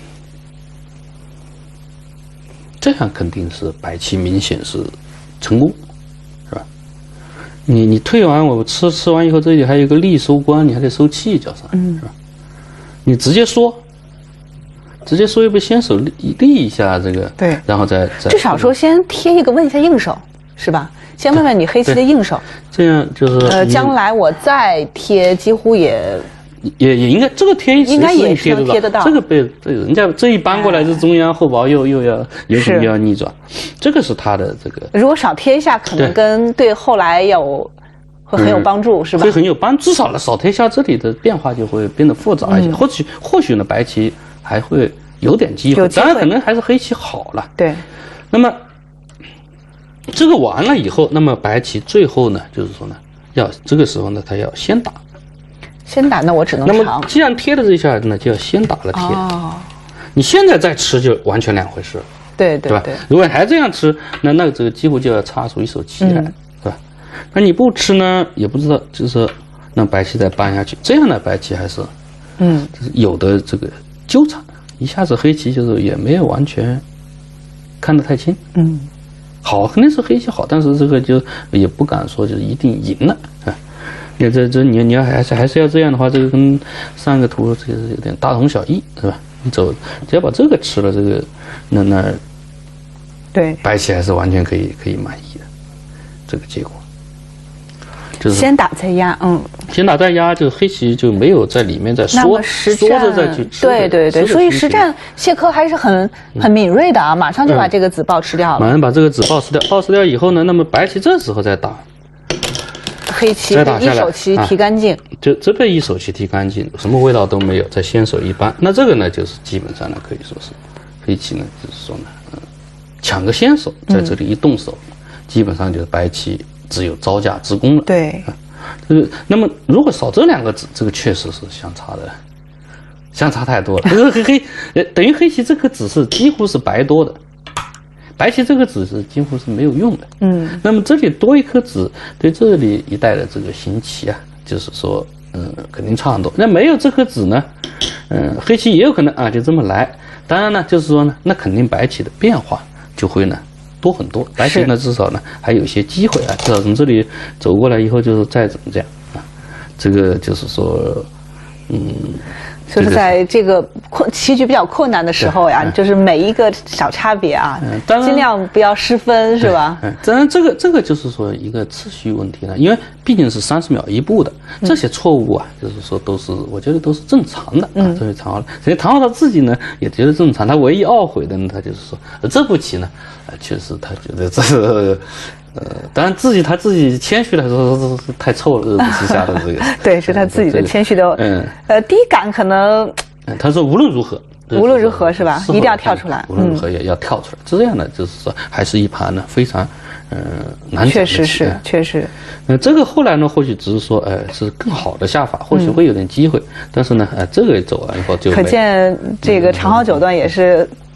这样肯定是白棋明显是成功，是吧？你你退完我吃吃完以后，这里还有一个立收官，你还得收气脚上，嗯，是吧？你直接说。直接说一步，先手立立一下这个， 对， 然后再再至少说先贴一个问一下应手，是吧？先问问你黑棋的应手， 这样就是呃，将来我再贴，几乎也也也应该这个贴应该也是能贴得到。 这个被这人家这一搬过来，这中央厚薄又又要有可能要逆转，这个是他的这个。 如果少贴一下，可能跟对后来有会很有帮助，是吧？ 会很有帮，至少呢少贴一下，这里的变化就会变得复杂一些。或许或许呢，白棋。还会有点机会，当然可能还是黑棋好了。 对， 那么这个完了以后，那么白棋最后呢，就是说呢，要这个时候呢，他要先打， 先打，那我只能长。 那么既然贴了这一下呢，就要先打了贴。哦，你现在再吃就完全两回事。 对对对吧？如果还这样吃，那那这个几乎就要插出一手棋来，嗯、是吧？那你不吃呢，也不知道，就是说让白棋再扳下去，这样的白棋还是，嗯，就是有的这个。纠缠一下子，黑棋就是也没有完全看得太清。嗯，好，肯定是黑棋好，但是这个就也不敢说就是一定赢了啊。你这这你你要还是还是要这样的话，这个跟上个图这个有点大同小异，是吧？你走只要把这个吃了，这个那那对白棋还是完全可以可以满意的这个结果。就是先打再压，嗯， 先打再压，就是黑棋就没有在里面再缩缩着再去吃， 对对对，所以实战谢科还是很很敏锐的啊，马上就把这个子豹吃掉了， 马上把这个子豹吃掉，豹吃掉以后呢，那么白棋这时候再打， 黑棋一手棋提干净， 就这边一手棋提干净，什么味道都没有，再先手一扳，那这个呢就是基本上呢可以说是黑棋呢就是说呢，嗯，抢个先手，在这里一动手，基本上就是白棋。只有招架之功了。 对， 这个那么如果少这两个子，这个确实是相差的，相差太多了。这个黑黑，呃，等于黑棋这颗子是几乎是白多的，白棋这个子是几乎是没有用的。嗯，那么这里多一颗子，对这里一带的这个行棋啊，就是说，嗯，肯定差很多。那没有这颗子呢，嗯，黑棋也有可能啊就这么来。当然呢，就是说呢，那肯定白棋的变化就会呢。多很多，白棋呢至少呢还有一些机会啊，至少从这里走过来以后就是再怎么这样啊，这个就是说，嗯， 就是在这个困棋局比较困难的时候呀，就是每一个小差别啊，尽量不要失分，是吧？ 嗯，当然这个这个就是说一个次序问题了，因为毕竟是三十秒一步的，这些错误啊，就是说都是我觉得都是正常的啊，这位唐昊，所以唐昊他自己呢也觉得正常，他唯一懊悔的呢，他就是说这步棋呢。啊，确实，他觉得这个，呃，当然自己他自己谦虚来说是是太臭了，日子之下的这个， 对，是他自己的谦虚的，嗯，呃，第一感可能， 他说无论如何， 无论如何是吧，一定要跳出来， 无论如何也要跳出来，这样呢，就是说还是一盘呢非常，嗯，难确实是，确实， 那这个后来呢，或许只是说，呃，是更好的下法，或许会有点机会，但是呢，呃，这个走完以后就可见这个长号九段也是。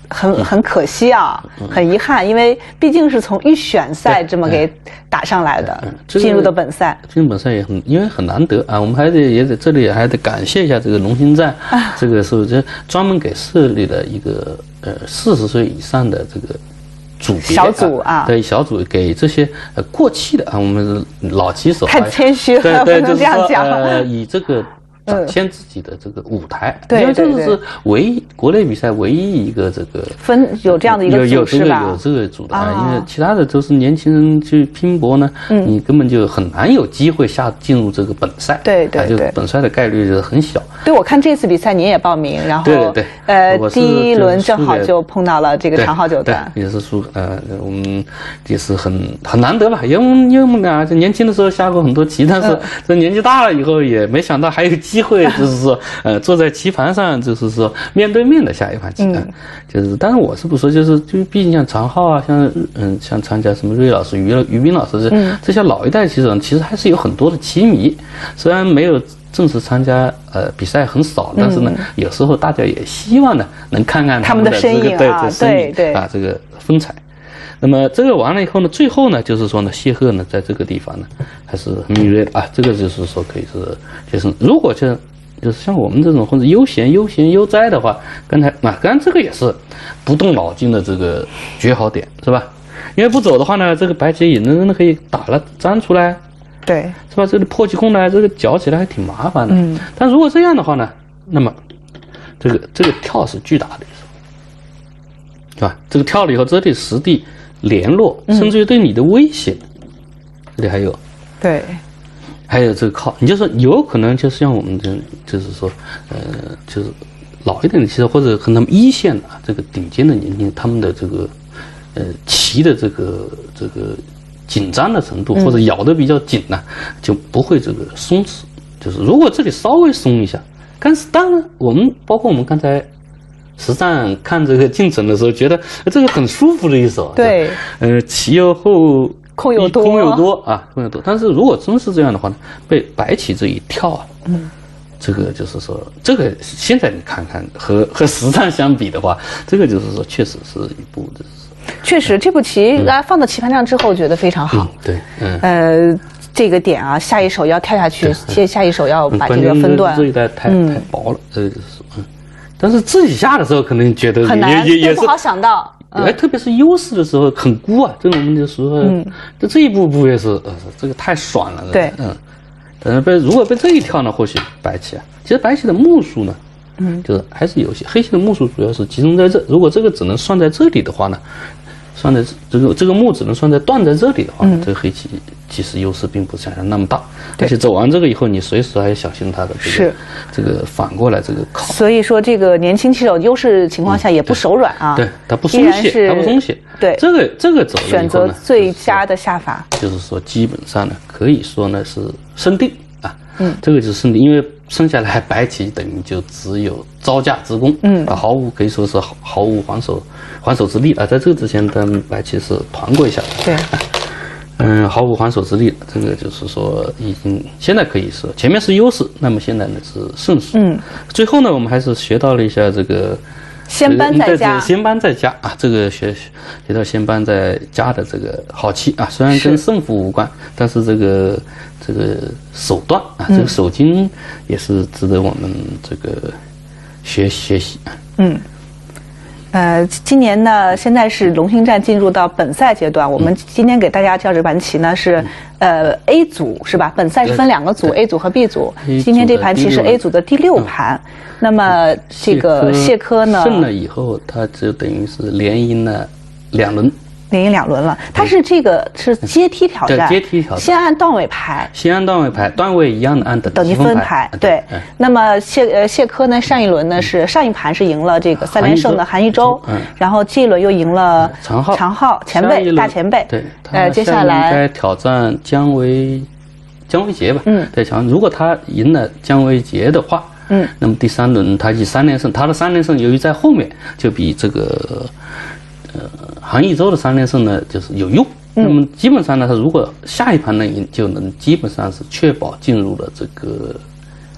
很很可惜啊，嗯、很遗憾，因为毕竟是从预选赛这么给打上来的，嗯这个、进入的本赛。 进入本赛也很，因为很难得啊。我们还得也得这里还得感谢一下这个龙兴站，啊、这个是这专门给设立了一个呃四十岁以上的这个。组别小组啊， 对小组给这些呃过气的啊，我们老棋手太谦虚了， 对对， 不能这样讲。 呃，以这个展现自己的这个舞台， 对， 因为这个是唯一国内比赛唯一一个这个分有这样的一个组是吧？ 有这个有这个组的啊，因为其他的都是年轻人去拼搏呢，你根本就很难有机会下进入这个本赛。 对对对，就本赛的概率就是很小。 对，我看这次比赛你也报名，然后对对对， 呃，第一轮正好就碰到了这个长号九段， 也是输，呃，我们也是很很难得吧，因为因为我们俩就年轻的时候下过很多棋，但是这年纪大了以后也没想到还有机会，就是说呃坐在棋盘上，就是说面对面的下一盘棋，嗯，就是当然我是不说，就是就毕竟像长号啊，像嗯像参加什么瑞老师、于于斌老师这、嗯、这些老一代棋手，其实还是有很多的棋迷，虽然没有正式参加呃比赛很少，但是呢，嗯、有时候大家也希望呢能看看他们的这个身影啊，对对啊这个风采。那么这个完了以后呢，最后呢就是说呢，谢赫呢在这个地方呢还是很敏锐的啊，这个就是说可以是就是如果就就是像我们这种或者悠闲悠闲悠哉的话，刚才啊刚才这个也是不动脑筋的这个绝好点是吧？因为不走的话呢，这个白棋也能可以打了粘出来。 对， 是吧？这个破棋空呢，这个搅起来还挺麻烦的。嗯，但如果这样的话呢，那么这个这个跳是巨大的，是吧？这个跳了以后，这里实地联络，甚至于对你的威胁，嗯、这里还有， 对， 还有这个靠，你就说有可能就像我们这，就是说，呃，就是老一点的棋手或者和他们一线的这个顶尖的年轻人，他们的这个呃棋的这个这个。紧张的程度或者咬得比较紧呢、啊，就不会这个松弛。就是如果这里稍微松一下，但是当然我们包括我们刚才实战看这个进程的时候，觉得这个很舒服的一手。 对， 呃，棋又厚， 空又多， 空又多啊，空又多。但是如果真是这样的话呢，被白棋这一跳啊，嗯，这个就是说，这个现在你看看和和实战相比的话，这个就是说确实是一步的。 确实，这步棋啊放到棋盘上之后，觉得非常好。 嗯、对，嗯， 呃，这个点啊，下一手要跳下去，接下一手要把这个分段。 这一带太、嗯、太薄了，这个就是，嗯，但是自己下的时候可能觉得很难， 也也不好想到。 哎、嗯，特别是优势的时候很孤啊，这种我们就说，嗯，这这一步步也是，呃，这个太爽了。 对， 嗯，但是被如果被这一跳呢，或许白棋啊，其实白棋的目数呢。嗯，就是还是有些黑棋的目数主要是集中在这，如果这个只能算在这里的话呢，算在这个这个目只能算在断在这里的话，嗯、这个黑棋其实优势并不想象那么大，而且走完这个以后，你随时还要小心它的这个是这个反过来这个靠。 所以说，这个年轻棋手优势情况下也不手软啊， 嗯、对，他不松懈，他不松懈， 对， 这个这个走了以后呢， 选择最佳的下法， 就是说基本上呢，可以说呢是胜定啊，嗯，这个就是胜定，因为。剩下来白棋等于就只有招架之功，嗯，啊，毫无可以说是毫毫无还手还手之力啊。在这个之前，咱们白棋是团过一下的， 对， 嗯，毫无还手之力。这个就是说，已经现在可以说前面是优势，那么现在呢是胜势。嗯，最后呢，我们还是学到了一下这个先搬再加， 先搬再加啊，这个学学到先搬再加的这个好棋啊，虽然跟胜负无关，但是这个。这个手段啊，这个手筋也是值得我们这个学学习。嗯， 呃，今年呢，现在是龙兴战进入到本赛阶段。我们今天给大家介绍这盘棋呢是呃 A 组是吧？本赛是分两个组 ，A 组和 B 组。今天这盘棋是 A 组的第六盘。那么这个谢科呢胜了以后，他就等于是连赢了两轮。 连赢两轮了，它是这个是阶梯挑战， 阶梯挑战， 先按段位排， 先按段位排，段位一样的按等等级分排，对。那么谢呃谢科呢，上一轮呢是上一盘是赢了这个三连胜的韩一舟，然后这一轮又赢了长浩， 长浩前辈大前辈， 对。 呃，接下来该挑战姜维姜维杰吧，嗯，对，强。如果他赢了姜维杰的话，嗯，那么第三轮他以三连胜，他的三连胜由于在后面，就比这个。呃，韩一舟的三连胜呢，就是有用。嗯、那么基本上呢，他如果下一盘能赢，就能基本上是确保进入了这个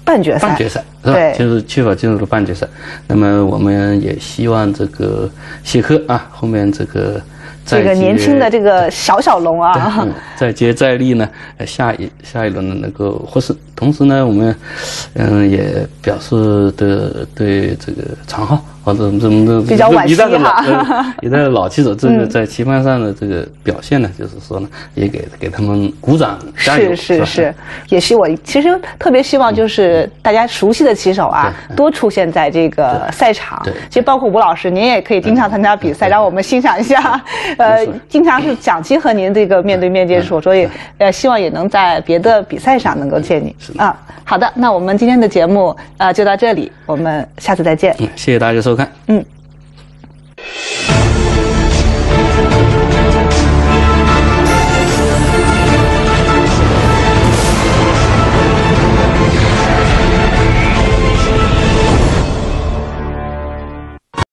半决赛， 半决赛是吧？ 对， 就是确保进入了半决赛。那么我们也希望这个谢科啊，后面这个这个年轻的这个小小龙啊， 嗯、再接再厉呢，下一下一轮的能够获胜。同时呢，我们嗯也表示的对这个常浩或者这么这比较惋惜哈，一代的老棋手这个在棋盘上的这个表现呢，就是说呢，也给给他们鼓掌加油。 是是是，也希我其实特别希望就是大家熟悉的棋手啊，多出现在这个赛场。其实包括吴老师，您也可以经常参加比赛，让我们欣赏一下。呃，经常是蒋期和您这个面对面接触，所以呃，希望也能在别的比赛上能够见你。啊，好的，那我们今天的节目呃就到这里，我们下次再见。 嗯，谢谢大家收看。 嗯。